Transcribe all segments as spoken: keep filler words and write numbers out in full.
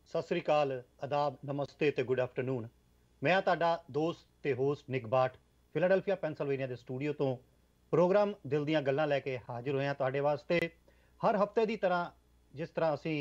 सत श्री अकाल, आदाब, नमस्ते ते गुड आफ्टरनून। मैं तुहाडा दोस्त ते होस्ट निक बाट फिलाडेल्फिया पेनसिल्वेनिया के स्टूडियो तो प्रोग्राम दिल दीयां गल्लां लैके हाजिर होए तुहाडे वास्ते। हर हफ्ते की तरह जिस तरह असी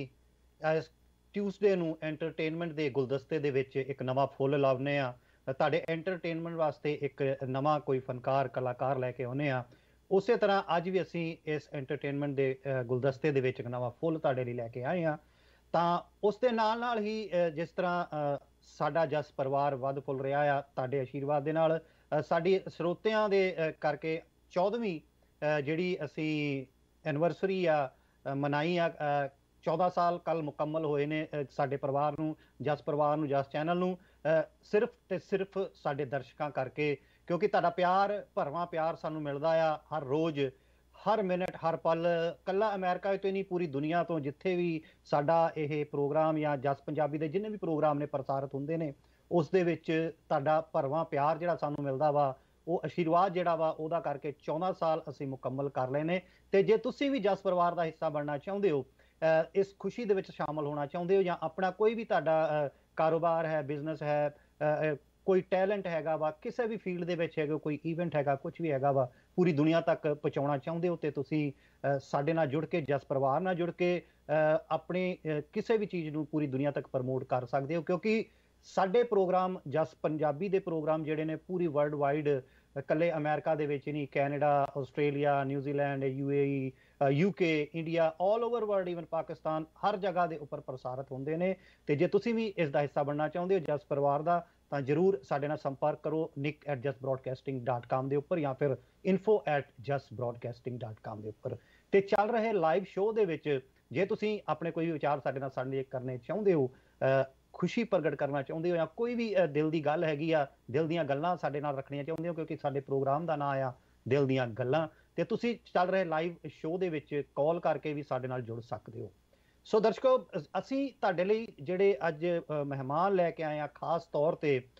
ट्यूसडे नूं एंटरटेनमेंट के गुलदस्ते दे विच एक नवा फुल लाउने आ, तुहाडे एंटरटेनमेंट वास्ते एक नवा कोई फनकार कलाकार लैके आउने आ। उस तरह अज भी असी इस एंटरटेनमेंट के गुलदस्ते दे विच एक नवा फुल तुहाडे लई लैके आए आ। ਤਾਂ ਉਸ ਦੇ ਨਾਲ ਨਾਲ ਹੀ ਜਿਸ ਤਰ੍ਹਾਂ ਸਾਡਾ ਜਸ ਪਰਿਵਾਰ ਵੱਧ ਫੁੱਲ ਰਿਹਾ ਆ ਤੁਹਾਡੇ ਆਸ਼ੀਰਵਾਦ ਦੇ ਨਾਲ, ਸਾਡੀ ਸਰੋਤਿਆਂ ਦੇ ਕਰਕੇ ਚੌਦਵੀਂ ਜਿਹੜੀ ਅਸੀਂ ਐਨਵਰਸਰੀ ਆ ਮਨਾਈ ਆ। ਚੌਦਾਂ ਸਾਲ ਕੱਲ ਮੁਕੰਮਲ ਹੋਏ ਨੇ ਸਾਡੇ ਪਰਿਵਾਰ ਨੂੰ, ਜਸ ਪਰਿਵਾਰ ਨੂੰ, ਜਸ ਚੈਨਲ ਨੂੰ, ਸਿਰਫ ਤੇ ਸਿਰਫ ਸਾਡੇ ਦਰਸ਼ਕਾਂ ਕਰਕੇ, ਕਿਉਂਕਿ ਤੁਹਾਡਾ ਪਿਆਰ, ਭਰਵਾਂ ਪਿਆਰ ਸਾਨੂੰ ਮਿਲਦਾ ਆ ਹਰ ਰੋਜ਼, हर मिनट, हर पल। कला अमेरिका तो नहीं, पूरी दुनिया तो जिथे भी साडा यह प्रोग्राम या जस पंजाबी के जिन्ने भी प्रोग्राम ने प्रसारित होंदे ने, उस दे विच तुहाडा भरवां प्यार जिहड़ा सानूं मिलदा वा, वो आशीर्वाद जिहड़ा वा उहदा करके चौदह साल असीं मुकम्मल कर लए ने। ते जे तुसीं भी जस परिवार का हिस्सा बनना चाहुंदे हो, इस खुशी दे विच शामिल होना चाहुंदे हो, या अपना कोई भी तुहाडा कारोबार है, बिजनेस है, कोई टैलेंट हैगा वा, किसी भी फील्ड दे विच हैगे, कोई ईवेंट हैगा, कुछ भी हैगा वा, पूरी दुनिया तक पहुँचाउणा चाहुंदे हो, ते तुसीं साडे नाल जुड़ के, जस परिवार नाल जुड़ के अपने किसी भी चीज़ नूं पूरी दुनिया तक प्रमोट कर सकते हो। क्योंकि साडे प्रोग्राम जस पंजाबी दे प्रोग्राम जिहड़े ने पूरी वर्ल्ड वाइड, कल्ले अमेरिका दे विच नहीं, Canada, Australia, New Zealand, U A E, UK, India, all over world, even Pakistan, हर जगह के उपर प्रसारित होंदे ने। ते जे तुसीं भी इसका हिस्सा बनना चाहुंदे हो जस परिवार का, तो जरूर साडे नाल संपर्क करो Nick at Jus broadcasting dot com के उपर, या फिर info at Jus broadcasting dot com के उपर। तो चल रहे लाइव शो दे विच जे तुसीं अपने कोई विचार साडे नाल साझे करने चाहुंदे हो, खुशी प्रगट करना चाहुंदे हो, या कोई भी दिल की गल हैगी आ, दिल दीयां गल्लां साडे नाल रखणियां चाहुंदे हो, क्योंकि साडे प्रोग्राम का नाम आ दिल दीयां गल्लां, ते तुसीं चल रहे लाइव शो दे विच कॉल करके भी साडे नाल जुड़ सकते हो। सो दर्शकों, असीं तुहाडे लई जिहड़े अज मेहमान लैके आए हैं, खास तौर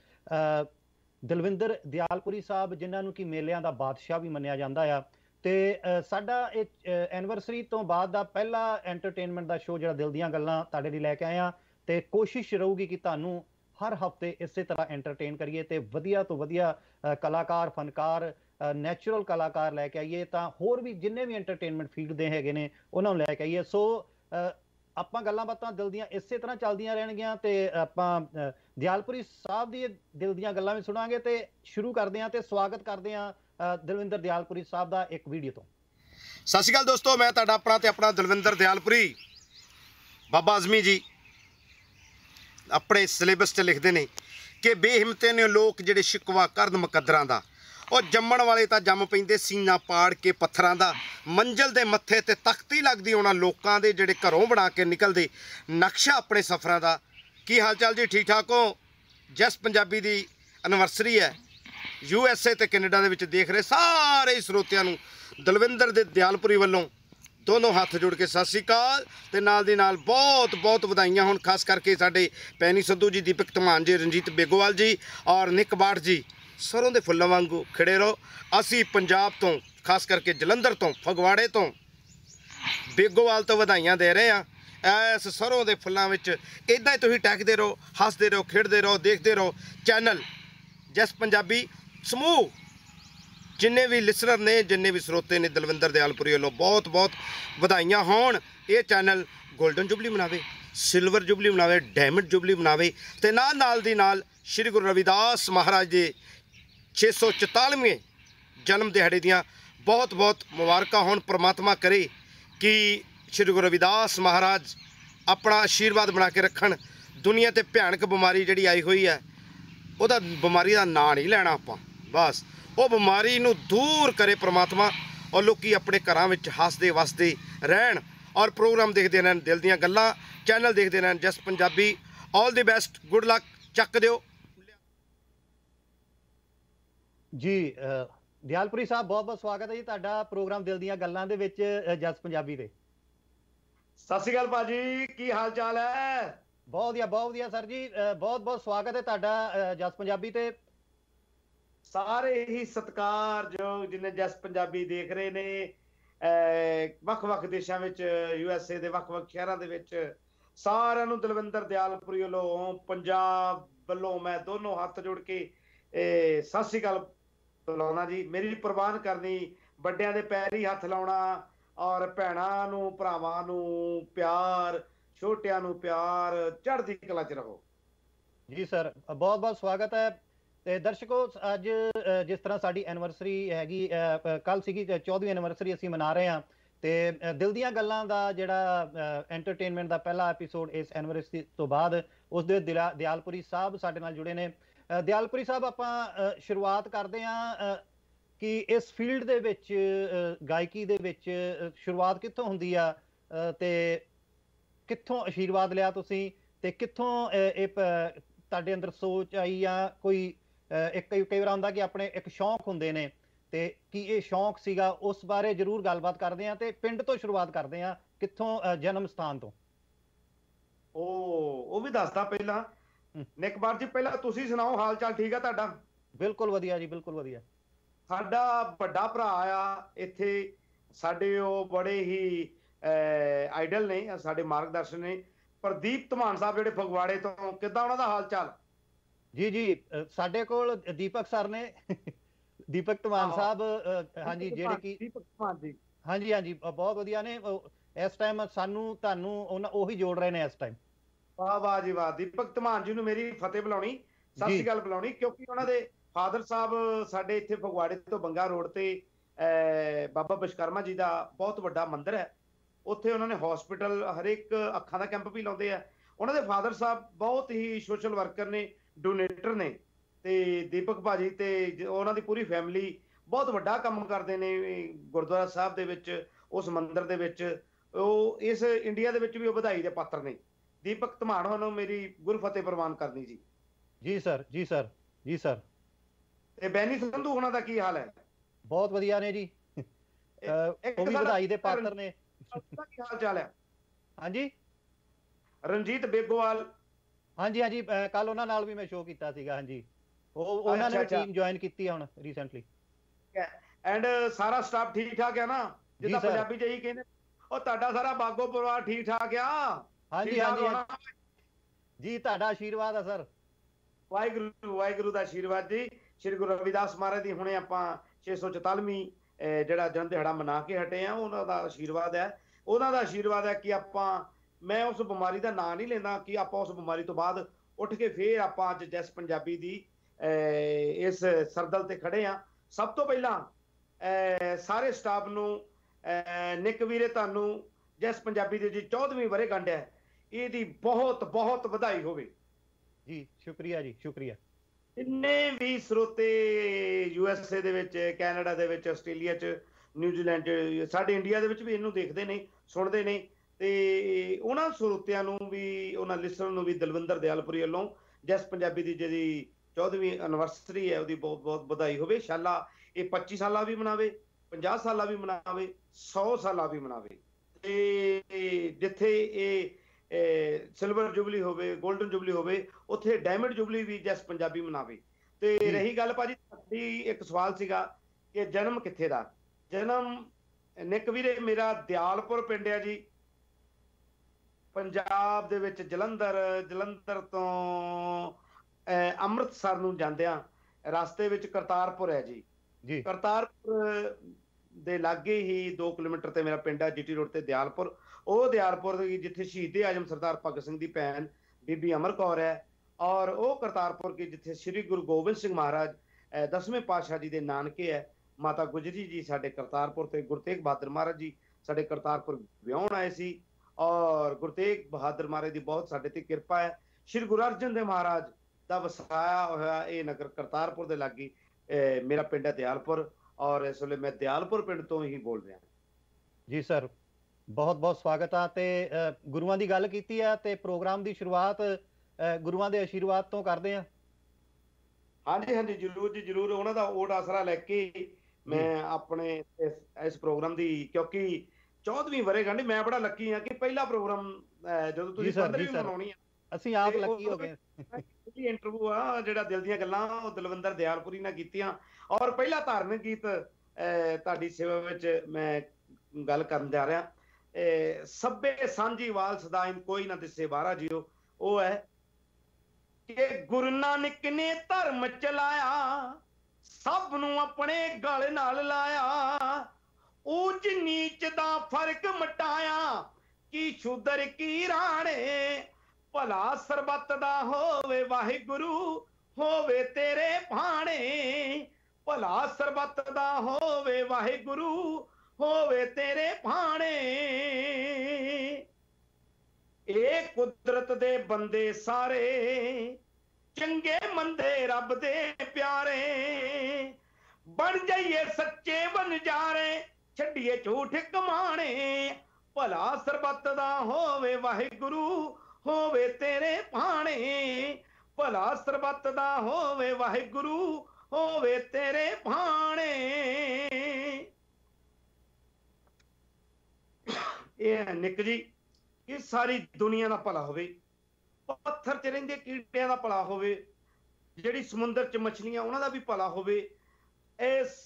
पर दलविंदर दयालपुरी साहब, जिन्हां नूं कि मेलिਆਂ ਦਾ बादशाह भी मन्निया जाता है। तो साडा एनिवर्सरी तो बाद का पहला एंटरटेनमेंट का शो जिहड़ा दिल दीयां गल्लां तुहाडे लई लैके आए हैं, तो कोशिश रहूगी कि तुहानूं हर हफ्ते इस तरह एंटरटेन करिए, तो वधिया तो वधिया कलाकार, फनकार, नैचुरल कलाकार लैके आइए, तो होर भी जिन्ने भी एंटरटेनमेंट फील्ड दे हैगे ने उन्हां नूं लैके आइए। सो ਆਪਾਂ ਗੱਲਾਂ ਬਾਤਾਂ ਦਿਲ ਦੀਆਂ ਇਸੇ ਤਰ੍ਹਾਂ ਚੱਲਦੀਆਂ ਰਹਿਣਗੀਆਂ, ਤੇ ਆਪਾਂ ਦਿਆਲਪੁਰੀ ਸਾਹਿਬ ਦੀ ਦਿਲ ਦੀਆਂ ਗੱਲਾਂ ਵੀ ਸੁਣਾਂਗੇ। ਤੇ ਸ਼ੁਰੂ ਕਰਦੇ ਹਾਂ ਤੇ ਸਵਾਗਤ ਕਰਦੇ ਹਾਂ ਦਲਵਿੰਦਰ ਦਿਆਲਪੁਰੀ ਸਾਹਿਬ ਦਾ ਇੱਕ ਵੀਡੀਓ ਤੋਂ। ਸਤਿ ਸ਼੍ਰੀ ਅਕਾਲ ਦੋਸਤੋ, ਮੈਂ ਤੁਹਾਡਾ ਆਪਣਾ ਤੇ ਆਪਣਾ ਦਲਵਿੰਦਰ ਦਿਆਲਪੁਰੀ। ਬਾਬਾ ਆਜ਼ਮੀ ਜੀ ਆਪਣੇ ਸਿਲੇਬਸ 'ਚ ਲਿਖਦੇ ਨੇ ਕਿ ਬੇਹਿੰਮਤੇ ਨੇ ਲੋਕ ਜਿਹੜੇ ਸ਼ਿਕਵਾ ਕਰਨ ਮੁਕੱਦਰਾਂ ਦਾ, ਉਹ ਜੰਮਣ ਵਾਲੇ ਤਾਂ ਜੰਮ ਪੈਂਦੇ ਸੀਨਾ ਪਾੜ ਕੇ ਪੱਥਰਾਂ ਦਾ, ਮੰਜ਼ਿਲ ਦੇ ਮੱਥੇ ਤੇ ਤਖਤੀ ਲੱਗਦੀ ਉਹਨਾਂ ਲੋਕਾਂ ਦੇ ਜਿਹੜੇ ਘਰੋਂ ਬਣਾ ਕੇ ਨਿਕਲਦੇ ਨਕਸ਼ਾ ਆਪਣੇ ਸਫ਼ਰਾਂ ਦਾ। ਕੀ ਹਾਲ ਚਾਲ ਜੀ, ਠੀਕ ਠਾਕ ਹੋ? ਜਸ ਪੰਜਾਬੀ ਦੀ ਐਨਵਰਸਰੀ ਹੈ, ਯੂ ਐਸ ਏ ਤੇ ਕੈਨੇਡਾ ਦੇ ਵਿੱਚ ਦੇਖ ਰਹੇ ਸਾਰੇ ਸਰੋਤਿਆਂ ਨੂੰ ਦਲਵਿੰਦਰ ਦੇ ਦਿਆਲਪੁਰੀ ਵੱਲੋਂ ਦੋਨੋਂ ਹੱਥ ਜੋੜ ਕੇ ਸਤਿ ਸ਼੍ਰੀ ਅਕਾਲ, ਤੇ ਨਾਲ ਦੀ ਨਾਲ ਬਹੁਤ ਬਹੁਤ ਵਧਾਈਆਂ ਹੋਣ ਖਾਸ ਕਰਕੇ ਸਾਡੇ ਪੈਨੀ ਸਿੱਧੂ ਜੀ, ਦੀਪਕ ਧਮਾਨ ਜੀ, ਰਣਜੀਤ ਬੇਗੋਵਾਲ ਜੀ ਔਰ ਨਿਕ ਬਾਟ ਜੀ। ਸਰੋਂ ਦੇ ਫੁੱਲਾਂ ਵਾਂਗੂ ਖਿੜੇ ਰਹੋ। ਅਸੀਂ ਪੰਜਾਬ ਤੋਂ, ਖਾਸ ਕਰਕੇ ਜਲੰਧਰ ਤੋਂ, ਫਗਵਾੜੇ ਤੋਂ, ਬੇਗੋਵਾਲ ਤੋਂ ਵਧਾਈਆਂ ਦੇ ਰਹੇ ਹਾਂ। ਇਸ ਸਰੋਂ ਦੇ ਫੁੱਲਾਂ ਵਿੱਚ ਇੱਦਾਂ ਹੀ ਤੁਸੀਂ ਟਹਿਕਦੇ ਰਹੋ, ਹੱਸਦੇ ਰਹੋ, ਖੇਡਦੇ ਰਹੋ, ਦੇਖਦੇ ਰਹੋ ਚੈਨਲ ਜਸ ਪੰਜਾਬੀ ਸਮੂਹ। ਜਿੰਨੇ ਵੀ ਲਿਸਨਰ ਨੇ, ਜਿੰਨੇ ਵੀ ਸਰੋਤੇ ਨੇ, ਦਲਵਿੰਦਰ ਦਿਆਲਪੁਰੀ ਵੱਲੋਂ ਬਹੁਤ ਬਹੁਤ ਵਧਾਈਆਂ ਹੋਣ। ਇਹ ਚੈਨਲ ਗੋਲਡਨ ਜੁਬਲੀ ਮਨਾਵੇ, ਸਿਲਵਰ ਜੁਬਲੀ ਮਨਾਵੇ, ਡਾਇਮੰਡ ਜੁਬਲੀ ਮਨਾਵੇ, ਤੇ ਨਾਲ ਨਾਲ ਦੀ ਨਾਲ ਸ਼੍ਰੀ ਗੁਰੂ ਰਵਿਦਾਸ ਮਹਾਰਾਜ ਦੇ ਛੇ ਸੌ ਚੁਤਾਲੀਵੇਂ ਜਨਮ ਦਿਹਾੜੇ ਦੀਆਂ ਬਹੁਤ ਬਹੁਤ ਮੁਬਾਰਕਾਂ ਹੋਣ। ਪ੍ਰਮਾਤਮਾ ਕਰੇ ਕਿ ਸ਼੍ਰੀ ਗੁਰੂ ਰਵਿਦਾਸ ਮਹਾਰਾਜ ਆਪਣਾ ਆਸ਼ੀਰਵਾਦ ਬਣਾ ਕੇ ਰੱਖਣ। ਦੁਨੀਆ 'ਤੇ ਭਿਆਨਕ ਬਿਮਾਰੀ ਜਿਹੜੀ ਆਈ ਹੋਈ ਹੈ, ਉਹਦਾ ਬਿਮਾਰੀ ਦਾ ਨਾਂ ਨਹੀਂ ਲੈਣਾ ਆਪਾਂ, ਬਸ ਉਹ ਬਿਮਾਰੀ ਨੂੰ ਦੂਰ ਕਰੇ ਪ੍ਰਮਾਤਮਾ, ਔਰ ਲੋਕੀ ਆਪਣੇ ਘਰਾਂ ਵਿੱਚ ਹੱਸਦੇ ਵਸਦੇ ਰਹਿਣ ਔਰ ਪ੍ਰੋਗਰਾਮ ਦੇਖਦੇ ਰਹਿਣ, ਦਿਲ ਦੀਆਂ ਗੱਲਾਂ ਚੈਨਲ ਦੇਖਦੇ ਰਹਿਣ Jus Punjabi. All the best, good luck, ਚੱਕ ਦਿਓ जी। ਦਿਆਲਪੁਰੀ ਸਾਹਿਬ ਬਹੁਤ ਬਹੁਤ ਸਵਾਗਤ ਹੈ ਜੀ ਤੁਹਾਡਾ ਪ੍ਰੋਗਰਾਮ ਦਿਲ ਦੀਆਂ ਗੱਲਾਂ ਦੇ ਵਿੱਚ ਜਸ ਪੰਜਾਬੀ ਦੇ। ਸਤਿ ਸ਼੍ਰੀ ਅਕਾਲ ਭਾਜੀ, ਕੀ ਹਾਲ ਚਾਲ ਹੈ? ਬਹੁਤ ਵਧੀਆ, ਬਹੁਤ ਵਧੀਆ ਸਰ ਜੀ, ਬਹੁਤ ਬਹੁਤ ਸਵਾਗਤ ਹੈ ਤੁਹਾਡਾ ਜਸ ਪੰਜਾਬੀ ਤੇ। ਸਾਰੇ ਹੀ ਸਤਿਕਾਰਯੋਗ ਜਿੰਨੇ ਜਸ ਪੰਜਾਬੀ ਦੇਖ ਰਹੇ ਨੇ ਵੱਖ ਵੱਖ ਦੇਸ਼ਾਂ ਵਿੱਚ, ਯੂ ਐਸ ਏ ਦੇ ਵੱਖ ਵੱਖ ਸ਼ਹਿਰਾਂ ਦੇ ਵਿੱਚ, ਸਾਰਿਆਂ ਨੂੰ ਦਲਵਿੰਦਰ ਦਿਆਲਪੁਰੀ ਵੱਲੋਂ ਪੰਜਾਬ ਵੱਲੋਂ ਮੈਂ ਦੋਨੋਂ ਹੱਥ ਜੋੜ ਕੇ ਇਹ ਸਤਿ ਸ੍ਰੀ ਅਕਾਲ ਬੁਲਾਉਣਾ ਜੀ। ਮੇਰੀ ਪ੍ਰਵਾਨ ਕਰਨੀ, ਵੱਡਿਆਂ ਦੇ ਪੈਰ ਹੀ ਹੱਥ ਲਾਉਣਾ, ਔਰ ਭੈਣਾਂ ਨੂੰ ਭਰਾਵਾਂ ਨੂੰ ਪਿਆਰ, ਛੋਟਿਆਂ ਨੂੰ ਪਿਆਰ, ਚੜ੍ਹਦੀ ਕਲਾ 'ਚ ਰਹੋ ਜੀ ਸਰ। ਬਹੁਤ ਬਹੁਤ ਸਵਾਗਤ ਹੈ। ਤੇ ਦਰਸ਼ਕੋ, ਅੱਜ ਜਿਸ ਤਰ੍ਹਾਂ ਸਾਡੀ ਐਨੀਵਰਸਰੀ ਹੈਗੀ, ਕੱਲ ਸੀਗੀ ਚੌਦਵੀਂ ਐਨੀਵਰਸਰੀ ਅਸੀਂ ਮਨਾ ਰਹੇ ਹਾਂ, ਤੇ ਦਿਲ ਦੀਆਂ ਗੱਲਾਂ ਦਾ ਜਿਹੜਾ ਐਂਟਰਟੇਨਮੈਂਟ ਦਾ ਪਹਿਲਾ ਐਪੀਸੋਡ ਇਸ ਐਨੀਵਰਸਰੀ ਤੋਂ ਬਾਅਦ ਉਸਦੇ ਦਿਆਲਪੁਰੀ ਸਾਹਿਬ ਸਾਡੇ ਨਾਲ ਜੁੜੇ ਨੇ। ਦਿਆਲਪੁਰੀ ਸਾਹਿਬ, ਆਪਾਂ ਸ਼ੁਰੂਆਤ ਕਰਦੇ ਹਾਂ ਕਿ ਇਸ ਫੀਲਡ ਦੇ ਵਿੱਚ, ਗਾਇਕੀ ਦੇ ਵਿੱਚ ਸ਼ੁਰੂਆਤ ਕਿੱਥੋਂ ਹੁੰਦੀ ਆ, ਤੇ ਕਿੱਥੋਂ ਆਸ਼ੀਰਵਾਦ ਲਿਆ ਤੁਸੀਂ, ਤੇ ਕਿੱਥੋਂ ਇਹ ਤੁਹਾਡੇ ਅੰਦਰ ਸੋਚ ਆਈ, ਜਾਂ ਕੋਈ ਇੱਕ ਕਈ ਵਾਰ ਹੁੰਦਾ ਕਿ ਆਪਣੇ ਇੱਕ ਸ਼ੌਂਕ ਹੁੰਦੇ ਨੇ, ਤੇ ਕੀ ਇਹ ਸ਼ੌਂਕ ਸੀਗਾ? ਉਸ ਬਾਰੇ ਜ਼ਰੂਰ ਗੱਲਬਾਤ ਕਰਦੇ ਹਾਂ, ਤੇ ਪਿੰਡ ਤੋਂ ਸ਼ੁਰੂਆਤ ਕਰਦੇ ਹਾਂ, ਕਿੱਥੋਂ ਜਨਮ ਸਥਾਨ ਤੋਂ। ਉਹ ਉਹ ਵੀ ਦੱਸਦਾ ਪਹਿਲਾਂ। ਨਿਕਬਾਰ ਜੀ, ਪਹਿਲਾਂ ਤੁਸੀਂ ਸੁਣਾਓ, ਹਾਲ ਚਾਲ ਠੀਕ ਆ ਤੁਹਾਡਾ? ਬਿਲਕੁਲ ਵਧੀਆ ਜੀ, ਬਿਲਕੁਲ ਵਧੀਆ। ਸਾਡਾ ਵੱਡਾ ਭਰਾ ਆ ਇੱਥੇ, ਸਾਡੇ ਉਹ ਬੜੇ ਹੀ ਆਈਡਲ ਨੇ, ਸਾਡੇ ਮਾਰਗਦਰਸ਼ਨ ਨੇ, ਪ੍ਰਦੀਪ ਧਮਾਨ ਸਾਹਿਬ, ਜਿਹੜੇ ਫਗਵਾੜੇ ਤੋਂ। ਕਿੱਦਾਂ ਉਹਨਾਂ ਦਾ ਹਾਲ ਚਾਲ? ਜੀ ਜੀ, ਸਾਡੇ ਕੋਲ ਦੀਪਕ ਸਰ ਨੇ, ਦੀਪਕ ਧਮਾਨ ਸਾਹਿਬ, ਹਾਂਜੀ, ਜਿਹੜੇ ਕਿ ਦੀਪਕ ਧਮਾਨ ਜੀ, ਹਾਂਜੀ ਹਾਂਜੀ, ਬਹੁਤ ਵਧੀਆ ਨੇ। ਇਸ ਟਾਈਮ ਸਾਨੂੰ ਤੁਹਾਨੂੰ ਉਹਨਾਂ ਉਹੀ ਜੋੜ ਰਹੇ ਨੇ ਇਸ ਟਾਈਮ। ਵਾਹ ਵਾਹ ਜੀ ਵਾਹ। ਦੀਪਕ ਧਮਾਨ ਜੀ ਨੂੰ ਮੇਰੀ ਫਤਿਹ ਬੁਲਾਉਣੀ, ਸਤਿ ਸ਼੍ਰੀ ਅਕਾਲ ਬੁਲਾਉਣੀ, ਕਿਉਂਕਿ ਉਹਨਾਂ ਦੇ ਫਾਦਰ ਸਾਹਿਬ ਸਾਡੇ ਇੱਥੇ ਫਗਵਾੜੇ ਤੋਂ ਬੰਗਾ ਰੋਡ ਤੇ ਬਾਬਾ ਵਿਸ਼ਵਕਰਮਾ ਜੀ ਦਾ ਬਹੁਤ ਵੱਡਾ ਮੰਦਿਰ ਹੈ, ਉੱਥੇ ਉਹਨਾਂ ਨੇ ਹਸਪੀਟਲ, ਹਰੇਕ ਅੱਖਾਂ ਦਾ ਕੈਂਪ ਵੀ ਲਾਉਂਦੇ ਆ। ਉਹਨਾਂ ਦੇ ਫਾਦਰ ਸਾਹਿਬ ਬਹੁਤ ਹੀ ਸੋਸ਼ਲ ਵਰਕਰ ਨੇ, ਡੋਨੇਟਰ ਨੇ, ਤੇ ਦੀਪਕ ਭਾਜੀ ਤੇ ਉਹਨਾਂ ਦੀ ਪੂਰੀ ਫੈਮਿਲੀ ਬਹੁਤ ਵੱਡਾ ਕੰਮ ਕਰਦੇ ਨੇ ਗੁਰਦੁਆਰਾ ਸਾਹਿਬ ਦੇ ਵਿੱਚ, ਉਸ ਮੰਦਿਰ ਦੇ ਵਿੱਚ। ਉਹ ਇਸ ਇੰਡੀਆ ਦੇ ਵਿੱਚ ਵੀ ਉਹ ਵਧਾਈ ਦੇ ਪਾਤਰ ਨੇ। ਦੀਪਕ ਧਮਾਨ ਨੂੰ ਮੇਰੀ ਗੁਰਫਤਿਹ ਪ੍ਰਵਾਨ ਕਰਨੀ ਜੀ। ਜੀ ਸਰ, ਜੀ ਸਰ, ਜੀ ਸਰ। ਤੇ ਬੈਨੀ ਸੰਧੂ ਉਹਨਾਂ ਦਾ ਕੀ ਹਾਲ ਹੈ? ਬਹੁਤ ਵਧੀਆ ਨੇ ਜੀ, ਉਹ ਵੀ ਵਧਾਈ ਦੇ ਪਾਤਰ ਨੇ। ਕੀ ਹਾਲ ਚਾਲ ਹੈ? ਹਾਂਜੀ, ਰਣਜੀਤ ਬੇਗੋਵਾਲ। ਹਾਂਜੀ ਹਾਂਜੀ, ਕੱਲ ਉਹਨਾਂ ਨਾਲ ਵੀ ਮੈਂ ਸ਼ੋਅ ਕੀਤਾ ਸੀਗਾ। ਹਾਂਜੀ, ਉਹ ਉਹਨਾਂ ਨੇ ਟੀਮ ਜੁਆਇਨ ਕੀਤੀ ਆ ਹੁਣ ਰੀਸੈਂਟਲੀ। ਐਂਡ ਸਾਰਾ ਸਟਾਫ ਠੀਕ ਠਾਕ ਹੈ ਨਾ? ਜਿੱਦਾਂ ਪੰਜਾਬੀ ਚ ਇਹੀ ਕਹਿੰਦੇ, ਉਹ ਤੁਹਾਡਾ ਸਾਰਾ ਬਾਗੋ ਪਰਿਵਾਰ ਠੀਕ ਠਾਕ ਆ? ਹਾਂਜੀ ਹਾਂਜੀ ਜੀ, ਤੁਹਾਡਾ ਆਸ਼ੀਰਵਾਦ ਆ ਸਰ। ਵਾਹਿਗੁਰੂ ਵਾਹਿਗੁਰੂ ਦਾ ਆਸ਼ੀਰਵਾਦ ਜੀ। ਸ਼੍ਰੀ ਗੁਰੂ ਰਵਿਦਾਸ ਮਹਾਰਾਜ ਦੀ ਹੁਣੇ ਆਪਾਂ ਛੇ ਸੌ ਚੁਤਾਲੀਵੀਂ ਜਿਹੜਾ ਜਨਮ ਦਿਹਾੜਾ ਮਨਾ ਕੇ ਹਟੇ ਆ, ਉਹਨਾਂ ਦਾ ਆਸ਼ੀਰਵਾਦ ਹੈ। ਉਹਨਾਂ ਦਾ ਆਸ਼ੀਰਵਾਦ ਹੈ ਕਿ ਆਪਾਂ, ਮੈਂ ਉਸ ਬਿਮਾਰੀ ਦਾ ਨਾਂ ਨਹੀਂ ਲੈਂਦਾ, ਕਿ ਆਪਾਂ ਉਸ ਬਿਮਾਰੀ ਤੋਂ ਬਾਅਦ ਉੱਠ ਕੇ ਫੇਰ ਆਪਾਂ ਅੱਜ ਜੈਸ ਪੰਜਾਬੀ ਦੀ ਇਸ ਸਰਦਲ ਤੇ ਖੜੇ ਆ। ਸਭ ਤੋਂ ਪਹਿਲਾਂ ਸਾਰੇ ਸਟਾਫ ਨੂੰ, ਨਿੱਕ ਵੀਰੇ, ਤੁਹਾਨੂੰ ਜੈਸ ਪੰਜਾਬੀ ਦੀ ਜੀ ਚੌਦਵੀਂ ਵਰ੍ਹੇਗੰਢ ਹੈ, ਇਹਦੀ ਬਹੁਤ ਬਹੁਤ ਵਧਾਈ ਹੋਵੇ ਜੀ। ਸ਼ੁਕਰੀਆ ਜੀ, ਸ਼ੁਕਰੀਆ। ਜਿੰਨੇ ਵੀ ਸਰੋਤੇ ਯੂ ਐਸ ਏ ਦੇ ਵਿੱਚ, ਕੈਨੇਡਾ ਦੇ ਵਿੱਚ, ਆਸਟ੍ਰੇਲੀਆ 'ਚ, ਨਿਊਜ਼ੀਲੈਂਡ 'ਚ, ਸਾਡੇ ਇੰਡੀਆ ਦੇ ਵਿੱਚ ਵੀ ਇਹਨੂੰ ਦੇਖਦੇ ਨੇ, ਸੁਣਦੇ ਨੇ, ਤੇ ਉਹਨਾਂ ਸਰੋਤਿਆਂ ਨੂੰ ਵੀ, ਉਹਨਾਂ ਲਿਸਨਰ ਨੂੰ ਵੀ ਦਲਵਿੰਦਰ ਦਿਆਲਪੁਰੀ ਵੱਲੋਂ ਜੈਸ ਪੰਜਾਬੀ ਦੀ ਜਿਹੜੀ ਚੌਦਵੀਂ ਐਨਵਰਸਰੀ ਹੈ ਉਹਦੀ ਬਹੁਤ ਬਹੁਤ ਵਧਾਈ ਹੋਵੇ। ਸ਼ਾਲਾ ਇਹ ਪੱਚੀ ਸਾਲਾਂ ਵੀ ਮਨਾਵੇ, ਪੰਜਾਹ ਸਾਲਾਂ ਵੀ ਮਨਾਵੇ, ਸੌ ਸਾਲਾਂ ਵੀ ਮਨਾਵੇ, ਤੇ ਜਿੱਥੇ ਇਹ ਸਿਲਵਰ ਜੁਬਲੀ ਹੋਵੇ, ਗੋਲਡਨ ਜੁਬਲੀ ਹੋਵੇ, ਉੱਥੇ ਡਾਇਮੰਡ ਜੁਬਲੀ ਵੀ ਜੈਸ ਪੰਜਾਬੀ ਮਨਾਵੇ। ਤੇ ਰਹੀ ਗੱਲ ਭਾਜੀ, ਤੁਹਾਡੀ ਇੱਕ ਸਵਾਲ ਸੀਗਾ ਕਿ ਜਨਮ ਕਿੱਥੇ ਦਾ? ਜਨਮ ਨਿੱਕ ਵੀਰੇ ਮੇਰਾ ਦਿਆਲਪੁਰ ਪਿੰਡ ਹੈ ਜੀ, ਪੰਜਾਬ ਦੇ ਵਿੱਚ, ਜਲੰਧਰ। ਜਲੰਧਰ ਤੋਂ ਅੰਮ੍ਰਿਤਸਰ ਨੂੰ ਜਾਂਦਿਆਂ ਰਸਤੇ ਵਿੱਚ ਕਰਤਾਰਪੁਰ ਹੈ ਜੀ। ਜੀ, ਕਰਤਾਰਪੁਰ ਦੇ ਲਾਗੇ ਹੀ ਦੋ ਕਿਲੋਮੀਟਰ ਤੇ ਮੇਰਾ ਪਿੰਡ ਹੈ, ਜੀਟੀ ਰੋਡ ਤੇ ਦਿਆਲਪੁਰ। ਉਹ ਦਿਆਲਪੁਰ ਜਿੱਥੇ ਸ਼ਹੀਦ ਆਜਮ ਸਰਦਾਰ ਭਗਤ ਸਿੰਘ ਦੀ ਭੈਣ ਬੀਬੀ ਅਮਰ ਕੌਰ ਹੈ, ਔਰ ਉਹ ਕਰਤਾਰਪੁਰ ਕੀ ਜਿੱਥੇ ਸ੍ਰੀ ਗੁਰੂ ਗੋਬਿੰਦ ਸਿੰਘ ਮਹਾਰਾਜ ਦਸਵੇਂ ਪਾਤਸ਼ਾਹ ਜੀ ਦੇ ਨਾਨਕੇ ਹੈ। ਮਾਤਾ ਗੁਜਰੀ ਜੀ ਸਾਡੇ ਕਰਤਾਰਪੁਰ ਤੇ ਗੁਰੂ ਤੇਗ ਬਹਾਦਰ ਮਹਾਰਾਜ ਜੀ ਸਾਡੇ ਕਰਤਾਰਪੁਰ ਵਿਆਹੁਣ ਆਏ ਸੀ, ਔਰ ਗੁਰੂ ਤੇਗ ਬਹਾਦਰ ਮਹਾਰਾਜ ਦੀ ਬਹੁਤ ਸਾਡੇ ਤੇ ਕਿਰਪਾ ਹੈ। ਸ੍ਰੀ ਗੁਰੂ ਅਰਜਨ ਦੇਵ ਮਹਾਰਾਜ ਦਾ ਵਸਾਇਆ ਹੋਇਆ ਇਹ ਨਗਰ ਕਰਤਾਰਪੁਰ ਦੇ ਲਾਗੇ ਮੇਰਾ ਪਿੰਡ ਹੈ ਦਿਆਲਪੁਰ, ਔਰ ਇਸ ਵੇਲੇ ਮੈਂ ਦਿਆਲਪੁਰ ਪਿੰਡ ਤੋਂ ਹੀ ਬੋਲ ਰਿਹਾ ਜੀ। ਸਰ, ਬਹੁਤ ਬਹੁਤ ਸਵਾਗਤ ਆ। ਤੇ ਗੁਰੂਆਂ ਦੀ ਗੱਲ ਕੀਤੀ ਆ, ਤੇ ਪ੍ਰੋਗਰਾਮ ਦੀ ਸ਼ੁਰੂਆਤ ਗੁਰੂਆਂ ਦੇ ਆਸ਼ੀਰਵਾਦ ਤੋਂ ਕਰਦੇ ਆ। ਹਾਂਜੀ ਹਾਂਜੀ, ਜਰੂਰ ਜੀ ਜਰੂਰ। ਉਹਨਾਂ ਦਾ ਓਟ ਆਸਰਾ ਲੈ ਕੇ ਮੈਂ ਆਪਣੇ ਇਸ ਇਸ ਪ੍ਰੋਗਰਾਮ ਦੀ, ਕਿਉਂਕਿ ਚੌਦਵੀਂ ਵਰ੍ਹੇਗੰਢ, ਮੈਂ ਬੜਾ ਲੱਕੀ ਆ ਕਿ ਪਹਿਲਾ ਪ੍ਰੋਗਰਾਮ ਜਦੋਂ ਤੁਸੀਂ ਪੰਦਰਵੀਂ ਮਨਾਉਣੀ ਆ, ਅਸੀਂ ਆਪ ਲੱਕੀ ਹੋ ਗਏ। ਪਹਿਲੀ ਇੰਟਰਵਿਊ ਆ ਜਿਹੜਾ ਦਿਲ ਦੀਆਂ ਗੱਲਾਂ ਉਹ ਦਲਵਿੰਦਰ ਦਿਆਲਪੁਰੀ ਨਾਲ ਕੀਤੀਆਂ, ਔਰ ਪਹਿਲਾ ਧਾਰਮਿਕ ਗੀਤ ਤੁਹਾਡੀ ਸੇਵਾ ਵਿੱਚ ਮੈਂ ਗੱਲ ਕਰਨ ਜਾ ਰਿਹਾ। ਸਭੇ ਸਾਂਝੀ ਵਾਲ ਸਦਾਇਨ ਕੋਈ ਨਾ ਦਿਸੇ ਬਾਰਾ ਜੀਓ। ਉਹ ਹੈ ਕਿ ਗੁਰੂ ਨਾਨਕ ਨੇ ਧਰਮ ਚਲਾਇਆ, ਸਭ ਨੂੰ ਆਪਣੇ ਗਲ ਨਾਲ ਲਾਇਆ, ਊਚ ਨੀਚ ਦਾ ਫਰਕ ਮਟਾਇਆ, ਕੀ ਸ਼ੂਦਰ ਕੀ ਰਾਣੇ, ਭਲਾ ਸਰਬੱਤ ਦਾ ਹੋਵੇ ਵਾਹਿਗੁਰੂ, ਹੋਵੇ ਤੇਰੇ ਭਾਣੇ, ਭਲਾ ਸਰਬੱਤ ਦਾ ਹੋਵੇ ਵਾਹਿਗੁਰੂ, ਹੋਵੇ ਤੇਰੇ ਭਾਣੇ। ਇਹ ਕੁਦਰਤ ਦੇ ਬੰਦੇ ਸਾਰੇ, ਚੰਗੇ ਮੰਦੇ ਰੱਬ ਦੇ ਪਿਆਰੇ, ਬਣ ਜਾਈਏ ਸੱਚੇ ਵਣਜਾਰੇ, ਛੱਡੀਏ ਝੂਠ ਕਮਾਣੇ, ਭਲਾ ਸਰਬੱਤ ਦਾ ਹੋਵੇ ਵਾਹਿਗੁਰੂ, ਹੋਵੇ ਤੇਰੇ ਭਾਣੇ, ਭਲਾ ਸਰਬੱਤ ਦਾ ਹੋਵੇ ਵਾਹਿਗੁਰੂ, ਹੋਵੇ ਤੇਰੇ ਭਾਣੇ। ਇਹ ਨਿੱਕ ਜੀ, ਇਹ ਸਾਰੀ ਦੁਨੀਆ ਦਾ ਭਲਾ ਹੋਵੇ, ਪੱਥਰ 'ਚ ਰਹਿੰਦੇ ਕੀੜਿਆਂ ਦਾ ਭਲਾ ਹੋਵੇ, ਜਿਹੜੀ ਸਮੁੰਦਰ 'ਚ ਮੱਛਲੀਆਂ ਉਹਨਾਂ ਦਾ ਵੀ ਭਲਾ ਹੋਵੇ। ਇਸ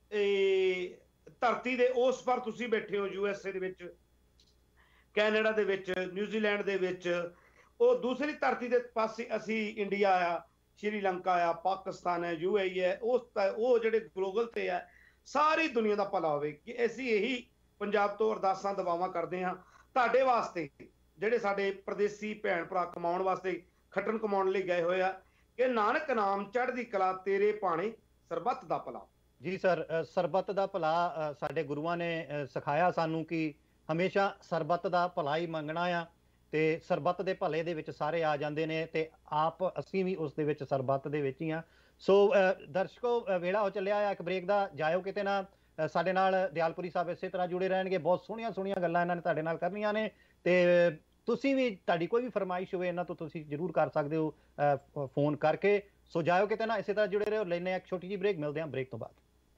ਧਰਤੀ ਦੇ ਉਸ ਪਰ ਤੁਸੀਂ ਬੈਠੇ ਹੋ, ਯੂ ਐਸ ਏ ਦੇ ਵਿੱਚ, ਕੈਨੇਡਾ ਦੇ ਵਿੱਚ, ਨਿਊਜ਼ੀਲੈਂਡ ਦੇ ਵਿੱਚ, ਉਹ ਦੂਸਰੀ ਧਰਤੀ ਦੇ ਪਾਸੇ ਅਸੀਂ ਇੰਡੀਆ ਆ, ਸ਼੍ਰੀਲੰਕਾ ਆ, ਪਾਕਿਸਤਾਨ ਹੈ, ਯੂ ਏ ਈ ਹੈ, ਉਸ ਉਹ ਜਿਹੜੇ ਗਲੋਬਲ ਤੇ ਆ, ਸਾਰੀ ਦੁਨੀਆ ਦਾ ਭਲਾ ਹੋਵੇ। ਕਿ ਅਸੀਂ ਇਹੀ ਪੰਜਾਬ ਤੋਂ ਅਰਦਾਸਾਂ ਦੁਆਵਾਂ ਕਰਦੇ ਹਾਂ ਤੁਹਾਡੇ ਵਾਸਤੇ, ਜਿਹੜੇ ਸਾਡੇ ਪ੍ਰਦੇਸੀ ਭੈਣ ਭਰਾ ਕਮਾਉਣ ਵਾਸਤੇ ਖੱਟਣ ਕਮਾਉਣ ਲਈ ਗਏ ਹੋਏ ਆ, ਕਿ ਨਾਨਕ ਨਾਮ ਚੜ੍ਹਦੀ ਕਲਾ ਤੇਰੇ ਭਾਣੇ, ਸਰਬੱਤ ਦਾ ਭਲਾ। ਜੀ ਸਰ, ਸਰਬੱਤ ਦਾ ਭਲਾ ਸਾਡੇ ਗੁਰੂਆਂ ਨੇ ਸਿਖਾਇਆ ਸਾਨੂੰ ਕਿ ਹਮੇਸ਼ਾ ਸਰਬੱਤ ਦਾ ਭਲਾ ਹੀ ਮੰਗਣਾ ਆ, ਤੇ ਸਰਬੱਤ ਦੇ ਭਲੇ ਦੇ ਵਿੱਚ ਸਾਰੇ ਆ ਜਾਂਦੇ ਨੇ, ਤੇ ਆਪ ਅਸੀਂ ਵੀ ਉਸ ਦੇ ਵਿੱਚ ਸਰਬੱਤ ਦੇ ਵਿੱਚ ਹੀ ਆ। ਸੋ ਦਰਸ਼ਕੋ, ਵੇਲਾ ਹੋ ਚੱਲਿਆ ਆ ਇੱਕ ਬ੍ਰੇਕ ਦਾ, ਜਾਇਓ ਕਿਤੇ ਨਾ। ਸਾਡੇ ਨਾਲ ਦਿਆਲਪੁਰੀ ਸਾਹਿਬ ਇਸੇ ਤਰ੍ਹਾਂ ਜੁੜੇ ਰਹਿਣਗੇ, ਬਹੁਤ ਸੋਹਣੀਆਂ ਸੋਹਣੀਆਂ ਗੱਲਾਂ ਇਹਨਾਂ ਨੇ ਤੁਹਾਡੇ ਨਾਲ ਕਰਨੀਆਂ ਨੇ, ਤੇ ਤੁਸੀਂ ਵੀ, ਤੁਹਾਡੀ ਕੋਈ ਵੀ ਫਰਮਾਇਸ਼ ਹੋਵੇ ਇਹਨਾਂ ਤੋਂ ਤੁਸੀਂ ਜ਼ਰੂਰ ਕਰ ਸਕਦੇ ਹੋ ਫੋਨ ਕਰਕੇ। ਸੋ ਜਾਇਓ ਕਿਤੇ ਨਾ, ਇਸੇ ਤਰ੍ਹਾਂ ਜੁੜੇ ਰਹੋ। ਲੈਣੇ ਇੱਕ ਛੋਟੀ ਜਿਹੀ ਬ੍ਰੇਕ, ਮਿਲਦੇ ਹਾਂ ਬ੍ਰੇਕ ਤੋਂ ਬਾਅਦ।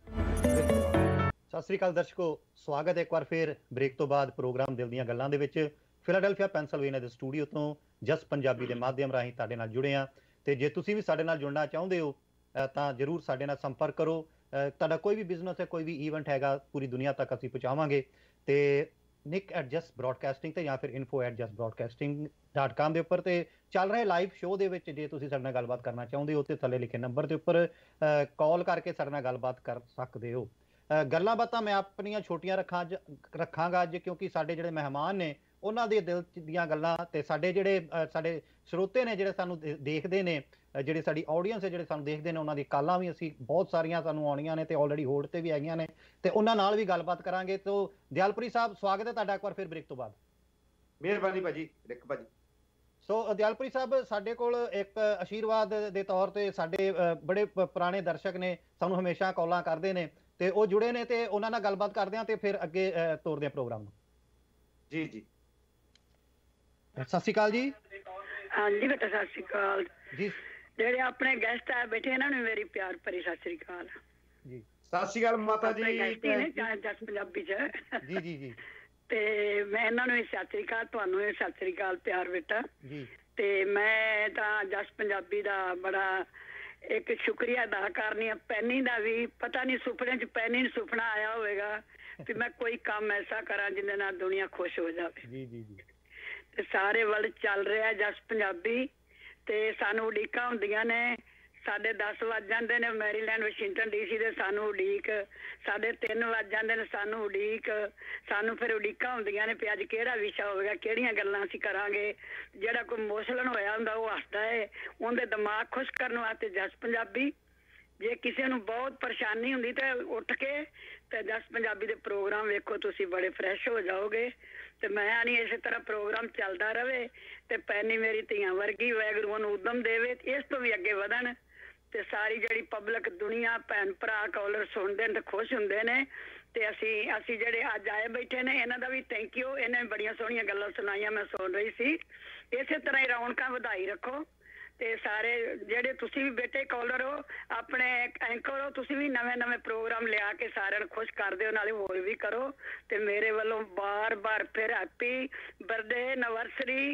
ਸਤਿ ਸ੍ਰੀ ਅਕਾਲ ਦਰਸ਼ਕੋ, ਸਵਾਗਤ ਹੈ ਇੱਕ ਵਾਰ ਫਿਰ ਬ੍ਰੇਕ ਤੋਂ ਬਾਅਦ ਪ੍ਰੋਗਰਾਮ ਦਿਲ ਦੀਆਂ ਗੱਲਾਂ ਦੇ ਵਿੱਚ। ਫਿਲਾਡੈਲਫੀਆ ਪੈਂਸਲਵੇਨੀਆ ਦੇ ਸਟੂਡੀਓ ਤੋਂ ਜਸ ਪੰਜਾਬੀ ਦੇ ਮਾਧਿਅਮ ਰਾਹੀਂ ਤੁਹਾਡੇ ਨਾਲ ਜੁੜੇ ਹਾਂ, ਤੇ ਜੇ ਤੁਸੀਂ ਵੀ ਸਾਡੇ ਨਾਲ ਜੁੜਨਾ ਚਾਹੁੰਦੇ ਹੋ ਤਾਂ ਜ਼ਰੂਰ ਸਾਡੇ ਨਾਲ ਸੰਪਰਕ ਕਰੋ। ਤੁਹਾਡਾ ਕੋਈ ਵੀ ਬਿਜ਼ਨਸ ਹੈ, ਕੋਈ ਵੀ ਈਵੈਂਟ ਹੈਗਾ, ਪੂਰੀ ਦੁਨੀਆ ਤੱਕ ਅਸੀਂ ਪਹੁੰਚਾਵਾਂਗੇ। ਤੇ ਨਿਕ ਐਟ ਜਸ ਬ੍ਰੌਡਕਾਸਟਿੰਗ ਤੇ ਜਾਂ ਫਿਰ info at Jus broadcasting dot com ਦੇ ਉੱਪਰ ਤੇ ਚੱਲ ਰਹੇ ਲਾਈਵ ਸ਼ੋਅ ਦੇ ਵਿੱਚ ਜੇ ਤੁਸੀਂ ਸਾਡੇ ਨਾਲ ਗੱਲਬਾਤ ਕਰਨਾ ਚਾਹੁੰਦੇ ਹੋ ਤੇ ਥੱਲੇ ਲਿਖੇ ਨੰਬਰ ਦੇ ਉੱਪਰ ਕਾਲ ਕਰਕੇ ਸਾਡੇ ਨਾਲ ਗੱਲਬਾਤ ਕਰ ਸਕਦੇ ਹੋ। ਗੱਲਾਂ ਬਾਤਾਂ ਮੈਂ ਆਪਣੀਆਂ ਛੋਟੀਆਂ ਰੱਖਾਂ ਅੱਜ ਰੱਖਾਂਗਾ ਅੱਜ, ਕਿਉਂਕਿ ਸਾਡੇ ਜਿਹੜੇ ਮਹਿਮਾਨ ਨੇ ਉਹਨਾਂ ਦੇ ਦਿਲ ਦੀਆਂ ਗੱਲਾਂ, ਤੇ ਸਾਡੇ ਜਿਹੜੇ ਸਾਡੇ ਸਰੋਤੇ ਨੇ ਜਿਹੜੇ ਸਾਨੂੰ ਦੇਖਦੇ ਨੇ, ਜਿਹੜੇ ਸਾਡੀ ਆਡੀਅנס ਹੈ ਜਿਹੜੇ ਸਾਨੂੰ ਦੇਖਦੇ ਨੇ, ਉਹਨਾਂ ਦੀ ਕਾਲਾਂ ਵੀ ਅਸੀਂ ਬਹੁਤ ਸਾਰੀਆਂ ਸਾਨੂੰ ਆਉਣੀਆਂ ਨੇ, ਤੇ ਆਲਰੇਡੀ ਹੋਲਡ ਤੇ ਵੀ ਹੈਗੀਆਂ ਨੇ, ਤੇ ਉਹਨਾਂ ਨਾਲ ਵੀ ਗੱਲਬਾਤ ਕਰਾਂਗੇ। ਤੋ ਦਿਆਲਪੁਰੀ ਸਾਹਿਬ, ਸਵਾਗਤ ਹੈ ਤੁਹਾਡਾ ਇੱਕ ਵਾਰ ਫਿਰ ਬ੍ਰੇਕ ਤੋਂ ਬਾਅਦ। ਮਿਹਰਬਾਨੀ ਭਾਜੀ, ਰਿਕ ਭਾਜੀ। ਸੋ ਦਿਆਲਪੁਰੀ ਸਾਹਿਬ, ਸਾਡੇ ਕੋਲ ਇੱਕ ਆਸ਼ੀਰਵਾਦ ਦੇ ਤੌਰ ਤੇ ਸਾਡੇ ਬੜੇ ਪੁਰਾਣੇ ਦਰਸ਼ਕ ਨੇ, ਸਾਨੂੰ ਹਮੇਸ਼ਾ ਕਾਲਾਂ ਕਰਦੇ ਨੇ, ਤੇ ਉਹ ਜੁੜੇ ਨੇ, ਤੇ ਉਹਨਾਂ ਨਾਲ ਗੱਲਬਾਤ ਕਰਦੇ ਹਾਂ ਤੇ ਫਿਰ ਅੱਗੇ ਤੋਰਦੇ ਹਾਂ ਪ੍ਰੋਗਰਾਮ ਨੂੰ। ਜੀ ਜੀ, ਸਤਿ ਸ਼੍ਰੀ ਅਕਾਲ ਜੀ। ਹਾਂਜੀ ਬੇਟਾ, ਸਤਿ ਸ਼੍ਰੀ ਅਕਾਲ ਜੀ। ਜਿਹੜੇ ਆਪਣੇ ਗੈਸਟ ਆ ਬੈਠੇ, ਇਹਨਾਂ ਨੂੰ ਮੇਰੀ ਪਿਆਰ ਭਰੀ ਸਤਿ ਸ਼੍ਰੀ ਅਕਾਲ ਜੀ। ਸਤਿ ਸ਼੍ਰੀ ਅਕਾਲ ਮਾਤਾ ਜੀ। ਜਸ ਪੰਜਾਬੀ ਚ ਜੀ ਜੀ ਜੀ। ਤੇ ਮੈਂ ਇਹਨਾਂ ਨੂੰ ਸਤਿ ਸ਼੍ਰੀ ਅਕਾਲ, ਤੁਹਾਨੂੰ ਇਹ ਸਤਿ ਸ਼੍ਰੀ ਅਕਾਲ ਪਿਆਰ ਬੇਟਾ ਜੀ। ਤੇ ਮੈਂ ਤਾਂ ਜਸ ਪੰਜਾਬੀ ਦਾ ਬੜਾ ਇੱਕ ਸ਼ੁਕਰੀਆ ਅਦਾ ਕਰਨੀ ਆ, ਪੈਨੀ ਦਾ ਵੀ। ਪਤਾ ਨਹੀਂ ਸੁਪਨੇ ਚ ਪੈਨੀ ਨੂੰ ਸੁਪਨਾ ਆਇਆ ਹੋਵੇਗਾ ਕਿ ਮੈਂ ਕੋਈ ਕੰਮ ਐਸਾ ਕਰਾਂ ਜਿਹਦੇ ਨਾਲ ਦੁਨੀਆ ਖੁਸ਼ ਹੋ ਜਾਵੇ। ਜੀ ਜੀ ਜੀ। ਤੇ ਸਾਰੇ ਵੱਲ ਚੱਲ ਰਿਹਾ ਜਸ ਪੰਜਾਬੀ, ਤੇ ਸਾਨੂੰ ਉਡੀਕਾਂ ਹੁੰਦੀਆਂ ਨੇ। ਸਾਡੇ ਦਸ ਵੱਜ ਜਾਂਦੇ ਨੇ ਮੈਰੀਲੈਂਡ ਵਾਸ਼ਿੰਗਟਨ ਡੀਸੀ ਦੇ, ਸਾਨੂੰ ਉਡੀਕ ਸਾਡੇ ਤਿੰਨ ਵੱਜ ਜਾਂਦੇ ਨੇ, ਸਾਨੂੰ ਉਡੀਕ ਸਾਨੂੰ ਫਿਰ ਉਡੀਕਾਂ ਹੁੰਦੀਆਂ ਨੇ ਵੀ ਅੱਜ ਕਿਹੜਾ ਵਿਸ਼ਾ ਹੋਵੇਗਾ, ਕਿਹੜੀਆਂ ਗੱਲਾਂ ਅਸੀਂ ਕਰਾਂਗੇ। ਜਿਹੜਾ ਕੋਈ ਇਮੋਸ਼ਨਲ ਹੋਇਆ ਹੁੰਦਾ ਉਹ ਹੱਸਦਾ ਹੈ, ਉਹਦੇ ਦਿਮਾਗ ਖੁਸ਼ ਕਰਨ ਵਾਸਤੇ ਜਸ ਪੰਜਾਬੀ। ਜੇ ਕਿਸੇ ਨੂੰ ਬਹੁਤ ਪਰੇਸ਼ਾਨੀ ਹੁੰਦੀ ਤੇ ਉੱਠ ਕੇ ਤੇ ਜਸ ਪੰਜਾਬੀ ਦੇ ਪ੍ਰੋਗਰਾਮ ਵੇਖੋ, ਤੁਸੀਂ ਬੜੇ ਫਰੈਸ਼ ਹੋ ਜਾਓਗੇ। ਤੇ ਮੈਂ ਆਨੀ ਇਸੇ ਤਰ੍ਹਾਂ ਪ੍ਰੋਗਰਾਮ ਚੱਲਦਾ ਰਵੇ, ਤੇ ਪੈਨੀ ਮੇਰੀ ਧੀਆਂ ਵਰਗੀ, ਵਾਹਿਗੁਰੂ ਉਹਨੂੰ ਉਦਮ ਦੇਵੇ, ਇਸ ਤੋਂ ਵੀ ਅੱਗੇ ਵਧਣ। ਤੇ ਸਾਰੀ ਜਿਹੜੀ ਪਬਲਿਕ ਦੁਨੀਆ, ਭੈਣ ਭਰਾ ਕਾਲਰ ਸੁਣਦੇ ਨੇ ਤੇ ਖੁਸ਼ ਹੁੰਦੇ ਨੇ। ਤੇ ਅਸੀਂ ਅਸੀਂ ਜਿਹੜੇ ਅੱਜ ਆਏ ਬੈਠੇ ਨੇ, ਇਹਨਾਂ ਦਾ ਵੀ ਥੈਂਕ ਯੂ। ਇਹਨਾਂ ਨੇ ਬੜੀਆਂ ਸੋਹਣੀਆਂ ਗੱਲਾਂ ਸੁਣਾਈਆਂ, ਮੈਂ ਸੁਣ ਰਹੀ ਸੀ। ਇਸੇ ਤਰ੍ਹਾਂ ਹੀ ਰੌਣਕਾਂ ਵਧਾਈ ਰੱਖੋ। ਤੇ ਸਾਰੇ ਜਿਹੜੇ ਤੁਸੀਂ ਵੀ ਬੇਟੇ ਕਾਲਰ ਹੋ, ਆਪਣੇ ਐਂਕਰ ਹੋ, ਤੁਸੀਂ ਵੀ ਨਵੇਂ ਨਵੇਂ ਪ੍ਰੋਗਰਾਮ ਲਿਆ ਕੇ ਸਾਰਿਆਂ ਨੂੰ ਖੁਸ਼ ਕਰਦੇ ਹੋ, ਨਾਲੇ ਹੋਰ ਵੀ ਕਰੋ। ਤੇ ਮੇਰੇ ਵੱਲੋਂ ਬਾਰ ਬਾਰ ਫਿਰ ਹੈਪੀ ਬਰਥਡੇ ਐਨਵਰਸਰੀ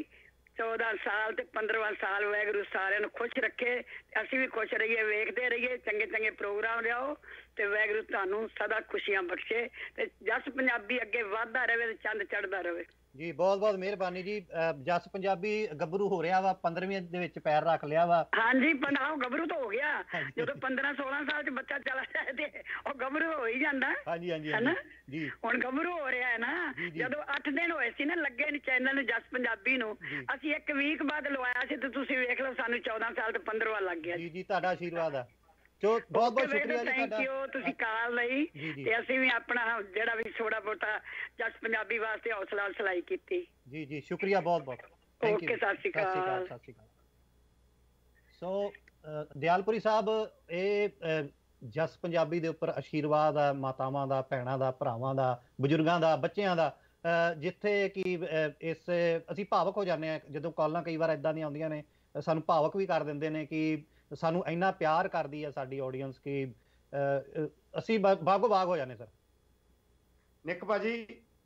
चौदह साल ते पंद्रहवां साल वाहगुरू सारिਆਂ ਨੂੰ खुश रखे, ਅਸੀਂ भी खुश रहिए, ਵੇਖਦੇ रहिए चंगे चंगे प्रोग्राम ਲਿਆਓ ਤੇ ਵਾਹਿਗੁਰੂ ਤੁਹਾਨੂੰ ਸਦਾ ਖੁਸ਼ੀਆਂ ਬਖਸ਼ੇ ਤੇ ਜਸ ਪੰਜਾਬੀ ਅੱਗੇ ਵਧਦਾ ਰਹੇ ਤੇ ਚੰਦ ਚੜਦਾ ਰਹੇ। ਜੀ ਬਹੁਤ ਬਹੁਤ ਮਿਹਰਬਾਨੀ ਜੀ। ਜਸ ਪੰਜਾਬੀ ਗੱਭਰੂ ਹੋ ਰਿਹਾ ਵਾ, ਪੰਦਰਵੀਂ ਦੇ ਵਿੱਚ ਪੈਰ ਰੱਖ ਲਿਆ ਵਾ। ਹਾਂਜੀ ਪਨਾਹ ਗੱਭਰੂ ਤਾਂ ਹੋ ਗਿਆ, ਜਦੋਂ ਪੰਦਰਾਂ ਸੋਲਾਂ ਸਾਲ ਚ ਬੱਚਾ ਚਲਾ ਜਾਏ ਤੇ ਉਹ ਗੱਭਰੂ ਹੋ ਹੀ ਜਾਂਦਾ। ਹਾਂਜੀ ਹਾਂਜੀ ਹੈਨਾ ਜੀ, ਹੁਣ ਗੱਭਰੂ ਹੋ ਰਿਹਾ ਹੈ ਨਾ। ਜਦੋਂ ਅੱਠ ਦਿਨ ਹੋਏ ਸੀ ਨਾ ਲੱਗੇ ਨੇ ਚੈਨਲ ਨੂੰ ਜਸ ਪੰਜਾਬੀ ਨੂੰ, ਅਸੀਂ ਇੱਕ ਵੀਕ ਬਾਅਦ ਲਵਾਇਆ ਸੀ ਤੇ ਤੁਸੀਂ ਵੇਖ ਲਓ ਸਾਨੂੰ ਚੌਦਾਂ ਸਾਲ ਤੇ ਪੰਦਰਵਾਂ ਲੱਗ ਗਿਆ। ਜੀ ਜੀ ਤੁਹਾਡਾ ਆਸ਼ੀਰਵਾਦ ਆ। ਚੋ ਬਹੁਤ ਬਹੁਤ ਸ਼ੁਕਰੀਆ ਜੀ ਥੈਂਕ ਯੂ, ਤੁਸੀਂ ਕਾਲ ਲਈ ਤੇ ਅਸੀਂ ਵੀ ਆਪਣਾ ਜਿਹੜਾ ਵੀ ਥੋੜਾ ਬਹੁਤਾ ਜਸ ਪੰਜਾਬੀ ਵਾਸਤੇ ਹੌਸਲਾ ਹੌਸਲਾਈ ਕੀਤੀ। ਜੀ ਜੀ ਸ਼ੁਕਰੀਆ ਬਹੁਤ ਬਹੁਤ। Thank you. ਓਕੇ ਸਤਿ ਸ਼੍ਰੀ ਅਕਾਲ। ਸਤਿ ਸ਼੍ਰੀ ਅਕਾਲ। ਸੋ ਦਿਆਲਪੁਰੀ ਸਾਹਿਬ, ਇਹ ਜਸ ਪੰਜਾਬੀ ਦੇ ਉੱਪਰ ਆਸ਼ੀਰਵਾਦ ਆ ਮਾਤਾਵਾਂ ਦਾ, ਭੈਣਾਂ ਦਾ, ਭਰਾਵਾਂ ਦਾ, ਬਜ਼ੁਰਗਾਂ ਦਾ, ਬੱਚਿਆਂ ਦਾ, ਜਿੱਥੇ ਕਿ ਇਸ ਅਸੀਂ ਭਾਵਕ ਹੋ ਜਾਂਦੇ ਹਾਂ ਜਦੋਂ ਕਾਲਾਂ ਕਈ ਵਾਰ ਇਦਾਂ ਦੀਆਂ ਆਉਂਦੀਆਂ ਨੇ, ਸਾਨੂੰ ਭਾਵਕ ਵੀ ਕਰ ਦਿੰਦੇ ਨੇ ਕਿ ਸਾਨੂੰ ਇੰਨਾ ਪਿਆਰ ਕਰਦੀ ਹੈ ਸਾਡੀ ਆਡੀਅנס ਕਿ ਅਸੀਂ ਬਾਗੋ ਬਾਗ ਹੋ ਜਾਂਦੇ। ਸਰ ਨਿੱਕ ਭਾਜੀ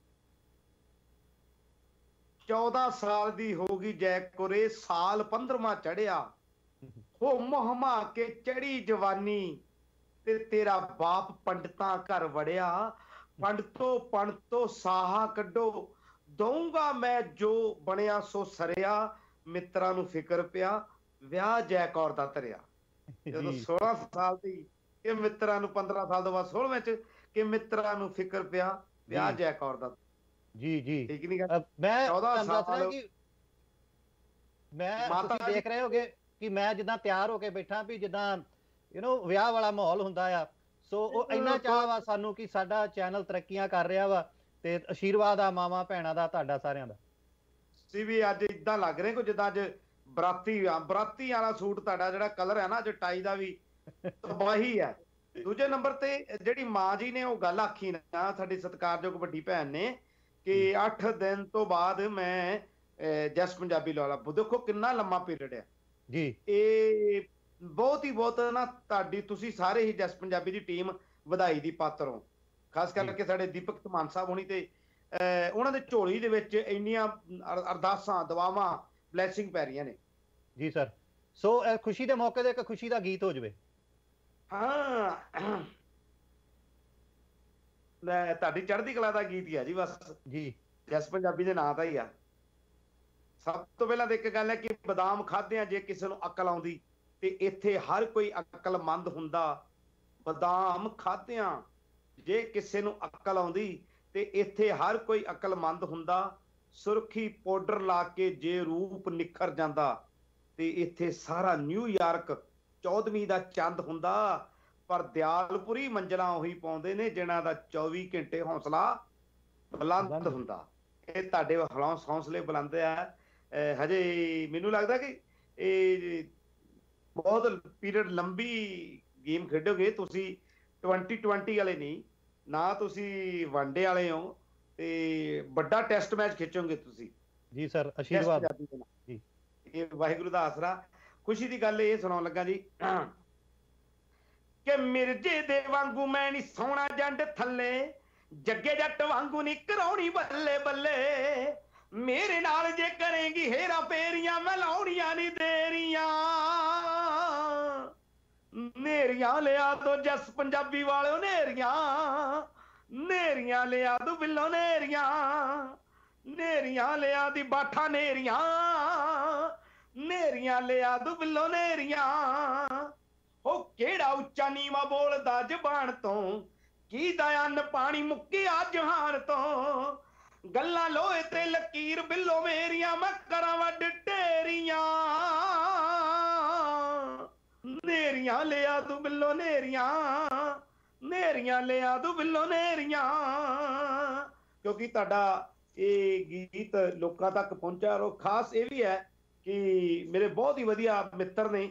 ਚੌਦਾਂ ਸਾਲ ਦੀ ਹੋ ਗਈ ਜੈਕੁਰੇ, ਸਾਲ ਪੰਦਰਵਾਂ ਚੜਿਆ, ਹੋ ਮਹਮਾ ਕੇ ਚੜੀ ਜਵਾਨੀ ਤੇ ਤੇਰਾ ਬਾਪ ਪੰਡਤਾਂ ਘਰ ਵੜਿਆ, ਪੰਡਤੋ ਪੰਡਤੋ ਸਾਹਾ ਕੱਢੋ, ਦਊਂਗਾ ਮੈਂ ਜੋ ਬਣਿਆ ਸੋ ਸਰਿਆ, ਮਿੱਤਰਾਂ ਨੂੰ ਫਿਕਰ ਪਿਆ, ਵਿਆਹ ਜੈ ਕੌਰ ਦਾ ਧਰਿਆ। ਜਦੋਂ ਸੋਲਾਂ ਸਾਲ ਦੀ ਇਹ ਮਿੱਤਰਾਂ ਨੂੰ, ਪੰਦਰਾਂ ਸਾਲ ਤੋਂ ਬਾਅਦ ਸੋਲਵੇਂ ਚ ਕਿ ਮਿੱਤਰਾਂ ਨੂੰ ਫਿਕਰ ਪਿਆ, ਵਿਆਹ ਜੈ ਕੌਰ ਦਾ। ਜੀ ਜੀ ਠੀਕ ਨਹੀਂ ਗੱਲ। ਮੈਂ ਤੁਹਾਨੂੰ ਦੱਸ ਰਿਹਾ ਕਿ ਮੈਂ ਤੁਸੀਂ ਦੇਖ ਰਹੇ ਹੋਗੇ ਕਿ ਮੈਂ ਜਿੱਦਾਂ ਤਿਆਰ ਹੋ ਕੇ ਬੈਠਾ ਵੀ ਜਿੱਦਾਂ ਯੂ نو ਵਿਆਹ ਵਾਲਾ ਮਾਹੌਲ ਹੁੰਦਾ ਆ। ਸੋ ਉਹ ਇੰਨਾ ਚਾਹ ਵਾ ਸਾਨੂੰ ਕਿ ਸਾਡਾ ਚੈਨਲ ਤਰੱਕੀਆਂ ਕਰ ਰਿਹਾ ਵਾ ਤੇ ਆਸ਼ੀਰਵਾਦ ਆ ਮਾਵਾਂ ਭੈਣਾਂ ਦਾ, ਤੁਹਾਡਾ ਸਾਰਿਆਂ ਦਾ। ਤੁਸੀਂ ਵੀ ਅੱਜ ਇਦਾਂ ਲੱਗ ਰਹੇ ਕੋ ਜਿੱਦਾਂ ਅੱਜ ਬਰਾਤੀ ਆ, ਬਰਾਤੀ ਵਾਲਾ ਸੂਟ ਤੁਹਾਡਾ ਜਿਹੜਾ ਕਲਰ ਹੈ ਨਾ ਅੱਜ ਟਾਈ ਦਾ ਵੀ ਤਬਾਹੀ ਹੈ। ਦੂਜੇ ਨੰਬਰ ਤੇ ਜਿਹੜੀ ਮਾਂ ਜੀ ਨੇ ਉਹ ਗੱਲ ਆਖੀ ਨਾ ਸਾਡੀ ਸਤਿਕਾਰਯੋਗ ਵੱਡੀ ਭੈਣ ਨੇ ਕਿ ਅੱਠ ਦਿਨ ਤੋਂ ਬਾਅਦ ਮੈਂ ਜਸ ਪੰਜਾਬੀ ਲਾ ਲਾ। ਦੇਖੋ ਕਿੰਨਾ ਲੰਮਾ ਪੀਰੀਅਡ ਹੈ ਜੀ। ਇਹ ਬਹੁਤ ਹੀ ਬਹੁਤ ਨਾ ਤੁਹਾਡੀ, ਤੁਸੀਂ ਸਾਰੇ ਹੀ ਜਸ ਪੰਜਾਬੀ ਦੀ ਟੀਮ ਵਧਾਈ ਦੀ ਪਾਤਰ ਹੋ। ਖਾਸ ਕਰਕੇ ਸਾਡੇ ਦੀਪਕ ਧਮਾਨ ਸਾਹਿਬ ਹੋਣੀ ਤੇ ਉਹਨਾਂ ਦੇ ਝੋਲੀ ਦੇ ਵਿੱਚ ਇੰਨੀਆਂ ਅਰਦਾਸਾਂ, ਦੁਆਵਾਂ, ਬਲੈਸਿੰਗ ਪੈ ਰਹੀਆਂ ਨੇ। ਜੀ ਸਰ। ਸੋ ਖੁਸ਼ੀ ਦੇ ਮੌਕੇ ਤੇ ਇੱਕ ਖੁਸ਼ੀ ਦਾ ਗੀਤ ਹੋ ਜਾਵੇ। ਹਾਂ ਲੈ ਤੁਹਾਡੀ ਚੜ੍ਹਦੀ ਕਲਾ ਦਾ ਗੀਤ ਹੀ ਆ ਜੀ ਬਸ। ਜੀ ਜਸ ਪੰਜਾਬੀ ਦੇ ਨਾਂ ਦਾ ਹੀ ਆ। ਸਭ ਤੋਂ ਪਹਿਲਾਂ ਤਾਂ ਇੱਕ ਗੱਲ ਹੈ ਕਿ ਬਦਾਮ ਖਾਧਿਆਂ ਜੇ ਕਿਸੇ ਨੂੰ ਅਕਲ ਆਉਂਦੀ ਤੇ ਇੱਥੇ ਹਰ ਕੋਈ ਅਕਲਮੰਦ ਹੁੰਦਾ। ਬਦਾਮ ਖਾਧਿਆਂ ਜੇ ਕਿਸੇ ਨੂੰ ਅਕਲ ਆਉਂਦੀ ਤੇ ਇੱਥੇ ਹਰ ਕੋਈ ਅਕਲਮੰਦ ਹੁੰਦਾ। ਸੁਰਖੀ ਪਾਊਡਰ ਲਾ ਕੇ ਜੇ ਰੂਪ ਨਿਖਰ ਜਾਂਦਾ ਤੇ ਇੱਥੇ ਸਾਰਾ ਨਿਊਯਾਰਕ ਚੌਦਵੀਂ ਦਾ ਚੰਦ ਹੁੰਦਾ। ਪਰ ਦਿਆਲਪੁਰੀ ਮੰਜ਼ਲਾਂ ਉਹੀ ਪਾਉਂਦੇ ਨੇ ਜਿਨ੍ਹਾਂ ਦਾ ਚੌਵੀ ਘੰਟੇ ਹੌਸਲਾ ਬੁਲੰਦ ਹੁੰਦਾ। ਇਹ ਤੁਹਾਡੇ ਹੌਸਲੇ ਬੁਲੰਦ ਆ। ਹਜੇ ਮੈਨੂੰ ਲੱਗਦਾ ਕਿ ਇਹ ਬਹੁਤ ਪੀਰੀਅਡ ਲੰਬੀ ਗੇਮ ਖੇਡੋਗੇ ਤੁਸੀਂ। ਟਵੰਟੀ ਟਵੰਟੀ ਵਾਲੇ ਨਹੀਂ ਨਾ, ਤੁਸੀਂ ਵਨਡੇ ਵਾਲੇ ਹੋ ਤੇ ਵੱਡਾ ਟੈਸਟ ਮੈਚ ਖਿੱਚੋਗੇ ਤੁਸੀਂ। ਜੀ ਸਰ, ਆਸ਼ੀਰਵਾਦ ਜੀ। ਇਹ ਵਾਹਿਗੁਰੂ ਦਾ ਆਸਰਾ। ਖੁਸ਼ੀ ਦੀ ਗੱਲ ਇਹ ਸੁਣਾਉਣ ਲੱਗਾ ਜੀ ਕਿ ਮਿਰਜੇ ਦੇ ਵਾਂਗੂ ਮੈਂ ਨੀ ਸੋਹਣਾ ਜੰਡ ਥੱਲੇ, ਜੱਗੇ ਜੱਟ ਵਾਂਗੂ ਨੀ ਕਰਾਉਣੀ ਬੱਲੇ ਬੱਲੇ। ਮੇਰੇ ਨਾਲ ਜੇ ਕਰੇਗੀ ਹੇਰਾ ਫੇਰੀਆਂ ਮੈਂ ਲਾਉਣੀਆਂ ਨੀ ਦੇਰੀਆਂ। ਨੇਰੀਆਂ ਲਿਆ ਦੋ ਜਸ ਪੰਜਾਬੀ ਵਾਲਿਓ, ਨੇਰੀਆਂ ਨੇਰੀਆਂ ਲਿਆ ਦੋ ਬਿੱਲੋ, ਨੇਰੀਆਂ ਨੇਰੀਆਂ ਲਿਆ ਦੀ ਬਾਠਾ, ਨੇਰੀਆਂ ਨੇਰੀਆਂ ਲਿਆ ਦੋ ਬਿੱਲੋ, ਨੇਰੀਆਂ। ਉਹ ਕਿਹੜਾ ਉੱਚਾ ਨੀਵਾ ਬੋਲਦਾ ਜ਼ਬਾਨ ਤੋਂ, ਕੀ ਦਾ ਅੰਨ ਪਾਣੀ ਮੁੱਕਿਆ ਜਹਾਨ ਤੋਂ। ਗੱਲਾਂ ਲੋਹੇ ਤੇ ਲਕੀਰ ਬਿੱਲੋ ਮੇਰੀਆਂ, ਮੈਂ ਕਰਾਂ ਵੱਡ ਢੇਰੀਆਂ। ਨੇਰੀਆਂ ਲਿਆ ਤੂੰ ਬਿੱਲੋ, ਨੇਰੀਆਂ ਨੇਰੀਆਂ ਲਿਆ ਤੂੰ ਬਿੱਲੋ, ਨੇਰੀਆਂ। ਕਿਉਂਕਿ ਤੁਹਾਡਾ ਇਹ ਗੀਤ ਲੋਕਾਂ ਤੱਕ ਪਹੁੰਚਾ ਰੋ। ਖਾਸ ਇਹ ਵੀ ਹੈ ਕਿ ਮੇਰੇ ਬਹੁਤ ਹੀ ਵਧੀਆ ਮਿੱਤਰ ਨੇ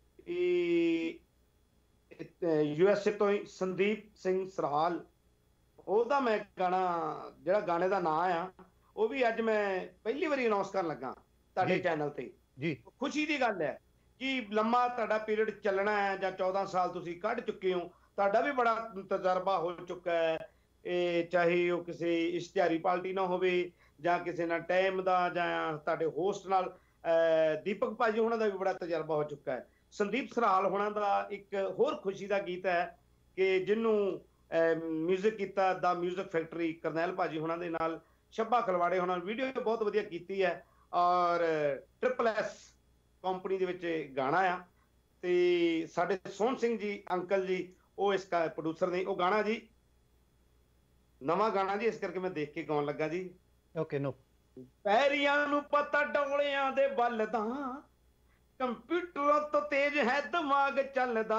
ਯੂ ਐਸ ਏ ਤੋਂ ਸੰਦੀਪ ਸਿੰਘ ਸਰਹਾਲ, ਉਹਦਾ ਮੈਂ ਗਾਣਾ, ਜਿਹੜਾ ਗਾਣੇ ਦਾ ਨਾਂ ਆ ਉਹ ਵੀ ਅੱਜ ਮੈਂ ਪਹਿਲੀ ਵਾਰੀ ਅਨਾਉਂਸ ਕਰਨ ਲੱਗਾ ਤੁਹਾਡੇ ਚੈਨਲ ਤੇ। ਜੀ ਖੁਸ਼ੀ ਦੀ ਗੱਲ ਹੈ ਕਿ ਲੰਮਾ ਤੁਹਾਡਾ ਪੀਰੀਅਡ ਚੱਲਣਾ ਹੈ ਜਾਂ ਚੌਦਾਂ ਸਾਲ ਤੁਸੀਂ ਕੱਢ ਚੁੱਕੇ ਹੋ। ਤੁਹਾਡਾ ਵੀ ਬੜਾ ਤਜਰਬਾ ਹੋ ਚੁੱਕਾ ਹੈ। ਇਹ ਚਾਹੇ ਉਹ ਕਿਸੇ ਇਸ਼ਤਿਹਾਰੀ ਪਾਰਟੀ ਨਾਲ ਹੋਵੇ ਜਾਂ ਕਿਸੇ ਨਾਲ ਟਾਈਮ ਦਾ ਜਾਂ ਤੁਹਾਡੇ ਹੋਸਟ ਨਾਲ ਦੀਪਕ ਭਾਜੀ ਹੋਣਾ ਦਾ ਵੀ ਬੜਾ ਤਜਰਬਾ ਹੋ ਚੁੱਕਾ ਹੈ। ਸੰਦੀਪ ਸਰਾਲ ਹੋਣਾ ਦਾ ਇੱਕ ਹੋਰ ਖੁਸ਼ੀ ਦਾ ਗੀਤ ਹੈ ਕਿ ਜਿਹਨੂੰ ਮਿਊਜ਼ਿਕ ਕੀਤਾ ਦਾ ਮਿਊਜ਼ਿਕ ਫੈਕਟਰੀ ਕਰਨੈਲ ਭਾਜੀ ਹੋਣਾ ਦੇ ਨਾਲ, ਸ਼ੱਬਾ ਖਲਵਾੜੇ ਹੋਣਾ, ਵੀਡੀਓ ਬਹੁਤ ਵਧੀਆ ਕੀਤੀ ਹੈ ਔਰ ਟ੍ਰਿਪਲ ਐਸ ਕੰਪਨੀ ਦੇ ਵਿੱਚ ਗਾਣਾ ਆ। ਤੇ ਸਾਡੇ ਸੋਹਣ ਸਿੰਘ ਜੀ ਅੰਕਲ ਜੀ ਉਹ ਇਸ ਦਾ ਪ੍ਰੋਡਿਊਸਰ ਨੇ। ਉਹ ਗਾਣਾ ਜੀ ਨਵਾਂ ਗਾਣਾ ਜੀ, ਇਸ ਕਰਕੇ ਮੈਂ ਦੇਖ ਕੇ ਗਾਉਣ ਲੱਗਾ ਜੀ। Okay no. ਪੈਰੀਆਂ ਨੂੰ ਪਤਾ ਡੋਲਿਆਂ ਦੇ ਬਲ ਦਾ, ਕੰਪਿਊਟਰਾਂ ਤੋਂ ਤੇਜ਼ ਹੈ ਦਿਮਾਗ ਚੱਲਦਾ।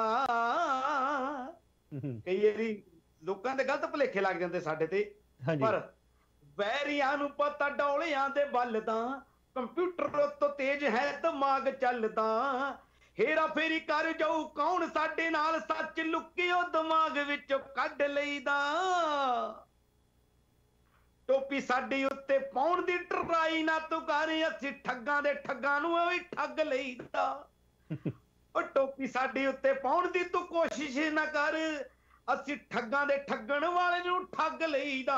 ਕਈ ਵਾਰੀ ਲੋਕਾਂ ਦੇ ਗਲਤ ਭੁਲੇਖੇ ਲੱਗ ਜਾਂਦੇ ਸਾਡੇ ਤੇ, ਪਰ ਪੈਰੀਆਂ ਨੂੰ ਪਤਾ ਡੋਲਿਆਂ ਦੇ ਬਲ ਦਾ, ਕੰਪਿਊਟਰ ਤੋਂ ਤੇਜ਼ ਹੈ ਦਿਮਾਗ ਚੱਲਦਾ। ਹੇਰਾ ਫੇਰੀ ਕਰ ਜਾਊ ਕੌਣ ਸਾਡੇ ਨਾਲ, ਸੱਚ ਲੁਕਿਓ ਦਿਮਾਗ ਵਿੱਚੋਂ ਕੱਢ ਲਈਦਾ। ਟੋਪੀ ਸਾਡੀ ਉੱਤੇ ਪਾਉਣ ਦੀ ਟਰਾਈ ਨਾ ਤੂੰ ਕਰ, ਅਸੀਂ ਠੱਗਾਂ ਦੇ ਠੱਗਾਂ ਨੂੰ ਵੀ ਠੱਗ ਲਈਦਾ। ਉਹ ਟੋਪੀ ਸਾਡੀ ਉੱਤੇ ਪਾਉਣ ਦੀ ਤੂੰ ਕੋਸ਼ਿਸ਼ ਨਾ ਕਰ, ਅਸੀਂ ਠੱਗਾਂ ਦੇ ਠੱਗਣ ਵਾਲੇ ਨੂੰ ਠੱਗ ਲਈਦਾ।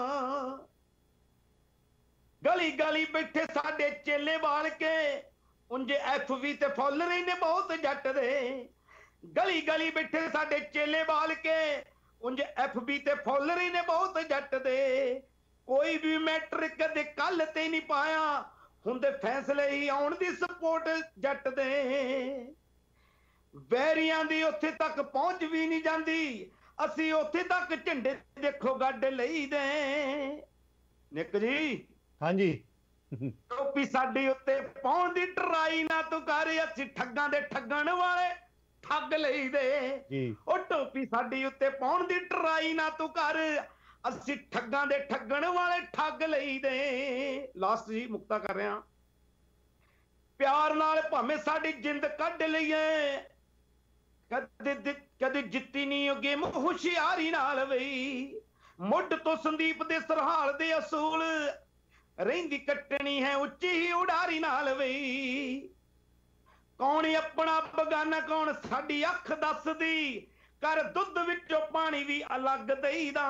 ਗਲੀ ਗਲੀ ਬੈਠੇ ਸਾਡੇ ਚੇਲੇ ਵਾਲ ਕੇ, ਉਂਝੇ ਐਫ ਵੀ ਤੇ ਫੋਲੋਅਰ ਨੇ ਬਹੁਤ ਜੱਟ ਦੇ। ਗਲੀ ਗਲੀ ਬੈਠੇ ਸਾਡੇ ਚੇਲੇ ਵਾਲ ਕੇ, ਉਂਝੇ ਐਫ ਵੀ ਤੇ ਫੋਲੋਅਰ ਨੇ ਬਹੁਤ ਜੱਟ ਦੇ। ਕੋਈ ਵੀ ਮੈਟਰ ਕਦੇ ਕੱਲ ਤੇ ਨਹੀਂ ਪਾਇਆ, ਹੁੰਦੇ ਫੈਸਲੇ ਹੀ ਆਉਣ ਦੀ ਸਪੋਰਟ ਜੱਟ ਦੇ। ਵੈਰੀਆਂ ਦੀ ਉੱਥੇ ਤੱਕ ਪਹੁੰਚ ਵੀ ਨਹੀਂ ਜਾਂਦੀ, ਅਸੀਂ ਉੱਥੇ ਤੱਕ ਝੰਡੇ ਦੇਖੋ ਗੱਡ ਲਈ ਦੇ। ਨਿੱਕ ਜੀ ਹਾਂਜੀ, ਟੋਪੀ ਸਾਡੀ ਉੱਤੇ ਪਾਉਣ ਦੀ ਟਰਾਈ ਨਾ ਤੂੰ ਕਰ, ਅਸੀਂ ਠੱਗਾਂ ਦੇ ਠੱਗਣ ਵਾਲੇ ਠੱਗ ਲਈ ਦੇ। ਉਹ ਟੋਪੀ ਸਾਡੀ ਉੱਤੇ ਪਾਉਣ ਦੀ ਟਰਾਈ ਨਾ ਤੂੰ ਕਰ, ਅਸੀਂ ਠੱਗਾਂ ਦੇ ਠੱਗਣ ਵਾਲੇ ਠੱਗ ਲਈ ਦੇ। ਲਾਸਟ ਜੀ ਮੁਕਤਾ ਕਰ ਰਿਹਾ। ਪਿਆਰ ਨਾਲ ਭਾਵੇਂ ਸਾਡੀ ਜਿੰਦ ਕੱਢ ਲਈਏ, ਕਦੇ ਕਦੇ ਜਿੱਤੀ ਨਹੀਂ ਉਹ ਗੇਮ ਹੁਸ਼ਿਆਰੀ ਨਾਲ ਵਈ। ਮੁੱਢ ਤੋਂ ਸੰਦੀਪ ਦੇ ਸਰਹਾਲ ਦੇ ਅਸੂਲ, ਰਹਿੰਦੀ ਕੱਟਣੀ ਹੈ ਉੱਚੀ ਹੀ ਉਡਾਰੀ ਨਾਲ ਵਈ। ਕੌਣ ਆਪਣਾ ਬਗਾਨਾ ਕੌਣ ਸਾਡੀ ਅੱਖ ਦੱਸਦੀ, ਕਰ ਦੁੱਧ ਵਿੱਚੋਂ ਪਾਣੀ ਵੀ ਅਲੱਗ ਦੇਈਦਾ।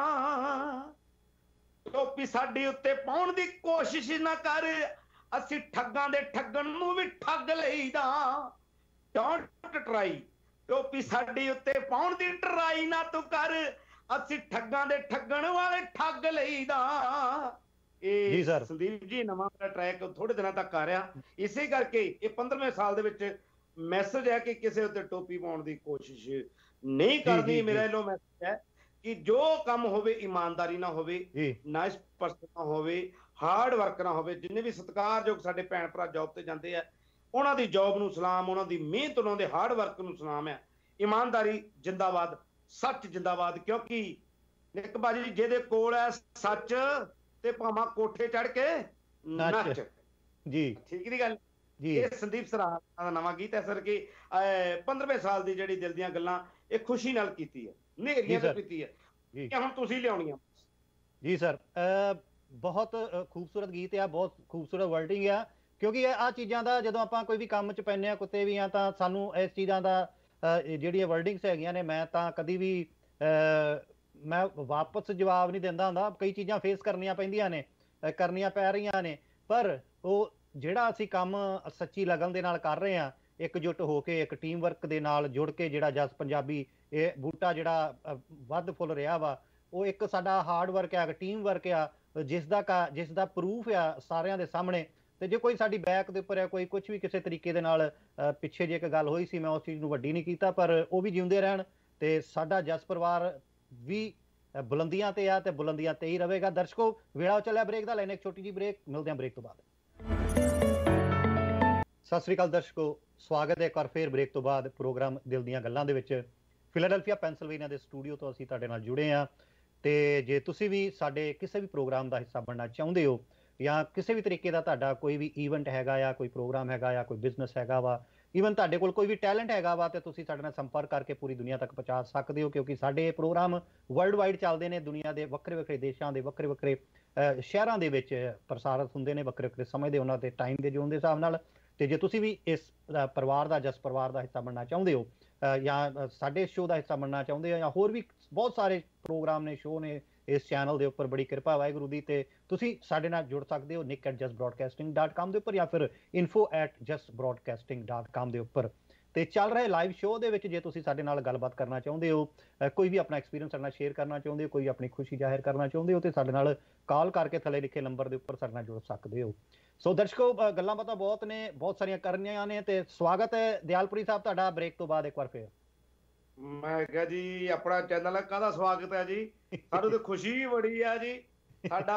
ਟੋਪੀ ਸਾਡੀ ਉੱਤੇ ਪਾਉਣ ਦੀ ਕੋਸ਼ਿਸ਼ ਨਾ ਕਰ, ਅਸੀਂ ਠੱਗਾਂ ਦੇ ਠੱਗਣ ਨੂੰ ਵੀ ਠੱਗ ਲਈਦਾ। ਡੋਂਟ ਟਰਾਈ, ਟੋਪੀ ਸਾਡੀ ਉੱਤੇ ਪਾਉਣ ਦੀ ਟਰਾਈ ਨਾ ਤੂੰ ਕਰ, ਅਸੀਂ ਠੱਗਾਂ ਦੇ ਠੱਗਣ ਵਾਲੇ ਠੱਗ ਲਈਦਾ। ਇਹ ਸੰਦੀਪ ਜੀ ਨਵਾਂ ਟਰੈਕ ਥੋੜੇ ਦਿਨਾਂ ਤੱਕ ਆ ਰਿਹਾ, ਇਸੇ ਕਰਕੇ ਇਹ ਪੰਦਰਵੇਂ ਸਾਲ ਦੇ ਵਿੱਚ ਮੈਸੇਜ ਹੈ ਕਿ ਕਿਸੇ ਉੱਤੇ ਟੋਪੀ ਪਾਉਣ ਦੀ ਕੋਸ਼ਿਸ਼ ਨਹੀਂ ਕਰਨੀ। ਮੇਰਾ ਵੱਲੋਂ ਮੈਸੇਜ ਹੈ ਕਿ ਜੋ ਕੰਮ ਹੋਵੇ ਇਮਾਨਦਾਰੀ ਨਾਲ ਹੋਵੇ, ਨਾਈਸ ਪਰਸਨ ਨਾ ਹੋਵੇ, ਹਾਰਡ ਵਰਕ ਨਾ ਹੋਵੇ। ਜਿੰਨੇ ਵੀ ਸਤਿਕਾਰਯੋਗ ਸਾਡੇ ਭੈਣ ਭਰਾ ਜੌਬ ਤੇ ਜਾਂਦੇ ਆ, ਉਹਨਾਂ ਦੀ ਜੌਬ ਨੂੰ ਸਲਾਮ, ਉਹਨਾਂ ਦੀ ਮਿਹਨਤ, ਉਹਨਾਂ ਦੇ ਹਾਰਡ ਵਰਕ ਨੂੰ ਸਲਾਮ ਹੈ। ਇਮਾਨਦਾਰੀ ਜਿੰਦਾਬਾਦ, ਸੱਚ ਜਿੰਦਾਬਾਦ। ਕਿਉਂਕਿ ਨਿੱਕ ਬਾਜੀ ਜਿਹਦੇ ਕੋਲ ਹੈ ਸੱਚ, ਤੇ ਭਾਵੇਂ ਕੋਠੇ ਚੜ ਕੇ ਨੱਚ ਜੀ। ਠੀਕ ਦੀ ਗੱਲ ਜੀ। ਇਹ ਸੰਦੀਪ ਸਰਾਲ ਦਾ ਨਵਾਂ ਗੀਤ ਹੈ ਸਰ ਕਿ ਪੰਦਰਵੇਂ ਸਾਲ ਦੀ ਜਿਹੜੀ ਦਿਲ ਦੀਆਂ ਗੱਲਾਂ ਇਹ ਖੁਸ਼ੀ ਨਾਲ ਕੀਤੀ ਹੈ, ਨੇਰੀਆਂ ਤੇ ਕੀਤੀ ਹੈ ਜੀ। ਹੁਣ ਤੁਸੀਂ ਲਿਆਉਣੀਆਂ ਜੀ ਸਰ। ਬਹੁਤ ਖੂਬਸੂਰਤ ਗੀਤ ਆ, ਬਹੁਤ ਖੂਬਸੂਰਤ ਵਰਡਿੰਗ ਆ। ਕਿਉਂਕਿ ਆਹ ਚੀਜ਼ਾਂ ਦਾ ਜਦੋਂ ਆਪਾਂ ਕੋਈ ਵੀ ਕੰਮ 'ਚ ਪੈਂਦੇ ਆ ਕੁੱਤੇ ਵੀ ਆ, ਤਾਂ ਸਾਨੂੰ ਇਸ ਚੀਜ਼ਾਂ ਦਾ ਜਿਹੜੀਆਂ ਵਰਡਿੰਗਸ ਹੈਗੀਆਂ ਨੇ, ਮੈਂ ਤਾਂ ਕਦੀ ਵੀ ਮੈਂ ਵਾਪਸ ਜਵਾਬ ਨਹੀਂ ਦਿੰਦਾ ਹੁੰਦਾ। ਕਈ ਚੀਜ਼ਾਂ ਫੇਸ ਕਰਨੀਆਂ ਪੈਂਦੀਆਂ ਨੇ, ਕਰਨੀਆਂ ਪੈ ਰਹੀਆਂ ਨੇ, ਪਰ ਉਹ ਜਿਹੜਾ ਅਸੀਂ ਕੰਮ ਸੱਚੀ ਲਗਨ ਦੇ ਨਾਲ ਕਰ ਰਹੇ ਹਾਂ, ਇਕਜੁੱਟ ਹੋ ਕੇ, ਇੱਕ ਟੀਮ ਵਰਕ ਦੇ ਨਾਲ ਜੁੜ ਕੇ, ਜਿਹੜਾ ਜਸ ਪੰਜਾਬੀ ਇਹ ਬੂਟਾ ਜਿਹੜਾ ਵੱਧ ਫੁੱਲ ਰਿਹਾ ਵਾ, ਉਹ ਇੱਕ ਸਾਡਾ ਹਾਰਡ ਵਰਕ ਆ, ਟੀਮ ਵਰਕ ਆ, ਜਿਸ ਦਾ ਜਿਸ ਦਾ ਪ੍ਰੂਫ ਆ ਸਾਰਿਆਂ ਦੇ ਸਾਹਮਣੇ। ਤੇ ਜੇ ਕੋਈ ਸਾਡੀ ਬੈਕ ਦੇ ਉੱਪਰ ਹੈ, ਕੋਈ ਕੁਝ ਵੀ ਕਿਸੇ ਤਰੀਕੇ ਦੇ ਨਾਲ ਪਿੱਛੇ ਜੇ ਇੱਕ ਗੱਲ ਹੋਈ ਸੀ, ਮੈਂ ਉਸ ਚੀਜ਼ ਨੂੰ ਵੱਡੀ ਨਹੀਂ ਕੀਤਾ, ਪਰ ਉਹ ਵੀ ਜਿਉਂਦੇ ਰਹਿਣ ਤੇ ਸਾਡਾ ਜਸ ਪਰਿਵਾਰ ਵੀ ਬੁਲੰਦੀਆਂ ਤੇ ਆ ਤੇ ਬੁਲੰਦੀਆਂ ਤੇ ਹੀ ਰਹੇਗਾ। ਦਰਸ਼ਕੋ, ਵੇਲਾ ਚੱਲਿਆ ਬ੍ਰੇਕ ਦਾ, ਲੈਣੇ ਇੱਕ ਛੋਟੀ ਜਿਹੀ ਬ੍ਰੇਕ, ਮਿਲਦੇ ਹਾਂ ਬ੍ਰੇਕ ਤੋਂ ਬਾਅਦ। ਸਤਿ ਸ੍ਰੀ ਅਕਾਲ ਦਰਸ਼ਕੋ, ਸਵਾਗਤ ਹੈ ਇੱਕ ਵਾਰ ਫੇਰ ਬ੍ਰੇਕ ਤੋਂ ਬਾਅਦ ਪ੍ਰੋਗਰਾਮ ਦਿਲ ਦੀਆਂ ਗੱਲਾਂ ਦੇ ਵਿੱਚ। ਫਿਲਾਡੈਲਫੀਆ ਪੈਂਸਿਲਵੇਨੀਆ ਦੇ ਸਟੂਡੀਓ ਤੋਂ ਅਸੀਂ ਤੁਹਾਡੇ ਨਾਲ ਜੁੜੇ ਹਾਂ। ਤੇ ਜੇ ਤੁਸੀਂ ਵੀ ਸਾਡੇ ਕਿਸੇ ਵੀ ਪ੍ਰੋਗਰਾਮ ਦਾ ਹਿੱਸਾ ਬਣਨਾ ਚਾਹੁੰਦੇ ਹੋ, ਜਾਂ ਕਿਸੇ ਵੀ ਤਰੀਕੇ ਦਾ ਤੁਹਾਡਾ ਕੋਈ ਵੀ ਈਵੈਂਟ ਹੈਗਾ ਆ, ਕੋਈ ਪ੍ਰੋਗਰਾਮ ਹੈਗਾ ਆ, ਕੋਈ ਬਿਜ਼ਨਸ ਹੈਗਾ ਵਾ, ਈਵਨ ਤੁਹਾਡੇ ਕੋਲ ਕੋਈ ਵੀ ਟੈਲੈਂਟ ਹੈਗਾ ਵਾ, ਤੇ ਤੁਸੀਂ ਸਾਡੇ ਨਾਲ ਸੰਪਰਕ ਕਰਕੇ ਪੂਰੀ ਦੁਨੀਆ ਤੱਕ ਪਹੁੰਚਾ ਸਕਦੇ ਹੋ। ਕਿਉਂਕਿ ਸਾਡੇ ਪ੍ਰੋਗਰਾਮ ਵਰਲਡ ਵਾਈਡ ਚੱਲਦੇ ਨੇ, ਦੁਨੀਆ ਦੇ ਵੱਖਰੇ ਵੱਖਰੇ ਦੇਸ਼ਾਂ ਦੇ ਵੱਖਰੇ ਵੱਖਰੇ ਸ਼ਹਿਰਾਂ ਦੇ ਵਿੱਚ ਪ੍ਰਸਾਰਿਤ ਹੁੰਦੇ ਨੇ, ਵੱਖਰੇ ਵੱਖਰੇ ਸਮੇਂ ਦੇ ਉਹਨਾਂ ਦੇ ਟਾਈਮ ਦੇ ਜ਼ੋਨ ਦੇ ਹਿਸਾਬ ਨਾਲ। ਤੇ ਜੇ ਤੁਸੀਂ ਵੀ ਇਸ ਪਰਿਵਾਰ ਦਾ, ਜਸ ਪਰਿਵਾਰ ਦਾ ਹਿੱਸਾ ਬਣਨਾ ਚਾਹੁੰਦੇ ਹੋ, ਜਾਂ ਸਾਡੇ ਸ਼ੋਅ ਦਾ ਹਿੱਸਾ ਬਣਨਾ ਚਾਹੁੰਦੇ ਹੋ, ਜਾਂ ਹੋਰ ਵੀ ਬਹੁਤ ਸਾਰੇ ਪ੍ਰੋਗਰਾਮ ਨੇ, ਸ਼ੋਅ ਨੇ, ਇਸ ਚੈਨਲ ਦੇ ਉੱਪਰ ਬੜੀ ਕਿਰਪਾ ਵਾਹਿਗੁਰੂ ਦੀ। ਤੇ ਤੁਸੀਂ ਸਾਡੇ ਨਾਲ ਜੁੜ ਸਕਦੇ ਹੋ ਨਿਕ at just broadcasting dot com ਦੇ ਉੱਪਰ ਜਾਂ ਫਿਰ info at just broadcasting dot com ਦੇ ਉੱਪਰ। ਤੇ ਚੱਲ ਰਹੇ ਲਾਈਵ ਸ਼ੋਅ ਦੇ ਵਿੱਚ ਜੇ ਤੁਸੀਂ ਸਾਡੇ ਨਾਲ ਗੱਲਬਾਤ ਕਰਨਾ ਚਾਹੁੰਦੇ ਹੋ, ਕੋਈ ਵੀ ਆਪਣਾ ਐਕਸਪੀਰੀਅੰਸ ਸਾਡੇ ਨਾਲ ਸ਼ੇਅਰ ਕਰਨਾ ਚਾਹੁੰਦੇ ਹੋ, ਕੋਈ ਆਪਣੀ ਖੁਸ਼ੀ ਜ਼ਾਹਿਰ ਕਰਨਾ ਚਾਹੁੰਦੇ ਹੋ, ਤੇ ਸਾਡੇ ਨਾਲ ਕਾਲ ਕਰਕੇ ਥੱਲੇ ਲਿਖੇ ਨੰਬਰ ਦੇ ਉੱਪਰ ਸਾਡੇ ਨਾਲ ਜੁੜ ਸਕਦੇ ਹੋ। ਸੋ ਦਰਸ਼ਕੋ, ਗੱਲਾਂ ਬਾਤਾਂ ਬਹੁਤ ਨੇ, ਬਹੁਤ ਸਾਰੀਆਂ ਕਰਨੀਆਂ ਨੇ, ਤੇ ਸਵਾਗਤ ਹੈ ਦਿਆਲਪੁਰੀ ਸਾਹਿਬ ਤੁਹਾਡਾ ਬ੍ਰੇਕ ਤੋਂ ਬਾਅਦ ਇੱਕ ਵਾਰ ਫੇਰ। ਮੈਂ ਕਿਹਾ ਜੀ ਆਪਣਾ ਚੈਨਲ ਕਾਹਦਾ ਸਵਾਗਤ ਹੈ ਜੀ, ਸਾਨੂੰ ਤੇ ਖੁਸ਼ੀ ਬੜੀ ਆ ਜੀ। ਸਾਡਾ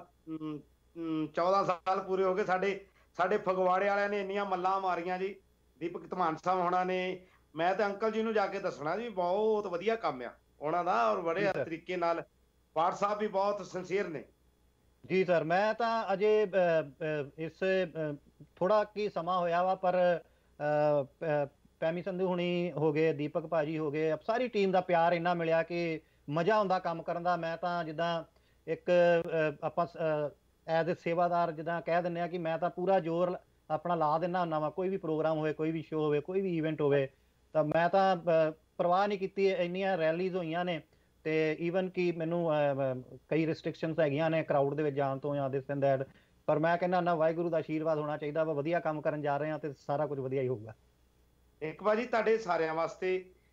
ਚੌਦਾਂ ਸਾਲ ਪੂਰੇ ਹੋ ਗਏ, ਸਾਡੇ ਸਾਡੇ ਫਗਵਾੜੇ ਵਾਲਿਆਂ ਨੇ ਇੰਨੀਆਂ ਮੱਲਾਂ ਮਾਰੀਆਂ ਜੀ, ਦੀਪਕ ਧਮਾਨ ਸਾਹਿਬ ਹੋਣਾ ਨੇ। ਮੈਂ ਤੇ ਅੰਕਲ ਜੀ ਨੂੰ ਜਾ ਕੇ ਦੱਸਣਾ ਜੀ, ਬਹੁਤ ਵਧੀਆ ਕੰਮ ਆ ਉਹਨਾਂ ਦਾ, ਔਰ ਬੜੇ ਤਰੀਕੇ ਨਾਲ ਪਾਠ ਸਾਹਿਬ ਵੀ ਬਹੁਤ ਸਿੰਸੀਅਰ ਨੇ ਜੀ। ਸਰ ਮੈਂ ਤਾਂ ਅਜੇ ਇਸ ਥੋੜਾ ਕੀ ਸਮਾਂ ਹੋਇਆ ਵਾ, ਪਰ ਪੈਮੀ ਸੰਧੂ ਹੁਣੀ ਹੋ ਗਏ, ਦੀਪਕ ਭਾਜੀ ਹੋ ਗਏ, ਸਾਰੀ ਟੀਮ ਦਾ ਪਿਆਰ ਇੰਨਾ ਮਿਲਿਆ ਕਿ ਮਜ਼ਾ ਆਉਂਦਾ ਕੰਮ ਕਰਨ ਦਾ। ਮੈਂ ਤਾਂ ਜਿੱਦਾਂ ਇੱਕ ਆਪਾਂ ਐਜ਼ ਏ ਸੇਵਾਦਾਰ ਜਿੱਦਾਂ ਕਹਿ ਦਿੰਦੇ ਆ ਕਿ ਮੈਂ ਤਾਂ ਪੂਰਾ ਜ਼ੋਰ ਆਪਣਾ ਲਾ ਦਿੰਦਾ ਹੁੰਦਾ ਵਾ, ਕੋਈ ਵੀ ਪ੍ਰੋਗਰਾਮ ਹੋਵੇ, ਕੋਈ ਵੀ ਸ਼ੋਅ ਹੋਵੇ, ਕੋਈ ਵੀ ਇਵੈਂਟ ਹੋਵੇ, ਤਾਂ ਮੈਂ ਤਾਂ ਪਰਵਾਹ ਨਹੀਂ ਕੀਤੀ। ਇੰਨੀਆਂ ਰੈਲੀਜ਼ ਹੋਈਆਂ ਨੇ ਤੇ ਈਵਨ ਕਿ ਮੈਨੂੰ ਕਈ ਰਿਸਟ੍ਰਿਕਸ਼ਨਸ ਹੈਗੀਆਂ ਨੇ ਕਰਾਊਡ ਦੇ ਵਿੱਚ ਜਾਣ ਤੋਂ ਜਾਂ ਦਿਸ ਐਂਡ ਦੈਟ, ਪਰ ਮੈਂ ਕਹਿੰਦਾ ਨਾ ਵਾਹਿਗੁਰੂ ਦਾ ਆਸ਼ੀਰਵਾਦ ਹੋਣਾ ਚਾਹੀਦਾ ਵਾ। ਵਧੀਆ ਕੰਮ ਕਰਨ ਜਾ ਰਹੇ ਹਾਂ ਤੇ ਸਾਰਾ ਕੁਝ ਵਧੀਆ ਹੀ ਹੋਊਗਾ। ਇੱਕ ਵਾਰੀ ਤੁਹਾਡੇ ਸਾਰਿਆਂ ਵਾਸਤੇ,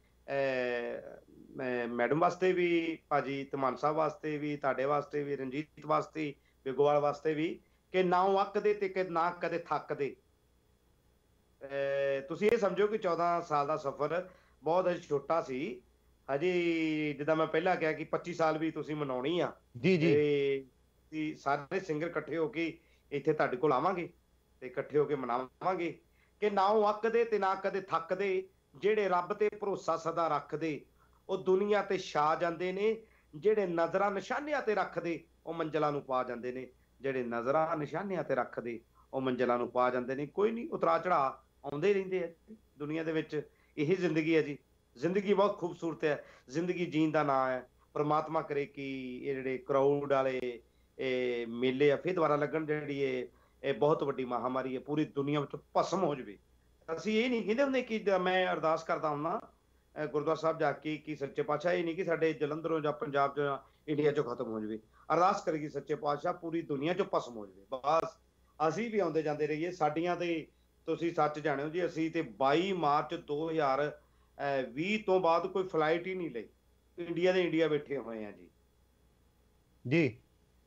ਮੈਡਮ ਵਾਸਤੇ ਵੀ, ਭਾਜੀ ਧਮਾਨ ਸਾਹਿਬ ਵਾਸਤੇ ਵੀ, ਤੁਹਾਡੇ ਵਾਸਤੇ ਵੀ, ਰਣਜੀਤ ਵਾਸਤੇ, ਬਿਗੋਵਾਲ ਵਾਸਤੇ ਵੀ, ਕਿ ਨਾ ਅੱਕਦੇ ਤੇ ਕਿ ਨਾ ਕਦੇ ਥੱਕਦੇ। ਤੁਸੀਂ ਇਹ ਸਮਝੋ ਕਿ ਚੌਦਾਂ ਸਾਲ ਦਾ ਸਫ਼ਰ ਬਹੁਤ ਛੋਟਾ ਸੀ ਹਜੇ। ਜਿੱਦਾਂ ਮੈਂ ਪਹਿਲਾਂ ਕਿਹਾ ਕਿ ਪੱਚੀ ਸਾਲ ਵੀ ਤੁਸੀਂ ਮਨਾਉਣੀ ਆ ਜੀ ਜੀ, ਤੇ ਸਾਰੇ ਸਿੰਗਰ ਇਕੱਠੇ ਹੋ ਕੇ ਇੱਥੇ ਤੁਹਾਡੇ ਕੋਲ ਆਵਾਂਗੇ ਤੇ ਇਕੱਠੇ ਹੋ ਕੇ ਮਨਾਵਾਂਗੇ ਕਿ ਨਾ ਉਹ ਅੱਕਦੇ ਤੇ ਨਾ ਕਦੇ ਥੱਕਦੇ, ਜਿਹੜੇ ਰੱਬ ਤੇ ਭਰੋਸਾ ਸਦਾ ਰੱਖਦੇ ਉਹ ਦੁਨੀਆ ਤੇ ਛਾ ਜਾਂਦੇ ਨੇ, ਜਿਹੜੇ ਨਜ਼ਰਾਂ ਨਿਸ਼ਾਨਿਆਂ ਤੇ ਰੱਖਦੇ ਉਹ ਮੰਜ਼ਿਲਾਂ ਨੂੰ ਪਾ ਜਾਂਦੇ ਨੇ, ਜਿਹੜੇ ਨਜ਼ਰਾਂ ਨਿਸ਼ਾਨਿਆਂ ਤੇ ਰੱਖਦੇ ਉਹ ਮੰਜ਼ਿਲਾਂ ਨੂੰ ਪਾ ਜਾਂਦੇ ਨੇ। ਕੋਈ ਨਹੀਂ, ਉਤਰਾ ਚੜਾ ਆਉਂਦੇ ਰਹਿੰਦੇ ਆ ਦੁਨੀਆ ਦੇ ਵਿੱਚ, ਇਹ ਜ਼ਿੰਦਗੀ ਹੈ ਜੀ। ਜ਼ਿੰਦਗੀ ਬਹੁਤ ਖੂਬਸੂਰਤ ਹੈ, ਜ਼ਿੰਦਗੀ ਜੀਣ ਦਾ ਨਾਂ ਹੈ। ਪਰਮਾਤਮਾ ਕਰੇ ਕਿ ਇਹ ਜਿਹੜੇ ਕਰਾਊਡ ਵਾਲੇ ਇਹ ਮੇਲੇ ਆ ਫਿਰ ਦੁਬਾਰਾ ਲੱਗਣ, ਜਿਹੜੀ ਇਹ ਇਹ ਬਹੁਤ ਵੱਡੀ ਮਹਾਮਾਰੀ ਹੈ, ਪੂਰੀ ਦੁਨੀਆ ਵਿੱਚ ਭਸਮ ਹੋ ਜਾਵੇ। ਅਸੀਂ ਇਹ ਨਹੀਂ ਕਹਿੰਦੇ ਹੁੰਦੇ ਕਿ ਮੈਂ ਅਰਦਾਸ ਕਰਦਾ ਹੁੰਦਾ ਗੁਰਦੁਆਰਾ ਸਾਹਿਬ ਜਾ ਕੇ ਕਿ ਸੱਚੇ ਪਾਤਸ਼ਾਹ, ਇਹ ਨਹੀਂ ਕਿ ਸਾਡੇ ਜਲੰਧਰੋਂ ਜਾਂ ਪੰਜਾਬ ਚ ਜਾਂ ਇੰਡੀਆ ਚੋਂ ਖਤਮ ਹੋ ਜਾਵੇ। ਅਰਦਾਸ ਕਰੀਏ ਸੱਚੇ ਪਾਤਸ਼ਾਹ ਪੂਰੀ ਦੁਨੀਆ ਚੋਂ ਭਸਮ ਹੋ ਜਾਵੇ, ਬਸ ਅਸੀਂ ਵੀ ਆਉਂਦੇ ਜਾਂਦੇ ਰਹੀਏ। ਸਾਡੀਆਂ ਤੇ ਤੁਸੀਂ ਸੱਚ ਜਾਣਿਓ ਜੀ, ਅਸੀਂ ਤੇ ਬਾਈ ਮਾਰਚ ਦੋ ਹਜ਼ਾਰ ਵੀਹ ਤੋਂ ਬਾਅਦ ਕੋਈ ਫਲਾਈਟ ਹੀ ਨਹੀਂ ਲਈ, ਇੰਡੀਆ ਦੇ ਇੰਡੀਆ ਬੈਠੇ ਹੋਏ ਆ ਜੀ। ਜੀ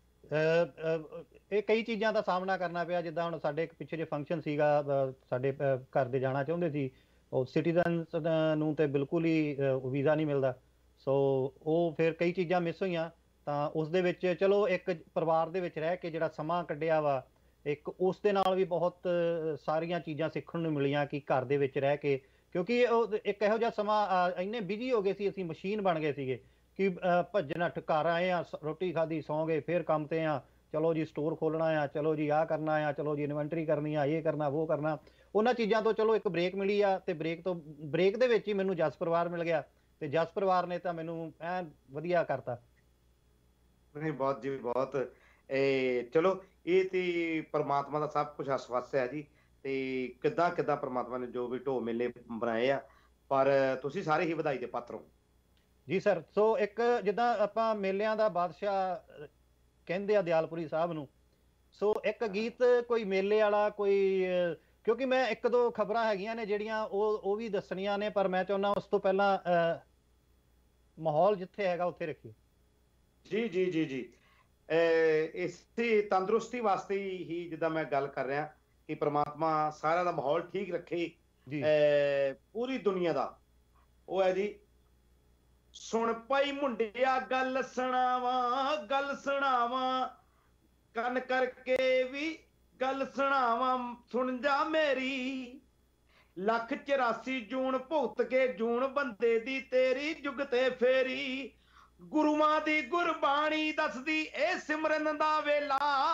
ਇਹ ਕਈ ਚੀਜ਼ਾਂ ਦਾ ਸਾਹਮਣਾ ਕਰਨਾ ਪਿਆ, ਜਿੱਦਾਂ ਹੁਣ ਸਾਡੇ ਇੱਕ ਪਿੱਛੇ ਜੇ ਫੰਕਸ਼ਨ ਸੀਗਾ, ਸਾਡੇ ਘਰ ਦੇ ਜਾਣਾ ਚਾਹੁੰਦੇ ਸੀ, ਉਹ ਸਿਟੀਜ਼ਨਸ ਨੂੰ ਤੇ ਬਿਲਕੁਲ ਹੀ ਵੀਜ਼ਾ ਨਹੀਂ ਮਿਲਦਾ, ਸੋ ਉਹ ਫਿਰ ਕਈ ਚੀਜ਼ਾਂ ਮਿਸ ਹੋਈਆਂ। ਤਾਂ ਉਸ ਦੇ ਵਿੱਚ ਚਲੋ ਇੱਕ ਪਰਿਵਾਰ ਦੇ ਵਿੱਚ ਰਹਿ ਕੇ ਜਿਹੜਾ ਸਮਾਂ ਕੱਢਿਆ ਵਾ, ਇੱਕ ਉਸ ਦੇ ਨਾਲ ਵੀ ਬਹੁਤ ਸਾਰੀਆਂ ਚੀਜ਼ਾਂ ਸਿੱਖਣ ਨੂੰ ਮਿਲੀਆਂ ਕਿ ਘਰ ਦੇ ਵਿੱਚ ਰਹਿ ਕੇ, ਕਿਉਂਕਿ ਉਹ ਇੱਕ ਇਹੋ ਜਿਹਾ ਸਮਾਂ ਇੰਨੇ ਬਿਜੀ ਹੋ ਗਏ ਸੀ, ਅਸੀਂ ਮਸ਼ੀਨ ਬਣ ਗਏ ਸੀਗੇ ਕਿ ਭੱਜਣਾ, ਘਰ ਆਏ ਆ, ਰੋਟੀ ਖਾਧੀ, ਸੌਂ ਗਏ, ਫਿਰ ਕੰਮ ਤੇ ਆ, ਚਲੋ ਜੀ ਸਟੋਰ ਖੋਲਣਾ ਆ, ਚਲੋ ਜੀ ਆਹ ਕਰਨਾ ਆ, ਚਲੋ ਜੀ ਇਨਵੈਂਟਰੀ ਕਰਨੀ ਆ, ਇਹ ਕਰਨਾ ਉਹ ਕਰਨਾ। ਉਹਨਾਂ ਚੀਜ਼ਾਂ ਤੋਂ ਚਲੋ ਇੱਕ ਬ੍ਰੇਕ ਮਿਲੀ ਆ, ਤੇ ਬ੍ਰੇਕ ਤੋਂ ਬ੍ਰੇਕ ਦੇ ਵਿੱਚ ਹੀ ਮੈਨੂੰ ਜਸ ਪਰਿਵਾਰ ਮਿਲ ਗਿਆ, ਤੇ ਜਸ ਪਰਿਵਾਰ ਨੇ ਤਾਂ ਮੈਨੂੰ ਐ ਵਧੀਆ ਕਰਤਾ। ਨਹੀਂ ਬਹੁਤ ਜੀ ਬਹੁਤ, ਇਹ ਚਲੋ ਇਹ ਤੇ ਪਰਮਾਤਮਾ ਦਾ ਸਭ ਕੁਝ ਆਸ-ਪਾਸ ਹੈ ਜੀ, ਤੇ ਕਿੱਦਾਂ ਕਿੱਦਾਂ ਪਰਮਾਤਮਾ ਨੇ ਜੋ ਵੀ ਢੋ ਮੇਲੇ ਬਣਾਏ ਆ, ਪਰ ਤੁਸੀਂ ਸਾਰੇ ਹੀ ਵਧਾਈ ਦੇ ਪਾਤਰ ਹੋ ਜੀ ਸਰ। ਸੋ ਇੱਕ ਜਿੱਦਾਂ ਆਪਾਂ ਮੇਲਿਆਂ ਦਾ ਬਾਦਸ਼ਾਹ ਕਹਿੰਦੇ ਆ ਦਿਆਲਪੁਰੀ ਸਾਹਿਬ ਨੂੰ, ਸੋ ਇੱਕ ਗੀਤ ਕੋਈ ਮੇਲੇ ਵਾਲਾ ਕੋਈ, ਕਿਉਂਕਿ ਮੈਂ ਇੱਕ ਦੋ ਖਬਰਾਂ ਹੈਗੀਆਂ ਨੇ ਜਿਹੜੀਆਂ ਉਹ ਉਹ ਵੀ ਦੱਸਣੀਆਂ ਨੇ, ਪਰ ਮੈਂ ਚਾਹੁੰਦਾ ਉਸ ਤੋਂ ਪਹਿਲਾਂ ਮਾਹੌਲ ਜਿੱਥੇ ਹੈਗਾ ਉੱਥੇ ਰੱਖੀਏ। ਜੀ ਜੀ ਜੀ ਜੀ ਇਸੇ ਤੰਦਰੁਸਤੀ ਵਾਸਤੇ ਹੀ ਜਿੱਦਾਂ ਮੈਂ ਗੱਲ ਕਰ ਰਿਹਾ ਕਿ ਪ੍ਰਮਾਤਮਾ ਸਾਰਿਆਂ ਦਾ ਮਾਹੌਲ ਠੀਕ ਰੱਖੇ ਪੂਰੀ ਦੁਨੀਆ ਦਾ। ਉਹ ਹੈ ਜੀ, ਸੁਣ ਪਈ ਮੁੰਡਿਆ ਗੱਲ ਸੁਣਾਵਾਂ, ਗੱਲ ਸੁਣਾਵਾਂ, ਕੰਨ ਕਰਕੇ ਵੀ ਗੱਲ ਸੁਣਾਵਾਂ, ਸੁਣ ਜਾ ਮੇਰੀ। ਲੱਖ ਚੁਰਾਸੀ ਜੂਨ ਭੁਗਤ ਕੇ ਜੂਨ ਬੰਦੇ ਦੀ ਤੇਰੀ, ਜੁਗ ਤੇ ਫੇਰੀ ਗੁਰੂਆਂ ਦੀ ਗੁਰਬਾਣੀ ਦੱਸਦੀ ਇਹ ਸਿਮਰਨ ਦਾ ਵੇਲਾ।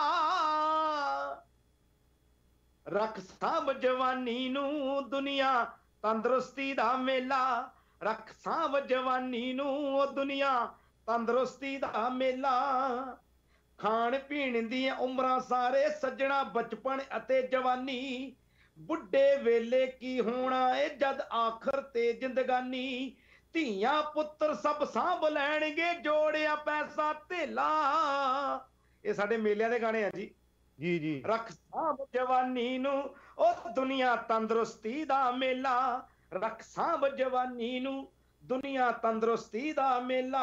ਰੱਖ ਸਾਂਭ ਜਵਾਨੀ ਨੂੰ ਦੁਨੀਆ ਤੰਦਰੁਸਤੀ ਦਾ ਮੇਲਾ, ਰੱਖ ਸਾਂਭ ਜਵਾਨੀ ਨੂੰ ਦੁਨੀਆ ਤੰਦਰੁਸਤੀ ਦਾ ਮੇਲਾ। ਖਾਣ ਪੀਣ ਦੀਆਂ ਉਮਰਾਂ ਸਾਰੇ ਸੱਜਣਾ, ਬਚਪਨ ਅਤੇ ਜਵਾਨੀ, ਬੁੱਢੇ ਵੇਲੇ ਕੀ ਹੋਣਾ ਏ ਜਦ ਆਖਰ ਤੇ ਜ਼ਿੰਦਗਾਨੀ। ਧੀਆਂ ਪੁੱਤਰ ਸਭ ਸਾਂਭ ਲੈਣਗੇ ਜੋੜਿਆ ਪੈਸਾ ਧੇਲਾ। ਇਹ ਸਾਡੇ ਮੇਲਿਆਂ ਦੇ ਗਾਣੇ ਆ ਜੀ। ਜੀ ਜੀ। ਰੱਖ ਸਾਂਭ ਜਵਾਨੀ ਨੂੰ ਉਹ ਦੁਨੀਆ ਤੰਦਰੁਸਤੀ ਦਾ ਮੇਲਾ। ਰੱਖ ਸਾਂਭ ਜਵਾਨੀ ਨੂੰ ਦੁਨੀਆ ਤੰਦਰੁਸਤੀ ਦਾ ਮੇਲਾ।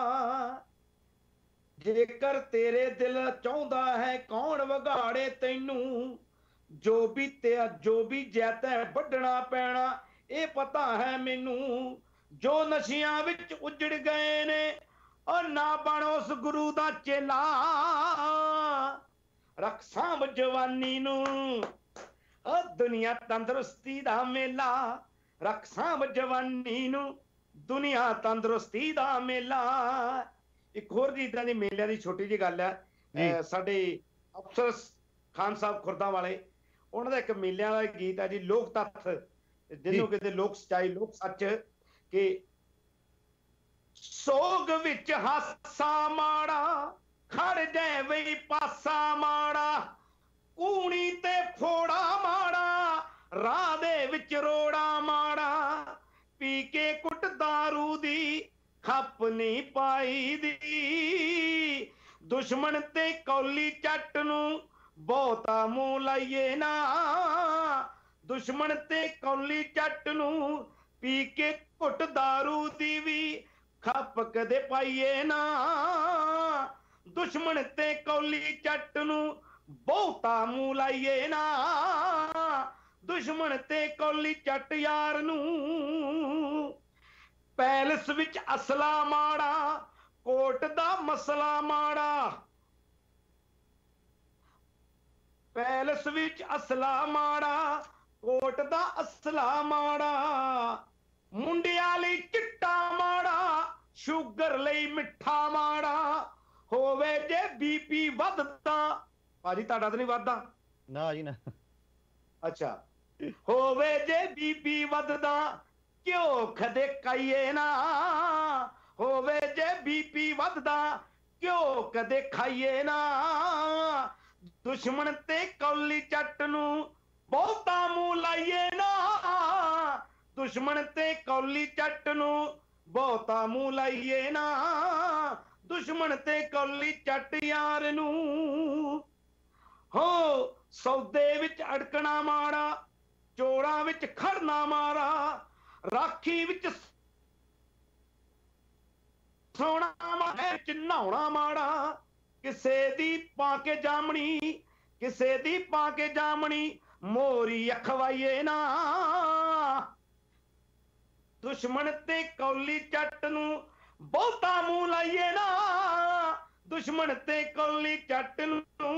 ਜੇਕਰ ਤੇਰੇ ਦਿਲ ਚਾਹੁੰਦਾ ਹੈ ਕੌਣ ਵਿਗਾੜੇ ਤੈਨੂੰ, ਜੋ ਵੀ ਤੇ ਜੋ ਵੀ ਜੈਤੈ ਵੱਢਣਾ ਪੈਣਾ ਇਹ ਪਤਾ ਹੈ ਮੈਨੂੰ। ਜੋ ਨਸ਼ਿਆਂ ਵਿੱਚ ਉਜੜ ਗਏ ਨੇ ਉਹ ਨਾ ਬਣ ਉਸ ਗੁਰੂ ਦਾ ਚੇਲਾ। ਰੱਖ ਸਾਂਭ ਜਵਾਨੀ ਨੂੰ ਉਹ ਦੁਨੀਆ ਤੰਦਰੁਸਤੀ ਦਾ ਮੇਲਾ। ਰੱਖ ਸਾਂਭ ਜਵਾਨੀ ਨੂੰ ਦੁਨੀਆ ਤੰਦਰੁਸਤੀ ਦਾ ਮੇਲਾ। ਇੱਕ ਹੋਰ ਜੀ ਇਦਾਂ ਦੀ ਮੇਲਿਆਂ ਦੀ ਛੋਟੀ ਜਿਹੀ ਗੱਲ ਹੈ। ਸਾਡੇ ਅਫਸਰ ਖਾਨ ਸਾਹਿਬ ਖੁਰਦਾ ਵਾਲੇ, ਉਹਨਾਂ ਦਾ ਇੱਕ ਮੇਲਿਆਂ ਦਾ ਗੀਤ ਹੈ ਜੀ, ਲੋਕ ਤੱਥ ਜਿਹਨੂੰ ਕਹਿੰਦੇ ਲੋਕ ਸੱਚਾਈ ਲੋਕ ਸੱਚ। ਕਿ ਸੋਗ ਵਿੱਚ ਹਾਸਾ ਮਾੜਾ ਖੜ ਜਾਏ ਵਈ ਪਾਸਾ ਮਾੜਾ। ਕੂਣੀ ਤੇ ਫੋੜਾ ਮਾੜਾ ਰਾਹ ਦੇ ਵਿੱਚ ਰੋੜਾ ਮਾੜਾ। ਪੀ ਕੇ ਕੁੱਟ ਦਾਰੂ ਦੀ ਖੱਪ ਨਹੀਂ ਪਾਈ ਦੀ। ਦੁਸ਼ਮਣ ਤੇ ਕੌਲੀ ਚੱਟ ਨੂੰ ਬਹੁਤਾ ਮੂੰਹ ਲਾਈਏ ਨਾ। ਦੁਸ਼ਮਣ ਤੇ ਕੌਲੀ ਚੱਟ ਨੂੰ ਪੀ ਕੇ ਘੁੱਟ ਦਾਰੂ ਦੀ ਵੀ ਖੱਪ ਕਦੇ ਪਾਈਏ ਨਾ। ਦੁਸ਼ਮਣ ਤੇ ਕੌਲੀ ਚੱਟ ਨੂੰ ਬਹੁਤਾ ਮੂੰਹ ਲਾਈਏ ਨਾ। ਦੁਸ਼ਮਣ ਤੇ ਕੌਲੀ ਚੱਟ ਯਾਰ ਨੂੰ। ਪੈਲਸ ਵਿੱਚ ਅਸਲਾ ਮਾੜਾ ਕੋਟ ਦਾ ਮਸਲਾ ਮਾੜਾ। ਪੈਲਸ ਵਿੱਚ ਅਸਲਾ ਮਾੜਾ ਕੋਟ ਦਾ ਅਸਲਾ ਮਾੜਾ। ਮੁੰਡਿਆਂ ਲਈ ਚਿੱਟਾ ਮਾੜਾ ਸ਼ੂਗਰ ਲਈ ਮਿੱਠਾ ਮਾੜਾ। ਹੋਵੇ ਜੇ ਬੀਪੀ ਵੱਧਦਾ, ਭਾਜੀ ਤੁਹਾਡਾ ਤਾਂ ਨਹੀਂ ਵੱਧਦਾ ਨਾ ਜੀ ਨਾ। ਅੱਛਾ। ਹੋਵੇ ਜੇ ਬੀਪੀ ਵੱਧਦਾ ਕਿਉਂ ਕਦੇ ਖਾਈਏ ਨਾ। ਹੋਵੇ ਜੇ ਬੀਪੀ ਵੱਧਦਾ ਕਿਉਂ ਕਦੇ ਖਾਈਏ ਨਾ। ਦੁਸ਼ਮਣ ਤੇ ਕੌਲੀ ਚੱਟ ਨੂੰ ਬਹੁਤਾ ਮੂੰਹ ਲਾਈਏ ਨਾ। ਦੁਸ਼ਮਣ ਤੇ ਕੌਲੀ ਚੱਟ ਨੂੰ ਬਹੁਤਾ ਮੂੰਹ ਲਾਈਏ ਨਾ। ਦੁਸ਼ਮਣ ਤੇ ਕੌਲੀ ਚੱਟ ਯਾਰ ਨੂੰ। ਹੋ ਸੌਦੇ ਵਿੱਚ ਅੜਕਣਾ ਮਾੜਾ ਚੋਰਾਂ ਵਿੱਚ ਖੜਨਾ ਮਾੜਾ। ਰਾਖੀ ਵਿੱਚ ਸੋਣਾ ਮਾੜਾ ਚ ਨਹਾਉਣਾ ਮਾੜਾ। ਕਿਸੇ ਦੀ ਪਾ ਕੇ ਜਾਮਣੀ ਕਿਸੇ ਦੀ ਪਾ ਕੇ ਜਾਮਣੀ ਮੋਰੀ ਅਖਵਾਈਏ ਨਾ। ਦੁਸ਼ਮਣ ਤੇ ਕੌਲੀ ਚੱਟ ਨੂੰ ਬਹੁਤਾ ਮੂੰਹ ਲਾਈਏ ਨਾ। ਦੁਸ਼ਮਣ ਤੇ ਕੌਲੀ ਚੱਟ ਨੂੰ।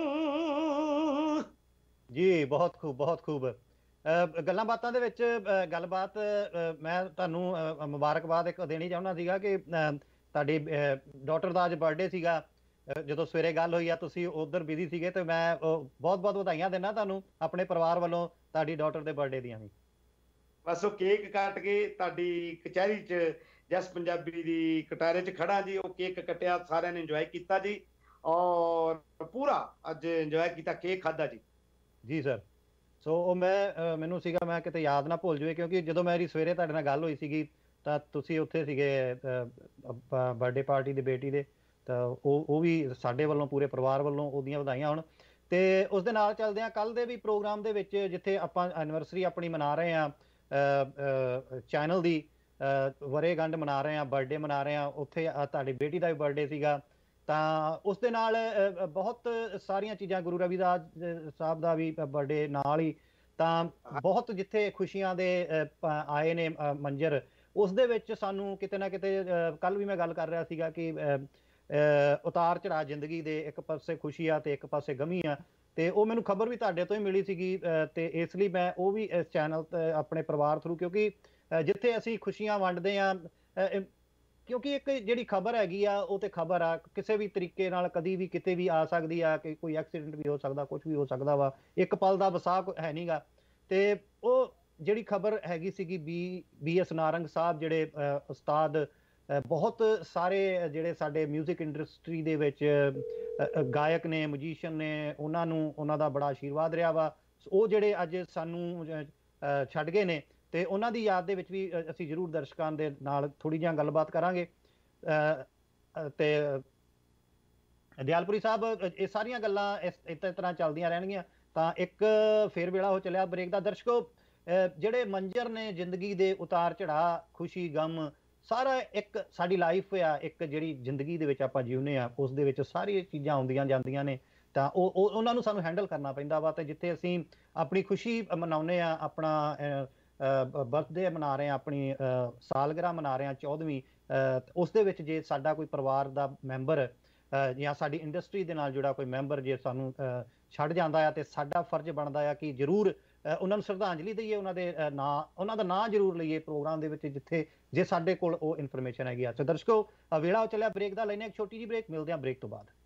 ਜੀ ਬਹੁਤ ਖੂਬ ਬਹੁਤ ਖੂਬ। ਗੱਲਾਂ ਬਾਤਾਂ ਦੇ ਵਿੱਚ ਗੱਲਬਾਤ ਮੈਂ ਤੁਹਾਨੂੰ ਮੁਬਾਰਕਬਾਦ ਇੱਕ ਦੇਣੀ ਚਾਹੁੰਦਾ ਸੀਗਾ ਕਿ ਤੁਹਾਡੀ ਡਾਟਰ ਦਾ ਅੱਜ ਬਰਥਡੇ ਸੀਗਾ। ਜਦੋਂ ਸਵੇਰੇ ਗੱਲ ਹੋਈ ਆ ਤੁਸੀਂ ਉਧਰ ਬਿਜ਼ੀ ਸੀਗੇ ਤੇ ਮੈਂ ਬਹੁਤ ਬਹੁਤ ਵਧਾਈਆਂ ਦਿੰਦਾ ਤੁਹਾਨੂੰ ਆਪਣੇ ਪਰਿਵਾਰ ਵੱਲੋਂ ਤੁਹਾਡੀ ਡਾਟਰ ਦੇ ਬਰਥਡੇ ਦੀਆਂ ਵੀ। ਬਸ ਉਹ ਕੇਕ ਕੱਟ ਕੇ ਤੁਹਾਡੀ ਕਚਹਿਰੀ 'ਚ ਜਸ ਪੰਜਾਬੀ ਦੀ ਕਟਾਰੇ 'ਚ ਖੜਾ ਜੀ। ਉਹ ਕੇਕ ਕੱਟਿਆ, ਸਾਰਿਆਂ ਨੇ ਇੰਜੋਏ ਕੀਤਾ ਜੀ ਔਰ ਪੂਰਾ ਅੱਜ ਇੰਜੋਏ ਕੀਤਾ, ਕੇਕ ਖਾਧਾ ਜੀ। ਜੀ ਸਰ। ਸੋ ਉਹ ਮੈਂ ਮੈਨੂੰ ਸੀਗਾ ਮੈਂ ਕਿਤੇ ਯਾਦ ਨਾ ਭੁੱਲ ਜਾਵੇ ਕਿਉਂਕਿ ਜਦੋਂ ਮੇਰੀ ਸਵੇਰੇ ਤੁਹਾਡੇ ਨਾਲ ਗੱਲ ਹੋਈ ਸੀਗੀ ਤਾਂ ਤੁਸੀਂ ਉੱਥੇ ਸੀਗੇ ਬਰਥਡੇ ਪਾਰਟੀ ਦੇ ਬੇਟੀ ਦੇ। ਤਾਂ ਉਹ ਉਹ ਵੀ ਸਾਡੇ ਵੱਲੋਂ ਪੂਰੇ ਪਰਿਵਾਰ ਵੱਲੋਂ ਉਹਦੀਆਂ ਵਧਾਈਆਂ ਹੋਣ। ਤੇ ਉਸ ਦੇ ਨਾਲ ਚੱਲਦਿਆਂ ਕੱਲ ਦੇ ਵੀ ਪ੍ਰੋਗਰਾਮ ਦੇ ਵਿੱਚ ਜਿੱਥੇ ਆਪਾਂ ਐਨੀਵਰਸਰੀ ਆਪਣੀ ਮਨਾ ਰਹੇ ਹਾਂ ਚੈਨਲ ਦੀ, ਵਰ੍ਹੇਗੰਢ ਮਨਾ ਰਹੇ ਹਾਂ, ਬਰਥਡੇ ਮਨਾ ਰਹੇ ਹਾਂ, ਉੱਥੇ ਤੁਹਾਡੀ ਬੇਟੀ ਦਾ ਵੀ ਬਰਥਡੇ ਸੀਗਾ। ਤਾਂ ਉਸ ਦੇ ਨਾਲ ਬਹੁਤ ਸਾਰੀਆਂ ਚੀਜ਼ਾਂ, ਗੁਰੂ ਰਵਿਦਾਸ ਸਾਹਿਬ ਦਾ ਵੀ ਬਰਥਡੇ ਨਾਲ ਹੀ, ਤਾਂ ਬਹੁਤ ਜਿੱਥੇ ਖੁਸ਼ੀਆਂ ਦੇ ਆਏ ਨੇ ਮੰਜ਼ਰ, ਉਸ ਦੇ ਵਿੱਚ ਸਾਨੂੰ ਕਿਤੇ ਨਾ ਕਿਤੇ ਕੱਲ ਵੀ ਮੈਂ ਗੱਲ ਕਰ ਰਿਹਾ ਸੀਗਾ ਕਿ ਉਤਾਰ ਚੜਾਅ ਜ਼ਿੰਦਗੀ ਦੇ, ਇੱਕ ਪਾਸੇ ਖੁਸ਼ੀ ਆ ਤੇ ਇੱਕ ਪਾਸੇ ਗਮੀ ਆ। ਤੇ ਉਹ ਮੈਨੂੰ ਖਬਰ ਵੀ ਤੁਹਾਡੇ ਤੋਂ ਹੀ ਮਿਲੀ ਸੀਗੀ ਤੇ ਇਸ ਲਈ ਮੈਂ ਉਹ ਵੀ ਇਸ ਚੈਨਲ ਤੇ ਆਪਣੇ ਪਰਿਵਾਰ ਥਰੂ, ਕਿਉਂਕਿ ਜਿੱਥੇ ਅਸੀਂ ਖੁਸ਼ੀਆਂ ਵੰਡਦੇ ਆ, ਕਿਉਂਕਿ ਇੱਕ ਜਿਹੜੀ ਖਬਰ ਹੈਗੀ ਆ ਉਹ ਤੇ ਖਬਰ ਆ, ਕਿਸੇ ਵੀ ਤਰੀਕੇ ਨਾਲ ਕਦੀ ਵੀ ਕਿਤੇ ਵੀ ਆ ਸਕਦੀ ਆ, ਕਿ ਕੋਈ ਐਕਸੀਡੈਂਟ ਵੀ ਹੋ ਸਕਦਾ, ਕੁਝ ਵੀ ਹੋ ਸਕਦਾ ਵਾ, ਇੱਕ ਪਲ ਦਾ ਵਸਾ ਹੈ ਨਹੀਂਗਾ। ਤੇ ਉਹ ਜਿਹੜੀ ਖਬਰ ਹੈਗੀ ਸੀਗੀ B B S Narang Sahib, ਜਿਹੜੇ ਉਸਤਾਦ ਬਹੁਤ ਸਾਰੇ ਜਿਹੜੇ ਸਾਡੇ ਮਿਊਜ਼ਿਕ ਇੰਡਸਟਰੀ ਦੇ ਵਿੱਚ ਗਾਇਕ ਨੇ, ਮਿਊਜ਼ੀਸ਼ੀਅਨ ਨੇ, ਉਹਨਾਂ ਨੂੰ ਉਹਨਾਂ ਦਾ ਬੜਾ ਆਸ਼ੀਰਵਾਦ ਰਿਹਾ ਵਾ। ਉਹ ਜਿਹੜੇ ਅੱਜ ਸਾਨੂੰ ਛੱਡ ਗਏ ਨੇ, ਤੇ ਉਹਨਾਂ ਦੀ ਯਾਦ ਦੇ ਵਿੱਚ ਵੀ ਅਸੀਂ ਜ਼ਰੂਰ ਦਰਸ਼ਕਾਂ ਦੇ ਨਾਲ ਥੋੜੀ ਜਿਹੀ ਗੱਲਬਾਤ ਕਰਾਂਗੇ। ਤੇ ਦਿਆਲਪੁਰੀ ਸਾਹਿਬ, ਇਹ ਸਾਰੀਆਂ ਗੱਲਾਂ ਇਸ ਇਸੇ ਤਰ੍ਹਾਂ ਚੱਲਦੀਆਂ ਰਹਿਣਗੀਆਂ। ਤਾਂ ਇੱਕ ਫੇਰ ਵੇਲਾ ਹੋ ਚੱਲਿਆ ਬ੍ਰੇਕ ਦਾ। ਦਰਸ਼ਕੋ, ਜਿਹੜੇ ਮੰਜ਼ਰ ਨੇ ਜ਼ਿੰਦਗੀ ਦੇ ਉਤਾਰ ਚੜਾਅ, ਖੁਸ਼ੀ ਗਮ, ਸਾਰਾ ਇੱਕ ਸਾਡੀ ਲਾਈਫ ਆ, ਇੱਕ ਜਿਹੜੀ ਜ਼ਿੰਦਗੀ ਦੇ ਵਿੱਚ ਆਪਾਂ ਜਿਉਂਦੇ ਆ, ਉਸ ਦੇ ਵਿੱਚ ਸਾਰੀਆਂ ਚੀਜ਼ਾਂ ਆਉਂਦੀਆਂ ਜਾਂਦੀਆਂ ਨੇ। ਤਾਂ ਉਹ ਉਹਨਾਂ ਨੂੰ ਸਾਨੂੰ ਹੈਂਡਲ ਕਰਨਾ ਪੈਂਦਾ ਵਾ। ਤੇ ਜਿੱਥੇ ਅਸੀਂ ਆਪਣੀ ਖੁਸ਼ੀ ਮਨਾਉਂਦੇ ਆ, ਆਪਣਾ ਬਰਥਡੇ ਮਨਾ ਰਹੇ ਹਾਂ, ਆਪਣੀ ਸਾਲਗਿਰਾ ਮਨਾ ਰਹੇ ਹਾਂ ਚੌਦਵੀਂ, ਉਸ ਦੇ ਵਿੱਚ ਜੇ ਸਾਡਾ ਕੋਈ ਪਰਿਵਾਰ ਦਾ ਮੈਂਬਰ ਜਾਂ ਸਾਡੀ ਇੰਡਸਟਰੀ ਦੇ ਨਾਲ ਜੁੜਾ ਕੋਈ ਮੈਂਬਰ ਜੇ ਸਾਨੂੰ ਛੱਡ ਜਾਂਦਾ ਆ, ਤੇ ਸਾਡਾ ਫਰਜ਼ ਬਣਦਾ ਆ ਕਿ ਜ਼ਰੂਰ ਉਹਨਾਂ ਨੂੰ ਸ਼ਰਧਾਂਜਲੀ ਦਈਏ, ਉਹਨਾਂ ਦੇ ਨਾਂ, ਉਹਨਾਂ ਦਾ ਨਾਂ ਜ਼ਰੂਰ ਲਈਏ ਪ੍ਰੋਗਰਾਮ ਦੇ ਵਿੱਚ, ਜਿੱਥੇ ਜੇ ਸਾਡੇ ਕੋਲ ਉਹ ਇਨਫੋਰਮੇਸ਼ਨ ਹੈਗੀ ਆ। ਸੋ ਦਰਸ਼ਕੋ, ਵੇਲਾ ਹੋ ਚੱਲਿਆ ਬ੍ਰੇਕ ਦਾ, ਲੈਣੇ ਇੱਕ ਛੋਟੀ ਜਿਹੀ ਬ੍ਰੇਕ, ਮਿਲਦੇ ਹਾਂ ਬ੍ਰੇਕ ਤੋਂ ਬਾਅਦ।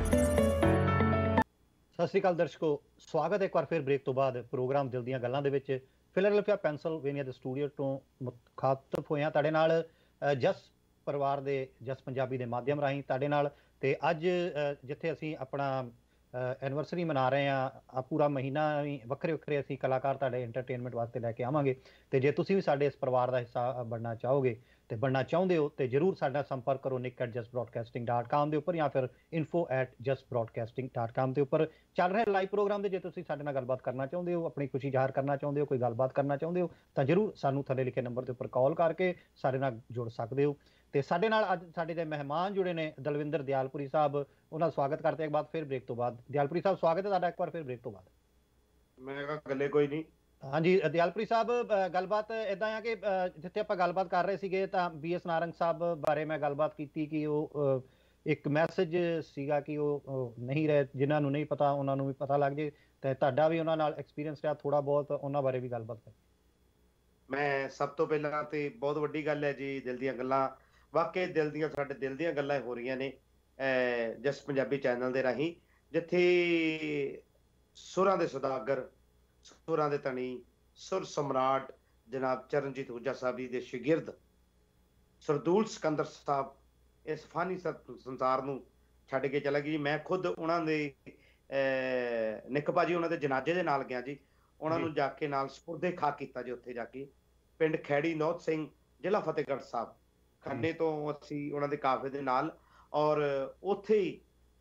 ਸਤਿ ਸ਼੍ਰੀ ਅਕਾਲ ਦਰਸ਼ਕੋ, ਸਵਾਗਤ ਹੈ ਇੱਕ ਵਾਰ ਫਿਰ ਬ੍ਰੇਕ ਤੋਂ ਬਾਅਦ ਪ੍ਰੋਗਰਾਮ ਦਿਲ ਦੀਆਂ ਗੱਲਾਂ ਦੇ ਵਿੱਚ। ਫਿਲਾਡੈਲਫੀਆ ਪੈਂਸਿਲਵੇਨੀਆ ਦੇ ਸਟੂਡੀਓ ਤੋਂ ਮੁਖਾਤਬ ਹੋਇਆ ਤੁਹਾਡੇ ਨਾਲ ਜਸ ਪਰਿਵਾਰ ਦੇ, ਜਸ ਪੰਜਾਬੀ ਦੇ ਮਾਧਿਅਮ ਰਾਹੀਂ ਤੁਹਾਡੇ ਨਾਲ। ਤੇ ਅੱਜ ਜਿੱਥੇ ਅਸੀਂ ਆਪਣਾ ਐਨੀਵਰਸਰੀ ਮਨਾ ਰਹੇ ਹਾਂ, ਪੂਰਾ ਮਹੀਨਾ ਵੀ ਵੱਖਰੇ ਵੱਖਰੇ ਅਸੀਂ ਕਲਾਕਾਰ ਤੁਹਾਡੇ ਐਂਟਰਟੇਨਮੈਂਟ ਵਾਸਤੇ ਲੈ ਕੇ ਆਵਾਂਗੇ। ਤੇ ਜੇ ਤੁਸੀਂ ਵੀ ਸਾਡੇ ਇਸ ਪਰਿਵਾਰ ਦਾ ਹਿੱਸਾ ਬਣਨਾ ਚਾਹੋਗੇ ਤੇ ਬਣਨਾ ਚਾਹੁੰਦੇ ਹੋ, ਤੇ ਜ਼ਰੂਰ ਸਾਡਾ ਸੰਪਰਕ ਕਰੋ ਨਿਕ at just broadcasting dot com ਦੇ ਉੱਪਰ, ਜਾਂ ਫਿਰ info at just broadcasting dot com ਦੇ ਉੱਪਰ ਚੱਲ ਰਹੇ ਲਾਈਵ ਪ੍ਰੋਗਰਾਮ ਦੇ। ਜੇ ਤੁਸੀਂ ਸਾਡੇ ਨਾਲ ਗੱਲਬਾਤ ਕਰਨਾ ਚਾਹੁੰਦੇ ਹੋ, ਆਪਣੀ ਖੁਸ਼ੀ ਜ਼ਾਹਰ ਕਰਨਾ ਚਾਹੁੰਦੇ ਹੋ, ਕੋਈ ਗੱਲਬਾਤ ਕਰਨਾ ਚਾਹੁੰਦੇ ਹੋ, ਤਾਂ ਜ਼ਰੂਰ ਸਾਨੂੰ ਥੱਲੇ ਲਿਖੇ ਨੰਬਰ ਦੇ ਉੱਪਰ ਕਾਲ ਕਰਕੇ ਸਾਡੇ ਨਾਲ ਜੁੜ ਸਕਦੇ ਹੋ। ਤੇ ਸਾਡੇ ਨਾਲ ਅੱਜ ਸਾਡੇ ਦੇ ਮਹਿਮਾਨ ਜੁੜੇ ਨੇ ਦਲਵਿੰਦਰ ਦਿਆਲਪੁਰੀ ਸਾਹਿਬ, ਉਹਨਾਂ ਦਾ ਸਵਾਗਤ ਕਰਦੇ ਇੱਕ ਬਾਅਦ ਫਿਰ ਬ੍ਰੇਕ ਤੋਂ ਬਾਅਦ। ਦਿਆਲਪੁਰੀ ਸਾਹਿਬ, ਸਵਾਗਤ ਹੈ ਤੁਹਾਡਾ ਇੱਕ ਵਾਰ ਫਿਰ ਬ੍ਰੇਕ ਤੋਂ ਬਾਅਦ। ਮੈਂ ਕਿਹਾ ਗੱਲੇ ਕੋਈ ਨਹੀਂ। ਹਾਂਜੀ ਦਿਆਲਪੁਰੀ ਸਾਹਿਬ, ਗੱਲਬਾਤ ਇੱਦਾਂ ਆ ਕਿ ਜਿੱਥੇ ਆਪਾਂ ਗੱਲਬਾਤ ਕਰ ਰਹੇ ਸੀਗੇ, ਤਾਂ ਬੀ ਐਸ ਨਾਰੰਗ ਸਾਹਿਬ ਬਾਰੇ ਮੈਂ ਗੱਲਬਾਤ ਕੀਤੀ ਕਿ ਉਹ ਇੱਕ ਮੈਸੇਜ ਸੀਗਾ ਕਿ ਉਹ ਨਹੀਂ ਰਹੇ, ਜਿਨ੍ਹਾਂ ਨੂੰ ਨਹੀਂ ਪਤਾ ਉਹਨਾਂ ਨੂੰ ਵੀ ਪਤਾ ਲੱਗ ਜੇ। ਤੇ ਤੁਹਾਡਾ ਵੀ ਉਹਨਾਂ ਨਾਲ ਐਕਸਪੀਰੀਅੰਸ ਰਿਹਾ ਥੋੜਾ ਬਹੁਤ, ਉਹਨਾਂ ਬਾਰੇ ਵੀ ਗੱਲਬਾਤ ਕਰ। ਮੈਂ ਸਭ ਤੋਂ ਪਹਿਲਾਂ ਤੇ ਬਹੁਤ ਵੱਡੀ ਗੱਲ ਹੈ ਜੀ, ਦਿਲ ਦੀਆਂ ਗੱਲਾਂ, ਵਾਕਈ ਦਿਲ ਦੀਆਂ, ਸਾਡੇ ਦਿਲ ਦੀਆਂ ਗੱਲਾਂ ਹੋ ਰਹੀਆਂ ਨੇ ਜਸ ਪੰਜਾਬੀ ਚੈਨਲ ਦੇ ਰਾਹੀਂ, ਜਿੱਥੇ ਸੁਰਾਂ ਦੇ ਸੁਦਾਗਰ, ਸੁਰਾਂ ਦੇ ਧਨੀ, ਸੁਰ ਸਮਰਾਟ ਜਨਾਬ ਚਰਨਜੀਤ ਹੁਜਾ ਸਾਹਿਬ ਜੀ ਦੇ ਸ਼ਾਗਿਰਦ ਸਰਦੂਲ ਸਿਕੰਦਰ ਸਾਹਿਬ ਇਸ ਫਾਨੀ ਸੰਸਾਰ ਨੂੰ ਛੱਡ ਕੇ ਚਲਾ ਗਈ ਜੀ। ਮੈਂ ਖੁਦ ਉਹਨਾਂ ਦੇ ਨਿੱਕ ਭਾਜੀ ਉਹਨਾਂ ਦੇ ਜਨਾਜ਼ੇ ਦੇ ਨਾਲ ਗਿਆ ਜੀ, ਉਹਨਾਂ ਨੂੰ ਜਾ ਕੇ ਨਾਲ ਸਪੁਰਦੇ ਖਾ ਕੀਤਾ ਜੀ। ਉੱਥੇ ਜਾ ਕੇ ਪਿੰਡ ਖੈੜੀ ਨੌਤ ਸਿੰਘ, ਜ਼ਿਲ੍ਹਾ ਫਤਿਹਗੜ੍ਹ ਸਾਹਿਬ, ਖੰਨੇ ਤੋਂ ਅਸੀਂ ਉਹਨਾਂ ਦੇ ਕਾਫਲੇ ਦੇ ਨਾਲ, ਔਰ ਉੱਥੇ ਹੀ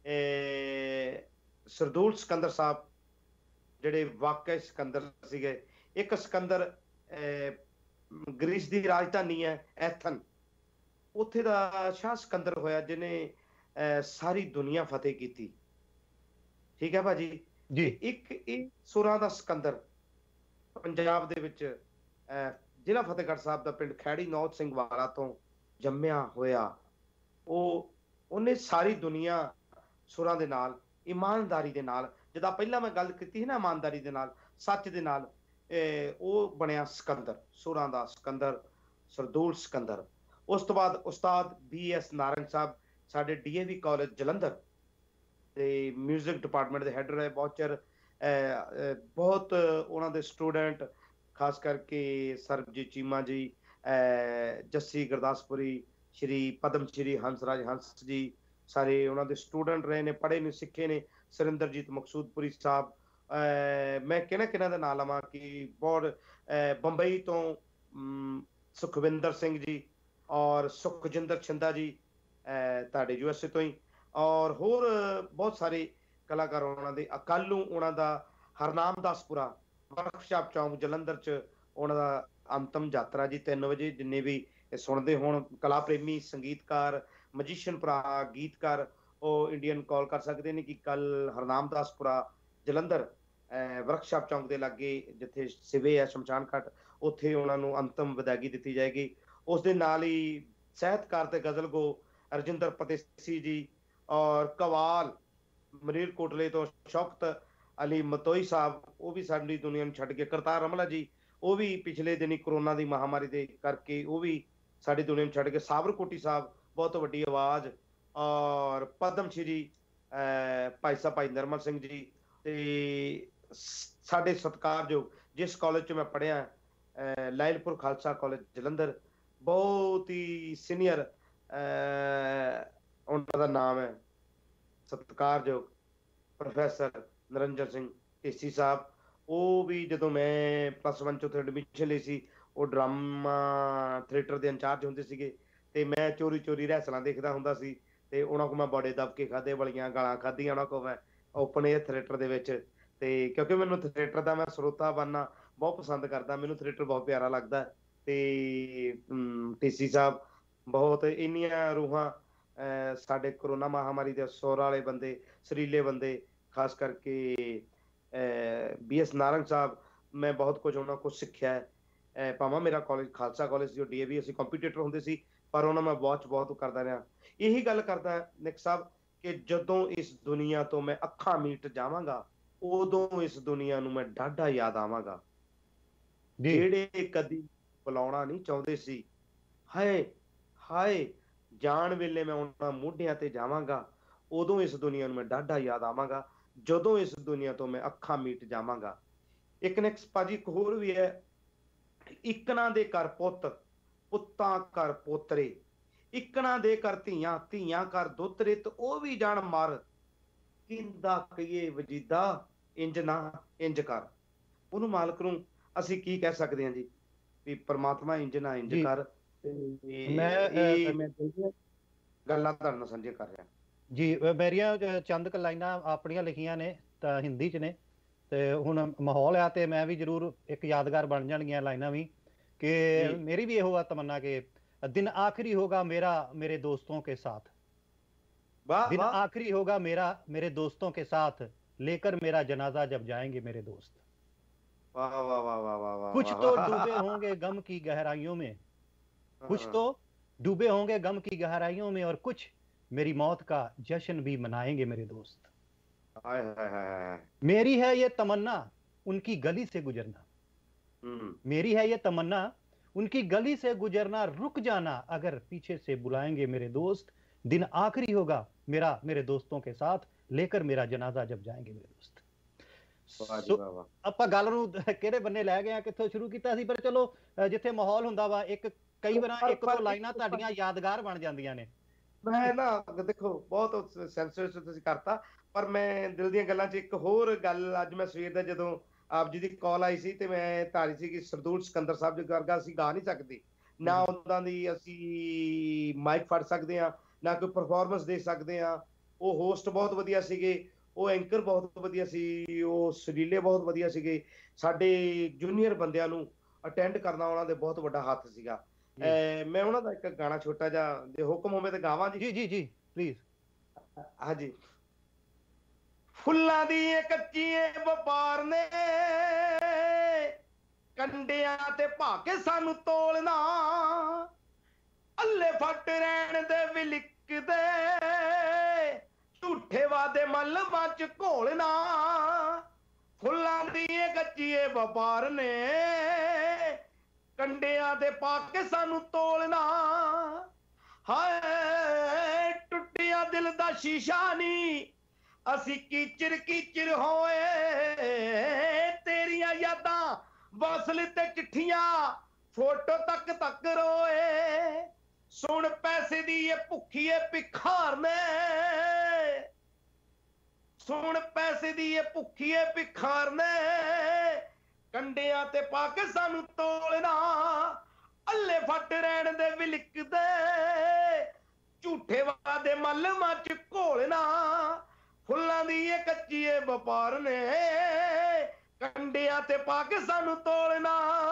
ਸਰਦੂਲ ਸਿਕੰਦਰ ਸਾਹਿਬ ਜਿਹੜੇ ਵਾਕਈ ਸਿਕੰਦਰ ਸੀਗੇ। ਇੱਕ ਸਿਕੰਦਰ ਗ੍ਰੀਸ ਦੀ ਰਾਜਧਾਨੀ ਹੈ ਐਥਨ, ਉੱਥੇ ਦਾ ਸ਼ਾਹ ਸਿਕੰਦਰ ਹੋਇਆ ਜਿਹਨੇ ਸਾਰੀ ਦੁਨੀਆ ਫਤਿਹ ਕੀਤੀ। ਠੀਕ ਹੈ ਭਾਜੀ ਜੀ। ਇੱਕ ਇਹ ਸੁਰਾਂ ਦਾ ਸਿਕੰਦਰ ਪੰਜਾਬ ਦੇ ਵਿੱਚ ਜ਼ਿਲ੍ਹਾ ਫਤਿਹਗੜ੍ਹ ਸਾਹਿਬ ਦਾ ਪਿੰਡ ਖੈੜੀ ਨੌਤ ਸਿੰਘ ਵਾਲਾ ਤੋਂ ਜੰਮਿਆ ਹੋਇਆ, ਉਹ ਉਹਨੇ ਸਾਰੀ ਦੁਨੀਆ ਸੁਰਾਂ ਦੇ ਨਾਲ, ਇਮਾਨਦਾਰੀ ਦੇ ਨਾਲ, ਜਿੱਦਾਂ ਪਹਿਲਾਂ ਮੈਂ ਗੱਲ ਕੀਤੀ ਸੀ ਨਾ, ਇਮਾਨਦਾਰੀ ਦੇ ਨਾਲ, ਸੱਚ ਦੇ ਨਾਲ, ਉਹ ਬਣਿਆ ਸਿਕੰਦਰ, ਸੁਰਾਂ ਦਾ ਸਿਕੰਦਰ, ਸਰਦੂਲ ਸਿਕੰਦਰ। ਉਸ ਤੋਂ ਬਾਅਦ ਉਸਤਾਦ ਬੀ ਐਸ ਨਾਰੰਗ ਸਾਹਿਬ ਸਾਡੇ D A V college Jalandhar ਦੇ ਮਿਊਜ਼ਿਕ ਡਿਪਾਰਟਮੈਂਟ ਦੇ ਹੈਡ ਰਹੇ ਬਹੁਤ ਚਿਰ। ਬਹੁਤ ਉਹਨਾਂ ਦੇ ਸਟੂਡੈਂਟ, ਖਾਸ ਕਰਕੇ ਸਰਬਜੀਤ ਚੀਮਾ ਜੀ, ਜੱਸੀ ਗੁਰਦਾਸਪੁਰੀ, ਸ਼੍ਰੀ ਪਦਮ ਸ਼੍ਰੀ ਹੰਸਰਾਜ ਹੰਸ ਜੀ, ਸਾਰੇ ਉਹਨਾਂ ਦੇ ਸਟੂਡੈਂਟ ਰਹੇ ਨੇ, ਪੜ੍ਹੇ ਨੇ, ਸਿੱਖੇ ਨੇ। ਸੁਰਿੰਦਰਜੀਤ ਮਕਸੂਦਪੁਰੀ ਸਾਹਿਬ, ਮੈਂ ਕਿਹਨਾਂ ਕਿਹਨਾਂ ਦਾ ਨਾਂ ਲਵਾਂ ਕਿ ਬਹੁਤ, ਬੰਬਈ ਤੋਂ ਸੁਖਵਿੰਦਰ ਸਿੰਘ ਜੀ, ਔਰ ਸੁਖਜਿੰਦਰ ਛਿੰਦਾ ਜੀ ਤੁਹਾਡੇ ਯੂ ਐਸ ਏ ਤੋਂ ਹੀ, ਔਰ ਹੋਰ ਬਹੁਤ ਸਾਰੇ ਕਲਾਕਾਰ ਉਹਨਾਂ ਦੇ। ਅਕਾਲੂ ਉਹਨਾਂ ਦਾ ਹਰਨਾਮ ਦਾਸਪੁਰਾ ਵਰਕਸ਼ਾਪ ਚੌਂਕ ਜਲੰਧਰ 'ਚ ਉਹਨਾਂ ਦਾ ਅੰਤਮ ਯਾਤਰਾ ਜੀ, ਤਿੰਨ ਵਜੇ। ਜਿੰਨੇ ਵੀ ਸੁਣਦੇ ਹੋਣ ਕਲਾ ਪ੍ਰੇਮੀ, ਸੰਗੀਤਕਾਰ, ਮਜੀਸ਼ੀਅਨ ਭਰਾ, ਗੀਤਕਾਰ, ਉਹ ਇੰਡੀਅਨ ਕਾਲ ਕਰ ਸਕਦੇ ਨੇ ਕਿ ਕੱਲ ਹਰਨਾਮ ਦਾਸਪੁਰਾ ਜਲੰਧਰ ਵਰਕਸ਼ਾਪ ਚੌਂਕ ਦੇ ਲਾਗੇ, ਜਿੱਥੇ ਸਿਵੇ ਹੈ ਸ਼ਮਸ਼ਾਨ ਘਾਟ, ਉੱਥੇ ਉਹਨਾਂ ਨੂੰ ਅੰਤਮ ਵਿਦਾਇਗੀ ਦਿੱਤੀ ਜਾਏਗੀ। ਉਸ ਦੇ ਨਾਲ ਹੀ ਸਾਹਿਤਕਾਰ ਤੇ ਗਜ਼ਲ ਗੋ ਰਜਿੰਦਰ ਪਤੇਸੀ ਜੀ, ਔਰ ਕਵਾਲ ਮਰੀਰਕੋਟਲੇ ਤੋਂ ਸ਼ੌਕਤ ਅਲੀ ਮਤੋਈ ਸਾਹਿਬ, ਉਹ ਵੀ ਸਾਡੀ ਦੁਨੀਆ ਨੂੰ ਛੱਡ ਕੇ। ਕਰਤਾਰ ਰਮਲਾ ਜੀ, ਉਹ ਵੀ ਪਿਛਲੇ ਦਿਨੀ ਕਰੋਨਾ ਦੀ ਮਹਾਮਾਰੀ ਦੇ ਕਰਕੇ ਉਹ ਵੀ ਸਾਡੀ ਦੁਨੀਆ ਨੂੰ ਛੱਡ ਕੇ। ਸਾਬਰਕੋਟੀ ਸਾਹਿਬ, ਬਹੁਤ ਵੱਡੀ ਆਵਾਜ਼, ਔਰ ਪਦਮ ਸ਼੍ਰੀ ਭਾਈ ਸਾਹਿਬ ਭਾਈ ਨਿਰਮਲ ਸਿੰਘ ਜੀ, ਤੇ ਸਾਡੇ ਸਤਿਕਾਰਯੋਗ ਜਿਸ ਕਾਲਜ 'ਚ ਮੈਂ ਪੜ੍ਹਿਆ, ਲਾਇਲਪੁਰ ਖਾਲਸਾ ਕਾਲਜ ਜਲੰਧਰ, ਬਹੁਤ ਹੀ ਸੀਨੀਅਰ ਉਹਨਾਂ ਦਾ ਨਾਮ ਹੈ ਸਤਿਕਾਰਯੋਗ ਪ੍ਰੋਫੈਸਰ ਨਰਿੰਦਰ ਸਿੰਘ ਢੇਸੀ ਸਾਹਿਬ। ਉਹ ਵੀ ਜਦੋਂ ਮੈਂ ਪਲੱਸ ਵਨ 'ਚ ਉੱਥੇ ਐਡਮਿਸ਼ਨ ਲਈ ਸੀ, ਉਹ ਡਰਾਮਾ ਥੀਏਟਰ ਦੇ ਇੰਚਾਰਜ ਹੁੰਦੇ ਸੀਗੇ ਤੇ ਮੈਂ ਚੋਰੀ ਚੋਰੀ ਰਹਿਸਲਾਂ ਦੇਖਦਾ ਹੁੰਦਾ ਸੀ ਤੇ ਉਹਨਾਂ ਕੋਲ ਮੈਂ ਬੜੇ ਦਬਕੇ ਖਾਦੇ, ਬੜੀਆਂ ਗਾਲਾਂ ਖਾਧੀਆਂ ਉਹਨਾਂ ਕੋਲ ਮੈਂ ਓਪਨ ਏਅਰ ਥੀਏਟਰ ਦੇ ਵਿੱਚ। ਤੇ ਕਿਉਂਕਿ ਮੈਨੂੰ ਥੀਏਟਰ ਦਾ ਮੈਂ ਸਰੋਤਾ ਬਣਨਾ ਬਹੁਤ ਪਸੰਦ ਕਰਦਾ, ਮੈਨੂੰ ਥੀਏਟਰ ਬਹੁਤ ਪਿਆਰਾ ਲੱਗਦਾ। ਤੇ ਟੀਸੀ ਸਾਹਿਬ ਬਹੁਤ ਇੰਨੀਆਂ ਰੂਹਾਂ ਸਾਡੇ ਕਰੋਨਾ ਮਹਾਮਾਰੀ ਦੇ ਸੁਰ ਵਾਲੇ ਬੰਦੇ, ਸੁਰੀਲੇ ਬੰਦੇ, ਖਾਸ ਕਰਕੇ ਬੀ ਐਸ ਨਾਰੰਗ ਸਾਹਿਬ, ਮੈਂ ਬਹੁਤ ਕੁਝ ਉਹਨਾਂ ਕੋਲ ਸਿੱਖਿਆ ਹੈ। ਭਾਵੇਂ ਮੇਰਾ ਕਾਲਜ ਖਾਲਸਾ ਕਾਲਜ ਜੋ ਡੀ ਏ ਵੀ ਅਸੀਂ ਕੰਪੀਟੀਟਰ ਹੁੰਦੇ ਸੀ, ਪਰ ਉਹਨਾਂ ਮੈਂ ਬਹੁਤ ਬਹੁਤ ਕਰਦਾ ਰਿਹਾ। ਇਹੀ ਗੱਲ ਕਰਦਾ ਨਿਕ ਸਾਹਿਬ ਕਿ ਜਦੋਂ ਇਸ ਦੁਨੀਆ ਤੋਂ ਮੈਂ ਅੱਖਾਂ ਮੀਟ ਜਾਵਾਂਗਾ, ਉਦੋਂ ਇਸ ਦੁਨੀਆ ਨੂੰ ਮੈਂ ਡਾਢਾ ਯਾਦ ਆਵਾਂਗਾ। ਜਿਹੜੇ ਕਦੀ ਬੁਲਾਉਣਾ ਨਹੀਂ ਚਾਹੁੰਦੇ ਸੀ, ਹਾਏ ਹਾਏ ਜਾਣ ਵੇਲੇ ਮੈਂ ਉਹਨਾਂ ਮੋਢਿਆਂ ਤੇ ਜਾਵਾਂਗਾ, ਉਦੋਂ ਇਸ ਦੁਨੀਆ ਨੂੰ ਮੈਂ ਡਾਢਾ ਯਾਦ ਆਵਾਂਗਾ, ਜਦੋਂ ਇਸ ਦੁਨੀਆ ਤੋਂ ਮੈਂ ਅੱਖਾਂ ਮੀਟ ਜਾਵਾਂਗਾ। ਇੱਕ ਨੇ ਭਾਜੀ ਇੱਕ ਹੋਰ ਵੀ ਹੈ, ਇਕਨਾਂ ਦੇ ਘਰ ਪੁੱਤ, ਪੁੱਤਾਂ ਘਰ ਪੋਤਰੇ, ਇਕਨਾਂ ਦੇ ਘਰ ਧੀਆਂ, ਧੀਆਂ ਘਰ ਦੋਤਰੇ, ਤੇ ਉਹ ਵੀ ਜਾਣ ਮਰ, ਕਿੰਦਾ ਕਹੀਏ ਵਜੀਦਾ ਇੰਜ ਨਾ ਇੰਜ ਕਰ। ਉਹਨੂੰ ਮਾਲਕ ਨੂੰ ਅਸੀਂ ਕੀ ਕਹਿ ਸਕਦੇ ਹਾਂ ਜੀ, ਵੀ ਪ੍ਰਮਾਤਮਾ ਇੰਜ ਨਾ ਇੰਜ ਕਰ। ਮੈਂ ਮੈਂ ਗੱਲਾਂ ਤੁਹਾਡੇ ਨਾਲ ਸਾਂਝੀਆਂ ਕਰ ਰਿਹਾ ਜੀ। ਮੇਰੀਆਂ ਚੰਦ ਕੁ ਲਾਈਨਾਂ ਆਪਣੀਆਂ ਲਿਖੀਆਂ ਨੇ ਤਾਂ ਹਿੰਦੀ 'ਚ ਨੇ, ਤੇ ਹੁਣ ਮਾਹੌਲ ਆ ਤੇ ਮੈਂ ਵੀ ਜ਼ਰੂਰ ਇੱਕ ਯਾਦਗਾਰ ਬਣ ਜਾਣਗੀਆਂ ਲਾਈਨਾਂ ਵੀ, ਕਿ ਮੇਰੀ ਵੀ ਇਹੋ ਆ ਤਮੰਨਾ ਕਿ दिन आखिरी होगा मेरा मेरे दोस्तों के साथ, दिन आखिरी होगा मेरा मेरे दोस्तों के साथ, लेकर मेरा जनाजा जब जाएंगे मेरे दोस्त। वाह वाह वाह वाह वाह वाह। कुछ तो डूबे होंगे गम की गहराइयों में, कुछ तो डूबे होंगे गम की गहराइयों में, और कुछ मेरी मौत का जश्न भी मनाएंगे मेरे दोस्त। हाय हाय हाय। मेरी है ये तमन्ना उनकी गली से गुजरना, मेरी है ये तमन्ना उनकी गली से गुजरना, रुक जाना अगर पीछे से बुलाएंगे मेरे दोस्त, दिन आखिरी होगा मेरा मेरे दोस्तों के साथ, लेकर मेरा जनाजा जब जाएंगे मेरे दोस्त। ਸੋ ਆਪਾਂ ਗੱਲ ਨੂੰ ਕਿਹੜੇ ਬੰਨੇ ਲੈ ਗਏ ਆ, ਕਿੱਥੋਂ ਸ਼ੁਰੂ ਕੀਤਾ ਸੀ, ਪਰ ਚਲੋ ਜਿੱਥੇ ਮਾਹੌਲ ਹੁੰਦਾ ਵਾ, ਇੱਕ ਕਈ ਵਾਰ ਇੱਕ ਦੋ ਲਾਈਨਾਂ ਤੁਹਾਡੀਆਂ ਯਾਦਗਾਰ ਬਣ ਜਾਂਦੀਆਂ ਨੇ। ਮੈਂ ਨਾ ਦੇਖੋ ਬਹੁਤ ਸੈਂਸਿਟਿਵ ਤੁਸੀਂ ਕਰਤਾ, ਪਰ ਮੈਂ ਦਿਲ ਦੀਆਂ ਗੱਲਾਂ 'ਚ ਇੱਕ ਹੋਰ ਗੱਲ, ਅੱਜ ਮੈਂ ਸਵੇਰ ਦਾ ਜਦੋਂ ਆਪ ਜੀ ਦੀ ਕਾਲ ਆਈ ਸੀ ਤੇ ਮੈਂ ਧਾਰੀ ਸੀ ਕਿ ਸਰਦੂਲ ਸਿਕੰਦਰ ਸਾਹਿਬ ਜੀ ਵਰਗਾ ਅਸੀਂ ਗਾ ਨਹੀਂ ਸਕਦੇ, ਨਾ ਉਹਨਾਂ ਦੀ ਅਸੀਂ ਮਾਈਕ ਫੜ ਸਕਦੇ ਹਾਂ, ਨਾ ਕੋਈ ਪਰਫਾਰਮੈਂਸ ਦੇ ਸਕਦੇ ਹਾਂ। ਉਹ ਹੋਸਟ ਬਹੁਤ ਵਧੀਆ ਸੀਗੇ, ਉਹ ਐਂਕਰ ਬਹੁਤ ਵਧੀਆ ਸੀ, ਉਹ ਸੁਰੀਲੇ ਬਹੁਤ ਵਧੀਆ ਸੀਗੇ। ਸਾਡੇ ਜੂਨੀਅਰ ਬੰਦਿਆਂ ਨੂੰ ਅਟੈਂਡ ਕਰਨਾ ਉਹਨਾਂ ਦੇ ਬਹੁਤ ਵੱਡਾ ਹੱਥ ਸੀਗਾ। ਮੈਂ ਉਹਨਾਂ ਦਾ ਇੱਕ ਗਾਣਾ ਛੋਟਾ ਜਿਹਾ, ਜੇ ਹੁਕਮ ਹੋਵੇ ਤਾਂ ਗਾਵਾਂ ਜੀ? ਜੀ ਜੀ ਜੀ ਪਲੀਜ਼। ਹਾਂਜੀ। ਫੁੱਲਾਂ ਦੀ ਕੱਚੀਏ ਵਪਾਰ ਨੇ ਕੰਡਿਆਂ ਤੇ ਭਾ ਕੇ ਸਾਨੂੰ ਤੋਲਣਾ, ਅੱਲੇ ਫੱਟ ਰਹਿਣ ਦੇ ਵਿਲਿਕਦੇ, ਝੂਠੇ ਵਾਦੇ ਮਲਮਾਂ ਚ ਘੋਲਣਾ। ਫੁੱਲਾਂ ਦੀ ਕੱਚੀਏ ਵਪਾਰ ਨੇ ਕੰਡਿਆਂ ਤੇ ਪਾ ਕੇ ਸਾਨੂੰ ਤੋਲਣਾ, ਹਾਏ ਟੁੱਟਿਆ ਦਿਲ ਦਾ ਸ਼ੀਸ਼ਾ ਨਹੀਂ, ਅਸੀਂ ਕੀਚਰ ਕੀਚਰ ਹੋਏ, ਤੇਰੀਆਂ ਯਾਦਾਂ ਵਾਸਲ ਤੇ ਚਿੱਠੀਆਂ ਫੋਟੋ ਤੱਕ ਤੱਕ ਰੋਏ। ਸੁਣ ਪੈਸੇ ਦੀ ਇਹ ਭੁੱਖੀ ਏ ਭਿਖਾਰ ਨੇ, ਸੁਣ ਪੈਸੇ ਦੀ ਇਹ ਭੁੱਖੀ ਏ ਭਿਖਾਰ ਨੇ, ਕੰਡਿਆਂ ਤੇ ਪਾ ਕੇ ਸਾਨੂੰ ਤੋਲਣਾ, ਅੱਲੇ ਫੱਟ ਰਹਿਣ ਦੇ ਵਿਲਿਕਦੇ, ਝੂਠੇ ਵਾਦੇ ਮਲਮਾਂ ਚ ਘੋਲਣਾ। ਫੁੱਲਾਂ ਦੀ ਇਹ ਕੱਚੀਏ ਵਪਾਰ ਨੇ ਕੰਡਿਆਂ ਤੇ ਪਾ ਕੇ ਸਾਨੂੰ ਤੋਲਣਾ,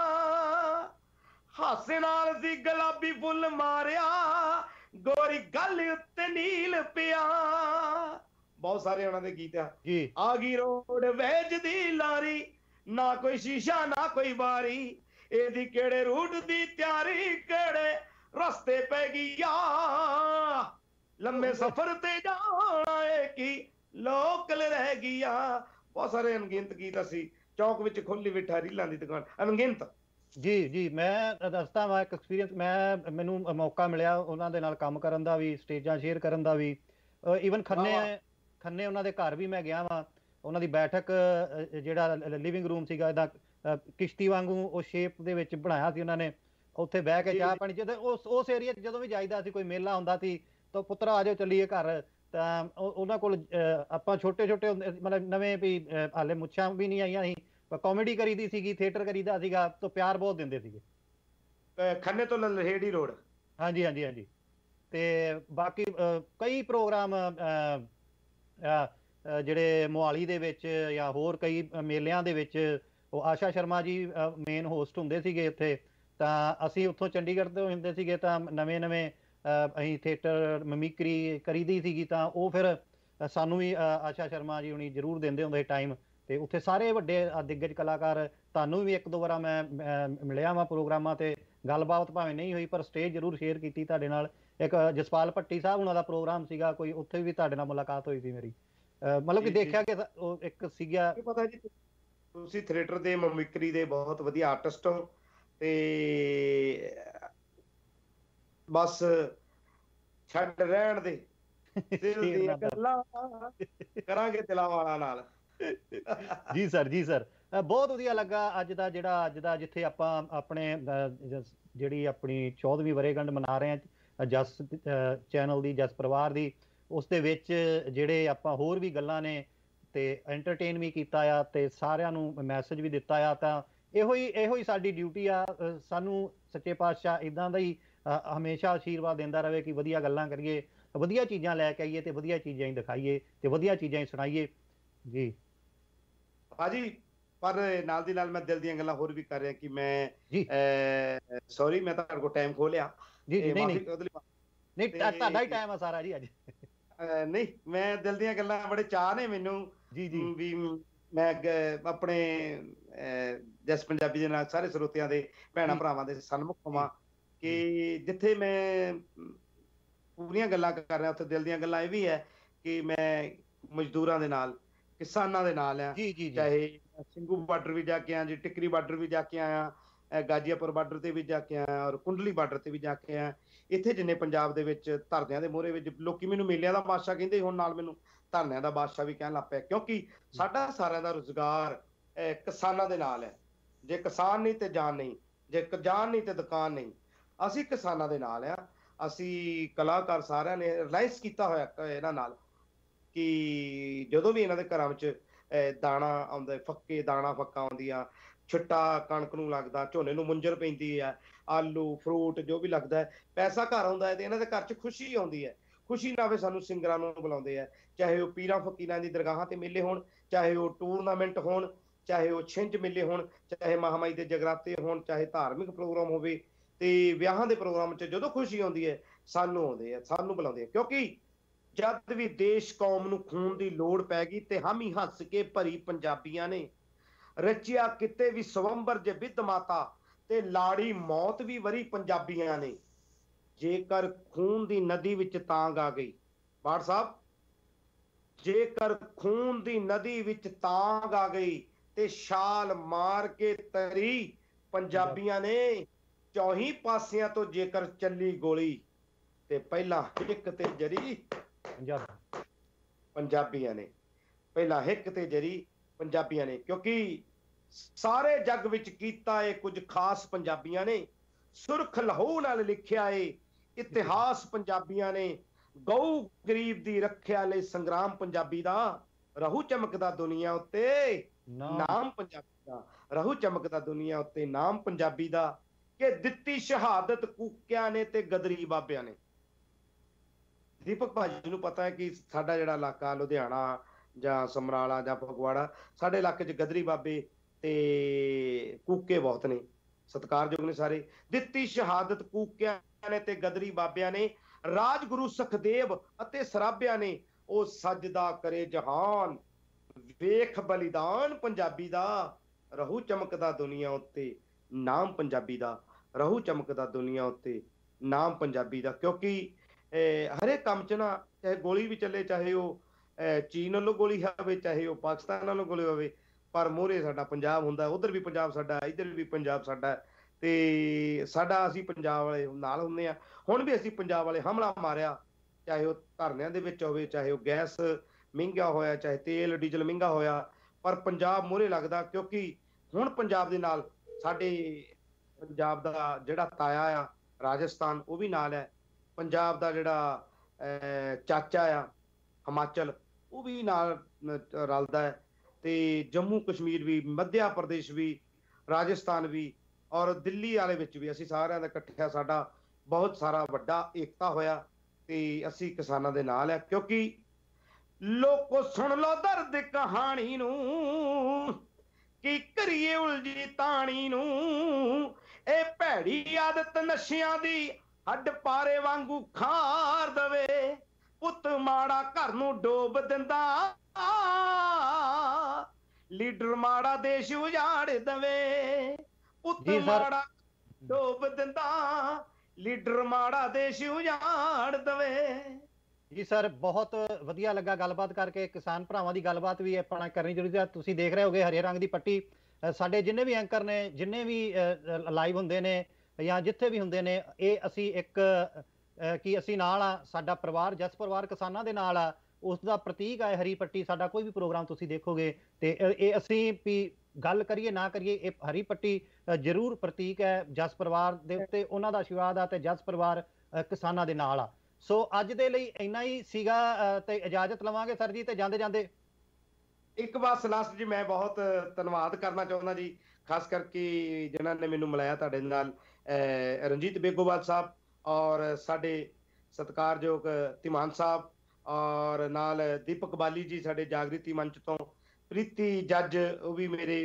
ਹਾਸੇ ਨਾਲ ਸੀ ਗੁਲਾਬੀ ਫੁੱਲ ਮਾਰਿਆ, ਗੋਰੀ ਗੱਲ ਉੱਤੇ ਨੀਲ ਪਿਆ। ਬਹੁਤ ਸਾਰੇ ਉਹਨਾਂ ਦੇ ਗੀਤ ਆ। ਆ ਗਈ ਰੋਡ ਵੇਚਦੀ ਲਾਰੀ, ਨਾ ਕੋਈ ਸ਼ੀਸ਼ਾ ਨਾ ਕੋਈ ਬਾਰੀ, ਇਹਦੀ ਕਿਹੜੇ ਰੂਟ ਦੀ ਤਿਆਰੀ, ਕਿਹੜੇ ਰਸਤੇ ਪੈ ਗਈਆ, ਲੰਮੇ ਸਫ਼ਰ ਤੇ ਜਾਣਾ ਏ ਕੀ ਲੋਕਲ ਰਹਿ ਗਿਆ। ਬਹੁਤ ਸਾਰੇ ਅਣਗਿਣਤ ਗੀਤ ਅਸੀਂ ਚੌਕ ਵਿੱਚ ਖੋਲੀ ਬਿਠਾ ਰੀਲਾਂ ਦੀ ਦੁਕਾਨ, ਅਣਗਿਣਤ। ਜੀ ਜੀ ਮੈਂ ਦੱਸਦਾ ਵਾ ਇੱਕ ਐਕਸਪੀਰੀਅੰਸ, ਮੈਂ ਮੈਨੂੰ ਮੌਕਾ ਮਿਲਿਆ ਉਹਨਾਂ ਦੇ ਨਾਲ ਕੰਮ ਕਰਨ ਦਾ ਵੀ, ਸਟੇਜਾਂ ਸ਼ੇਅਰ ਕਰਨ ਦਾ ਵੀ। ਈਵਨ ਖੰਨੇ ਖੰਨੇ ਉਹਨਾਂ ਦੇ ਘਰ ਵੀ ਮੈਂ ਗਿਆ ਵਾਂ। ਉਹਨਾਂ ਦੀ ਬੈਠਕ ਜਿਹੜਾ ਲਿਵਿੰਗ ਰੂਮ ਸੀਗਾ, ਇਹਦਾ ਕਿਸ਼ਤੀ ਵਾਂਗੂ ਉਹ ਸ਼ੇਪ ਦੇ ਵਿੱਚ ਬਣਾਇਆ ਸੀ ਉਹਨਾਂ ਨੇ, ਉੱਥੇ ਬਹਿ ਕੇ ਚਾਹ ਪਾਣੀ। ਜਦੋਂ ਉਸ ਉਸ ਏਰੀਆ 'ਚ ਜਦੋਂ ਵੀ ਜਾਈਦਾ ਸੀ, ਕੋਈ ਮੇਲਾ ਹੁੰਦਾ ਸੀ ਤਾਂ ਪੁੱਤਰਾ ਆ ਜਾਓ ਚੱਲੀਏ ਘਰ, ਤਾਂ ਉਹਨਾਂ ਕੋਲ ਆਪਾਂ ਛੋਟੇ ਛੋਟੇ ਹੁੰਦੇ, ਮਤਲਬ ਨਵੇਂ ਵੀ ਹਾਲੇ ਮੁੱਛਾਂ ਵੀ ਨਹੀਂ ਆਈਆਂ ਸੀ, ਕਾਮੇਡੀ ਕਰੀਦੀ ਸੀਗੀ, ਥੀਏਟਰ ਕਰੀਦਾ ਸੀਗਾ, ਤਾਂ ਪਿਆਰ ਬਹੁਤ ਦਿੰਦੇ ਸੀਗੇ। ਖੰਨੇ ਤੋਂ ਲਲਹੇੜੀ ਰੋਡ। ਹਾਂਜੀ ਹਾਂਜੀ ਹਾਂਜੀ। ਤੇ ਬਾਕੀ ਕਈ ਪ੍ਰੋਗਰਾਮ ਜਿਹੜੇ ਮੋਹਾਲੀ ਦੇ ਵਿੱਚ ਜਾਂ ਹੋਰ ਕਈ ਮੇਲਿਆਂ ਦੇ ਵਿੱਚ ਉਹ ਆਸ਼ਾ ਸ਼ਰਮਾ ਜੀ ਮੇਨ ਹੋਸਟ ਹੁੰਦੇ ਸੀਗੇ ਉੱਥੇ, ਤਾਂ ਅਸੀਂ ਉੱਥੋਂ ਚੰਡੀਗੜ੍ਹ ਤੋਂ ਹੁੰਦੇ ਸੀਗੇ, ਤਾਂ ਨਵੇਂ ਨਵੇਂ ਅਸੀਂ ਥੀਏਟਰ ਮਮਿਕਰੀ ਕਰੀਦੀ ਸੀਗੀ, ਤਾਂ ਉਹ ਫਿਰ ਸਾਨੂੰ ਵੀ ਆਸ਼ਾ ਸ਼ਰਮਾ ਜੀ ਹੁਣੀ ਜ਼ਰੂਰ ਦਿੰਦੇ ਹੁੰਦੇ ਸੀ ਟਾਈਮ। ਤੇ ਉੱਥੇ ਸਾਰੇ ਵੱਡੇ ਦਿੱਗਜ ਕਲਾਕਾਰ, ਤੁਹਾਨੂੰ ਵੀ ਇੱਕ ਦੋ ਵਾਰ ਮੈਂ ਮਿਲਿਆ ਵਾਂ ਪ੍ਰੋਗਰਾਮਾਂ ਤੇ, ਗੱਲਬਾਤ ਭਾਵੇਂ ਨਹੀਂ ਹੋਈ ਪਰ ਸਟੇਜ ਜ਼ਰੂਰ ਸ਼ੇਅਰ ਕੀਤੀ ਤੁਹਾਡੇ ਨਾਲ। ਇੱਕ ਜਸਪਾਲ ਭੱਟੀ ਸਾਹਿਬ ਉਹਨਾਂ ਦਾ ਪ੍ਰੋਗਰਾਮ ਸੀਗਾ ਕੋਈ, ਉੱਥੇ ਵੀ ਤੁਹਾਡੇ ਨਾਲ ਮੁਲਾਕਾਤ ਹੋਈ ਸੀ ਮੇਰੀ। ਮਤਲਬ ਕਿ ਦੇਖਿਆ ਕਿ ਉਹ ਇੱਕ ਸੀਗਾ। ਪਤਾ ਜੀ ਤੁਸੀਂ ਥੀਏਟਰ ਦੇ ਮਮਿਕਰੀ ਦੇ ਬਹੁਤ ਵਧੀਆ ਆਰਟਿਸਟ ਹੋ, ਤੇ ਬਸ ਛੱਡ ਰਹਿਣ ਦੇ, ਦਿਲ ਦੀਆਂ ਗੱਲਾਂ ਕਰਾਂਗੇ ਦਿਲਾਂ ਵਾਲਾ ਨਾਲ। ਜੀ ਸਰ, ਜੀ ਸਰ, ਬਹੁਤ ਵਧੀਆ ਲੱਗਾ ਅੱਜ ਦਾ ਜਿਹੜਾ ਅੱਜ ਦਾ ਜਿੱਥੇ ਆਪਾਂ ਆਪਣੇ ਜਿਹੜੀ ਆਪਣੀ ਚੌਦਵੀਂ ਵਰ੍ਹੇਗੰਢ ਮਨਾ ਰਹੇ ਹਾਂ ਜਸ ਚੈਨਲ ਦੀ, ਜਸ ਪਰਿਵਾਰ ਦੀ, ਉਸ ਦੇ ਵਿੱਚ ਜਿਹੜੇ ਆਪਾਂ ਹੋਰ ਵੀ ਗੱਲਾਂ ਨੇ ਤੇ ਐਂਟਰਟੇਨ ਵੀ ਕੀਤਾ ਆ ਤੇ ਸਾਰਿਆਂ ਨੂੰ ਮੈਸੇਜ ਵੀ ਦਿੱਤਾ ਆ। ਤਾਂ ਇਹੋ ਹੀ ਇਹੋ ਹੀ ਸਾਡੀ ਡਿਊਟੀ ਆ। ਸਾਨੂੰ ਸੱਚੇ ਪਾਤਸ਼ਾਹ ਇੱਦਾਂ ਦਾ ਹੀ ਹਮੇਸ਼ਾ ਆਸ਼ੀਰਵਾਦ ਦਿੰਦਾ ਰਹੇ ਕਿ ਵਧੀਆ ਗੱਲਾਂ ਕਰੀਏ, ਵਧੀਆ ਚੀਜ਼ਾਂ ਲੈ ਕੇ ਆਈਏ ਤੇ ਵਧੀਆ ਚੀਜ਼ਾਂ ਹੀ ਦਿਖਾਈਏ ਤੇ ਵਧੀਆ ਚੀਜ਼ਾਂ ਹੀ ਸੁਣਾਈਏ। ਜੀ ਭਾਜੀ, ਪਰ ਨਾਲ ਦੀ ਨਾਲ ਮੈਂ ਦਿਲ ਦੀਆਂ ਗੱਲਾਂ ਹੋਰ ਵੀ ਕਰ ਰਿਹਾ ਕਿ ਮੈਂ ਸੌਰੀ ਮੈਂ ਤੁਹਾਡੇ ਕੋਲ ਟਾਈਮ ਖੋ ਲਿਆ। ਜੀ ਜੀ ਨਹੀਂ ਨਹੀਂ, ਤੁਹਾਡਾ ਹੀ ਟਾਈਮ ਆ ਸਾਰਾ ਜੀ ਅੱਜ। ਨਹੀਂ, ਮੈਂ ਦਿਲ ਦੀਆਂ ਗੱਲਾਂ ਬੜੇ ਚਾਅ ਨੇ ਮੈਨੂੰ ਜੀ ਜੀ ਵੀ ਮੈਂ ਆਪਣੇ ਜਸ ਪੰਜਾਬੀ ਦੇ ਨਾਲ ਸਾਰੇ ਸਰੋਤਿਆਂ ਦੇ ਭੈਣਾਂ ਭਰਾਵਾਂ ਦੇ ਸਨਮੁਖ ਹੋਵਾਂ ਕਿ ਜਿੱਥੇ ਮੈਂ ਪੂਰੀਆਂ ਗੱਲਾਂ ਕਰ ਰਿਹਾ ਉੱਥੇ ਦਿਲ ਦੀਆਂ ਗੱਲਾਂ ਇਹ ਵੀ ਹੈ ਕਿ ਮੈਂ ਮਜ਼ਦੂਰਾਂ ਦੇ ਨਾਲ, ਕਿਸਾਨਾਂ ਦੇ ਨਾਲ ਆ। ਚਾਹੇ ਸਿੰਘੂ ਬਾਰਡਰ ਵੀ ਜਾ ਕੇ ਆਇਆ ਜੀ, ਟਿਕਰੀ ਬਾਰਡਰ ਵੀ ਜਾ ਕੇ ਆਇਆ, ਗਾਜ਼ੀਆਪੁਰ ਬਾਰਡਰ ਤੇ ਵੀ ਜਾ ਕੇ ਆਇਆ ਔਰ ਕੁੰਡਲੀ ਬਾਰਡਰ ਤੇ ਵੀ ਜਾ ਕੇ ਆਇਆ। ਇੱਥੇ ਜਿੰਨੇ ਪੰਜਾਬ ਦੇ ਵਿੱਚ ਧਰਨਿਆਂ ਦੇ ਮੋਹਰੇ ਵਿੱਚ ਲੋਕੀ ਮੈਨੂੰ ਮੇਲਿਆਂ ਦਾ ਬਾਦਸ਼ਾਹ ਕਹਿੰਦੇ, ਹੁਣ ਨਾਲ ਮੈਨੂੰ ਧਰਨਿਆਂ ਦਾ ਬਾਦਸ਼ਾਹ ਵੀ ਕਹਿਣ ਲੱਗ ਪਿਆ, ਕਿਉਂਕਿ ਸਾਡਾ ਸਾਰਿਆਂ ਦਾ ਰੁਜ਼ਗਾਰ ਕਿਸਾਨਾਂ ਦੇ ਨਾਲ ਹੈ। ਜੇ ਕਿਸਾਨ ਨਹੀਂ ਤੇ ਜਾਨ ਨਹੀਂ, ਜੇ ਜਾਨ ਨਹੀਂ ਤੇ ਦੁਕਾਨ ਨਹੀਂ। ਅਸੀਂ ਕਿਸਾਨਾਂ ਦੇ ਨਾਲ ਆ। ਅਸੀਂ ਕਲਾਕਾਰ ਸਾਰਿਆਂ ਨੇ ਰਿਲਾਇੰਸ ਕੀਤਾ ਹੋਇਆ ਇਹਨਾਂ ਨਾਲ ਕਿ ਜਦੋਂ ਵੀ ਇਹਨਾਂ ਦੇ ਘਰਾਂ ਵਿੱਚ ਦਾਣਾ ਆਉਂਦਾ, ਫੱਕੇ ਦਾਣਾ ਫੱਕਾ ਆਉਂਦੀਆਂ, ਛਿੱਟਾ ਕਣਕ ਨੂੰ ਲੱਗਦਾ, ਝੋਨੇ ਨੂੰ ਮੁੰਜਰ ਪੈਂਦੀ ਹੈ, ਆਲੂ ਫਰੂਟ ਜੋ ਵੀ ਲੱਗਦਾ ਹੈ, ਪੈਸਾ ਘਰ ਆਉਂਦਾ ਹੈ ਤੇ ਇਹਨਾਂ ਦੇ ਘਰ 'ਚ ਖੁਸ਼ੀ ਆਉਂਦੀ ਹੈ। ਖੁਸ਼ੀ ਨਾਲ ਸਾਨੂੰ ਸਿੰਗਰਾਂ ਨੂੰ ਬੁਲਾਉਂਦੇ ਆ, ਚਾਹੇ ਉਹ ਪੀਰਾਂ ਫਕੀਰਾਂ ਦੀ ਦਰਗਾਹਾਂ ਤੇ ਮੇਲੇ ਹੋਣ, ਚਾਹੇ ਉਹ ਟੂਰਨਾਮੈਂਟ ਹੋਣ, ਚਾਹੇ ਉਹ ਛਿੰਝ ਮੇਲੇ ਹੋਣ, ਚਾਹੇ ਮਹਾਮਾਈ ਦੇ ਜਗਰਾਤੇ ਹੋਣ, ਚਾਹੇ ਧਾਰਮਿਕ ਪ੍ਰੋਗਰਾਮ ਹੋਵੇ। ਤੇ ਵਿਆਹਾਂ ਦੇ ਪ੍ਰੋਗਰਾਮ 'ਚ ਜਦੋਂ ਖੁਸ਼ੀ ਆਉਂਦੀ ਹੈ ਸਾਨੂੰ ਆਉਂਦੇ ਆ, ਸਾਨੂੰ ਬੁਲਾਉਂਦੇ ਆ। ਕਿਉਂਕਿ ਜਦ ਵੀ ਦੇਸ਼ ਕੌਮ ਨੂੰ ਖੂਨ ਦੀ ਲੋੜ ਪੈ ਗਈ ਤੇ ਹਾਮੀ ਹੱਸ ਕੇ ਭਰੀ ਪੰਜਾਬੀਆਂ ਨੇ, ਰਚਿਆ ਕਿਤੇ ਵੀ ਸਵੰਬਰ ਜੇ ਵਿਦ ਮਾਤਾ ਤੇ ਲਾੜੀ ਮੌਤ ਵੀ ਵਰੀ ਪੰਜਾਬੀਆਂ ਨੇ। ਜੇਕਰ ਖੂਨ ਦੀ ਨਦੀ ਵਿੱਚ ਤਾਂਗ ਆ ਗਈ, ਬਾੜ ਸਾਹਿਬ, ਜੇਕਰ ਖੂਨ ਦੀ ਨਦੀ ਵਿੱਚ ਤਾਂਗ ਆ ਗਈ ਤੇ ਛਾਲ ਮਾਰ ਕੇ ਤਰੀ ਪੰਜਾਬੀਆਂ ਨੇ। ਚੌਹੀ ਪਾਸਿਆਂ ਤੋਂ ਜੇਕਰ ਚੱਲੀ ਗੋਲੀ ਤੇ ਪਹਿਲਾਂ ਹਿੱਕ ਤੇ ਜਰੀ ਪੰਜਾਬੀਆਂ ਨੇ, ਪਹਿਲਾਂ ਹਿੱਕ ਤੇ ਜਰੀ ਪੰਜਾਬੀਆਂ ਨੇ। ਕਿਉਂਕਿ ਸਾਰੇ ਜੱਗ ਵਿੱਚ ਕੀਤਾ ਏ ਕੁਝ ਖਾਸ ਪੰਜਾਬੀਆਂ ਨੇ, ਸੁਰਖ ਲਹੂ ਨਾਲ ਲਿਖਿਆ ਏ ਇਤਿਹਾਸ ਪੰਜਾਬੀਆਂ ਨੇ। ਗਊ ਗਰੀਬ ਦੀ ਰੱਖਿਆ ਲਈ ਸੰਗਰਾਮ ਪੰਜਾਬੀ ਦਾ, ਰਹੂ ਚਮਕਦਾ ਦੁਨੀਆ ਉੱਤੇ ਨਾਮ ਪੰਜਾਬੀ ਦਾ, ਰਹੂ ਚਮਕਦਾ ਦੁਨੀਆ ਉੱਤੇ ਨਾਮ ਪੰਜਾਬੀ ਦਾ। ਕਿ ਦਿੱਤੀ ਸ਼ਹਾਦਤ ਕੂਕਿਆਂ ਨੇ ਤੇ ਗਦਰੀ ਬਾਬਿਆਂ ਨੇ। ਦੀਪਕ ਭਾਜੀ ਨੂੰ ਪਤਾ ਹੈ ਕਿ ਸਾਡਾ ਜਿਹੜਾ ਇਲਾਕਾ ਲੁਧਿਆਣਾ ਜਾਂ ਸਮਰਾਲਾ ਜਾਂ ਫਗਵਾੜਾ, ਸਾਡੇ ਇਲਾਕੇ 'ਚ ਗਦਰੀ ਬਾਬੇ ਤੇ ਕੂਕੇ ਬਹੁਤ ਨੇ, ਸਤਿਕਾਰਯੋਗ ਨੇ ਸਾਰੇ। ਦਿੱਤੀ ਸ਼ਹਾਦਤ ਕੂਕਿਆਂ ਨੇ ਤੇ ਗਦਰੀ ਬਾਬਿਆਂ ਨੇ, ਰਾਜਗੁਰੂ ਸੁਖਦੇਵ ਅਤੇ ਸਰਾਭਿਆਂ ਨੇ। ਉਹ ਸਜਦਾ ਕਰੇ ਜਹਾਨ, ਵੇਖ ਬਲੀਦਾਨ ਪੰਜਾਬੀ ਦਾ, ਰਹੂ ਚਮਕਦਾ ਦੁਨੀਆ ਉੱਤੇ ਨਾਮ ਪੰਜਾਬੀ ਦਾ, ਰਹੂ ਚਮਕਦਾ ਦੁਨੀਆ ਉੱਤੇ ਨਾਮ ਪੰਜਾਬੀ ਦਾ। ਕਿਉਂਕਿ ਹਰੇਕ ਕੰਮ 'ਚ ਨਾ, ਚਾਹੇ ਗੋਲੀ ਵੀ ਚੱਲੇ, ਚਾਹੇ ਉਹ ਚੀਨ ਵੱਲੋਂ ਗੋਲੀ ਹੋਵੇ, ਚਾਹੇ ਉਹ ਪਾਕਿਸਤਾਨ ਵੱਲੋਂ ਗੋਲੀ ਹੋਵੇ, ਪਰ ਮੋਹਰੇ ਸਾਡਾ ਪੰਜਾਬ ਹੁੰਦਾ। ਉਧਰ ਵੀ ਪੰਜਾਬ ਸਾਡਾ, ਇੱਧਰ ਵੀ ਪੰਜਾਬ ਸਾਡਾ, ਤੇ ਸਾਡਾ ਅਸੀਂ ਪੰਜਾਬ ਵਾਲੇ ਨਾਲ ਹੁੰਦੇ ਆ। ਹੁਣ ਵੀ ਅਸੀਂ ਪੰਜਾਬ ਵਾਲੇ ਹਮਲਾ ਮਾਰਿਆ, ਚਾਹੇ ਉਹ ਧਰਨਿਆਂ ਦੇ ਵਿੱਚ ਹੋਵੇ, ਚਾਹੇ ਉਹ ਗੈਸ ਮਹਿੰਗਾ ਹੋਇਆ, ਚਾਹੇ ਤੇਲ ਡੀਜ਼ਲ ਮਹਿੰਗਾ ਹੋਇਆ, ਪਰ ਪੰਜਾਬ ਮੋਹਰੇ ਲੱਗਦਾ। ਕਿਉਂਕਿ ਹੁਣ ਪੰਜਾਬ ਦੇ ਨਾਲ ਸਾਡੇ ਪੰਜਾਬ ਦਾ ਜਿਹੜਾ ਤਾਇਆ ਆ ਰਾਜਸਥਾਨ, ਉਹ ਵੀ ਨਾਲ ਹੈ। ਪੰਜਾਬ ਦਾ ਜਿਹੜਾ ਚਾਚਾ ਆ ਹਿਮਾਚਲ, ਉਹ ਵੀ ਨਾਲ ਰਲਦਾ ਹੈ। ਤੇ ਜੰਮੂ ਕਸ਼ਮੀਰ ਵੀ, ਮੱਧ ਪ੍ਰਦੇਸ਼ ਵੀ, ਰਾਜਸਥਾਨ ਵੀ ਔਰ ਦਿੱਲੀ ਵਾਲੇ ਵਿੱਚ ਵੀ ਅਸੀਂ ਸਾਰਿਆਂ ਦਾ ਇਕੱਠਿਆ ਸਾਡਾ ਬਹੁਤ ਸਾਰਾ ਵੱਡਾ ਏਕਤਾ ਹੋਇਆ ਤੇ ਅਸੀਂ ਕਿਸਾਨਾਂ ਦੇ ਨਾਲ ਆ। ਕਿਉਂਕਿ ਲੋਕੋ ਸੁਣ ਲੋ ਦਰਦ ਕਹਾਣੀ ਨੂੰ, ਕੀ ਕਰੀਏ ਉਲਝੀ ਤਾਣੀ ਨੂੰ, ਇਹ ਭੈੜੀ ਆਦਤ ਨਸ਼ਿਆਂ ਦੀ ਹੱਡ ਪਾਰੇ ਵਾਂਗੂ ਖਾਰ ਦਵੇ, ਪੁੱਤ ਮਾੜਾ ਘਰ ਨੂੰ ਡੋਬ ਦਿੰਦਾ, ਲੀਡਰ ਮਾੜਾ ਦੇਸ਼ ਉਜਾੜ ਦਵੇ, ਪੁੱਤ ਮਾੜਾ ਡੋਬ ਦਿੰਦਾ, ਲੀਡਰ ਮਾੜਾ ਦੇਸ਼ ਉਜਾੜ ਦਵੇ। ਜੀ ਸਰ, ਬਹੁਤ ਵਧੀਆ ਲੱਗਾ ਗੱਲਬਾਤ ਕਰਕੇ। ਕਿਸਾਨ ਭਰਾਵਾਂ ਦੀ ਗੱਲਬਾਤ ਵੀ ਆਪਣਾ ਕਰਨੀ ਜ਼ਰੂਰੀ ਹੈ। ਤੁਸੀਂ ਦੇਖ ਰਹੇ ਹੋਗੇ ਹਰੇ ਰੰਗ ਦੀ ਪੱਟੀ, ਸਾਡੇ ਜਿੰਨੇ ਵੀ ਐਂਕਰ ਨੇ, ਜਿੰਨੇ ਵੀ ਲਾਈਵ ਹੁੰਦੇ ਨੇ ਜਾਂ ਜਿੱਥੇ ਵੀ ਹੁੰਦੇ ਨੇ, ਇਹ ਅਸੀਂ ਇੱਕ ਕਿ ਅਸੀਂ ਨਾਲ ਆ, ਸਾਡਾ ਪਰਿਵਾਰ ਜਸ ਪਰਿਵਾਰ ਕਿਸਾਨਾਂ ਦੇ ਨਾਲ ਆ, ਉਸ ਦਾ ਪ੍ਰਤੀਕ ਹੈ ਹਰੀ ਪੱਟੀ। ਸਾਡਾ ਕੋਈ ਵੀ ਪ੍ਰੋਗਰਾਮ ਤੁਸੀਂ ਦੇਖੋਗੇ ਤੇ ਇਹ ਅਸੀਂ ਵੀ ਗੱਲ ਕਰੀਏ ਨਾ ਕਰੀਏ, ਇਹ ਹਰੀ ਪੱਟੀ ਜ਼ਰੂਰ ਪ੍ਰਤੀਕ ਹੈ ਜਸ ਪਰਿਵਾਰ ਦੇ ਉੱਤੇ, ਉਹਨਾਂ ਦਾ ਆਸ਼ੀਰਵਾਦ ਆ ਤੇ ਜਸ ਪਰਿਵਾਰ ਕਿਸਾਨਾਂ ਦੇ ਨਾਲ ਆ। ਸੋ ਅੱਜ ਦੇ ਲਈ ਇੰਨਾ ਹੀ ਸੀਗਾ ਤੇ ਇਜਾਜ਼ਤ ਲਵਾਂਗੇ ਸਰ ਜੀ। ਤੇ ਜਾਂਦੇ ਜਾਂਦੇ ਇੱਕ ਬਸ ਲਾਸਟ ਜੀ ਮੈਂ ਬਹੁਤ ਧੰਨਵਾਦ ਕਰਨਾ ਚਾਹੁੰਦਾ ਜੀ, ਖਾਸ ਕਰਕੇ ਜਿਨ੍ਹਾਂ ਨੇ ਮੈਨੂੰ ਮਿਲਾਇਆ ਤੁਹਾਡੇ ਨਾਲ, ਰਣਜੀਤ ਬੇਗੋਵਾਲ ਸਾਹਿਬ ਔਰ ਸਾਡੇ ਸਤਿਕਾਰਯੋਗ ਧੀਮਾਨ ਸਾਹਿਬ, ਔਰ ਨਾਲ ਦੀਪਕ ਬਾਲੀ ਜੀ ਸਾਡੇ ਜਾਗ੍ਰਿਤੀ ਮੰਚ ਤੋਂ, ਪ੍ਰੀਤੀ ਜੱਜ ਉਹ ਵੀ ਮੇਰੇ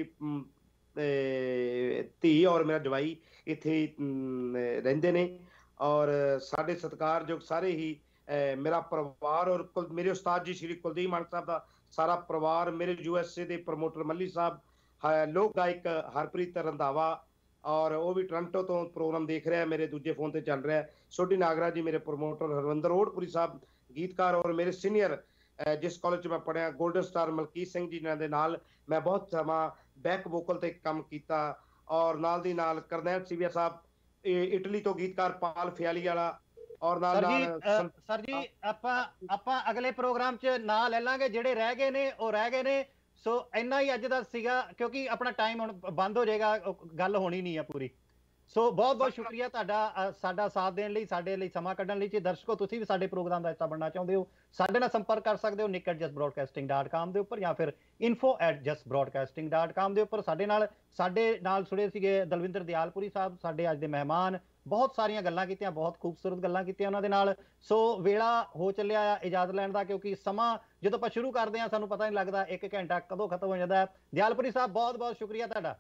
ਧੀ ਔਰ ਮੇਰਾ ਜਵਾਈ ਇੱਥੇ ਰਹਿੰਦੇ ਨੇ, ਔਰ ਸਾਡੇ ਸਤਿਕਾਰਯੋਗ ਸਾਰੇ ਹੀ ਮੇਰਾ ਪਰਿਵਾਰ, ਔਰ ਮੇਰੇ ਉਸਤਾਦ ਜੀ ਸ਼੍ਰੀ ਕੁਲਦੀਪ ਮਾਨਕ ਸਾਹਿਬ ਦਾ ਸਾਰਾ ਪਰਿਵਾਰ, ਮੇਰੇ ਯੂ ਐਸ ਏ ਦੇ ਪ੍ਰਮੋਟਰ ਮੱਲੀ ਸਾਹਿਬ, ਲੋਕ ਗਾਇਕ ਹਰਪ੍ਰੀਤ ਰੰਧਾਵਾ, ਔਰ ਉਹ ਵੀ ਟੋਰਾਂਟੋ ਤੋਂ ਪ੍ਰੋਗਰਾਮ ਦੇਖ ਰਿਹਾ, ਮੇਰੇ ਦੂਜੇ ਫੋਨ ਤੇ ਚੱਲ ਰਿਹਾ, ਸੋਢੀ ਨਾਗਰਾ ਜੀ ਮੇਰੇ ਪ੍ਰਮੋਟਰ, ਹਰਵਿੰਦਰ ਓੜਪੁਰੀ ਸਾਹਿਬ ਗੀਤਕਾਰ, ਔਰ ਮੇਰੇ ਸੀਨੀਅਰ ਜਿਸ ਕਾਲਜ 'ਚ ਮੈਂ ਪੜ੍ਹਿਆ ਗੋਲਡਨ ਸਟਾਰ ਮਲਕੀਤ ਸਿੰਘ ਜੀ ਦੇ ਨਾਲ ਮੈਂ ਬਹੁਤ ਸਮਾਂ ਬੈਕ ਵੋਕਲ ਤੇ ਕੰਮ ਕੀਤਾ, ਔਰ ਨਾਲ ਦੀ ਨਾਲ ਕਰਨੈਲ ਸੀਵੀਆ ਸਾਹਿਬ ਇਟਲੀ ਤੋਂ ਗੀਤਕਾਰ ਪਾਲ ਫਿਆਲੀ ਵਾਲਾ, ਔਰ ਨਾਲ ਨਾਲ ਸਰ ਜੀ ਆਪਾਂ ਆਪਾਂ ਅਗਲੇ ਪ੍ਰੋਗਰਾਮ 'ਚ ਨਾਂ ਲੈ ਲਾਂਗੇ, ਜਿਹੜੇ ਰਹਿ ਗਏ ਨੇ ਉਹ ਰਹਿ ਗਏ ਨੇ। ਸੋ ਇੰਨਾ ਹੀ ਅੱਜ ਦਾ ਸੀਗਾ, ਕਿਉਂਕਿ ਆਪਣਾ ਟਾਈਮ ਹੁਣ ਬੰਦ ਹੋ ਜਾਏਗਾ, ਗੱਲ ਹੋਣੀ ਨਹੀਂ ਆ ਪੂਰੀ। ਸੋ ਬਹੁਤ ਬਹੁਤ ਸ਼ੁਕਰੀਆ ਤੁਹਾਡਾ ਸਾਡਾ ਸਾਥ ਦੇਣ ਲਈ, ਸਾਡੇ ਲਈ ਸਮਾਂ ਕੱਢਣ ਲਈ। ਜੇ ਦਰਸ਼ਕੋ ਤੁਸੀਂ ਵੀ ਸਾਡੇ ਪ੍ਰੋਗਰਾਮ ਦਾ ਹਿੱਸਾ ਬਣਨਾ ਚਾਹੁੰਦੇ ਹੋ, ਸਾਡੇ ਨਾਲ ਸੰਪਰਕ ਕਰ ਸਕਦੇ ਹੋ ਨਿਕ at Jus broadcasting dot com ਦੇ ਉੱਪਰ, ਜਾਂ ਫਿਰ info at Jus broadcasting dot com ਦੇ ਉੱਪਰ। ਸਾਡੇ ਨਾਲ ਸਾਡੇ ਨਾਲ ਜੁੜੇ ਸੀਗੇ ਦਲਵਿੰਦਰ ਦਿਆਲਪੁਰੀ ਸਾਹਿਬ, ਸਾਡੇ ਅੱਜ ਦੇ ਮਹਿਮਾਨ। ਬਹੁਤ ਸਾਰੀਆਂ ਗੱਲਾਂ ਕੀਤੀਆਂ, ਬਹੁਤ ਖੂਬਸੂਰਤ ਗੱਲਾਂ ਕੀਤੀਆਂ ਉਹਨਾਂ ਦੇ ਨਾਲ। ਸੋ ਵੇਲਾ ਹੋ ਚੱਲਿਆ ਆ ਇਜਾਜ਼ਤ ਲੈਣ ਦਾ, ਕਿਉਂਕਿ ਸਮਾਂ ਜਦੋਂ ਆਪਾਂ ਸ਼ੁਰੂ ਕਰਦੇ ਹਾਂ ਸਾਨੂੰ ਪਤਾ ਨਹੀਂ ਲੱਗਦਾ ਇੱਕ ਘੰਟਾ ਕਦੋਂ ਖਤਮ ਹੋ ਜਾਂਦਾ ਹੈ। ਦਿਆਲਪੁਰੀ ਸਾਹਿਬ ਬਹੁਤ ਬਹੁਤ ਸ਼ੁਕਰੀਆ ਤੁਹਾਡਾ।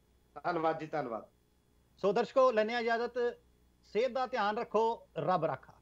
ਧੰਨਵਾਦ ਜੀ, ਧੰਨਵਾਦ। ਸੋ ਦਰਸ਼ਕੋ ਲੈਣੇ ਇਜਾਜ਼ਤ, ਸਿਹਤ ਦਾ ਧਿਆਨ ਰੱਖੋ, ਰੱਬ ਰਾਖਾ।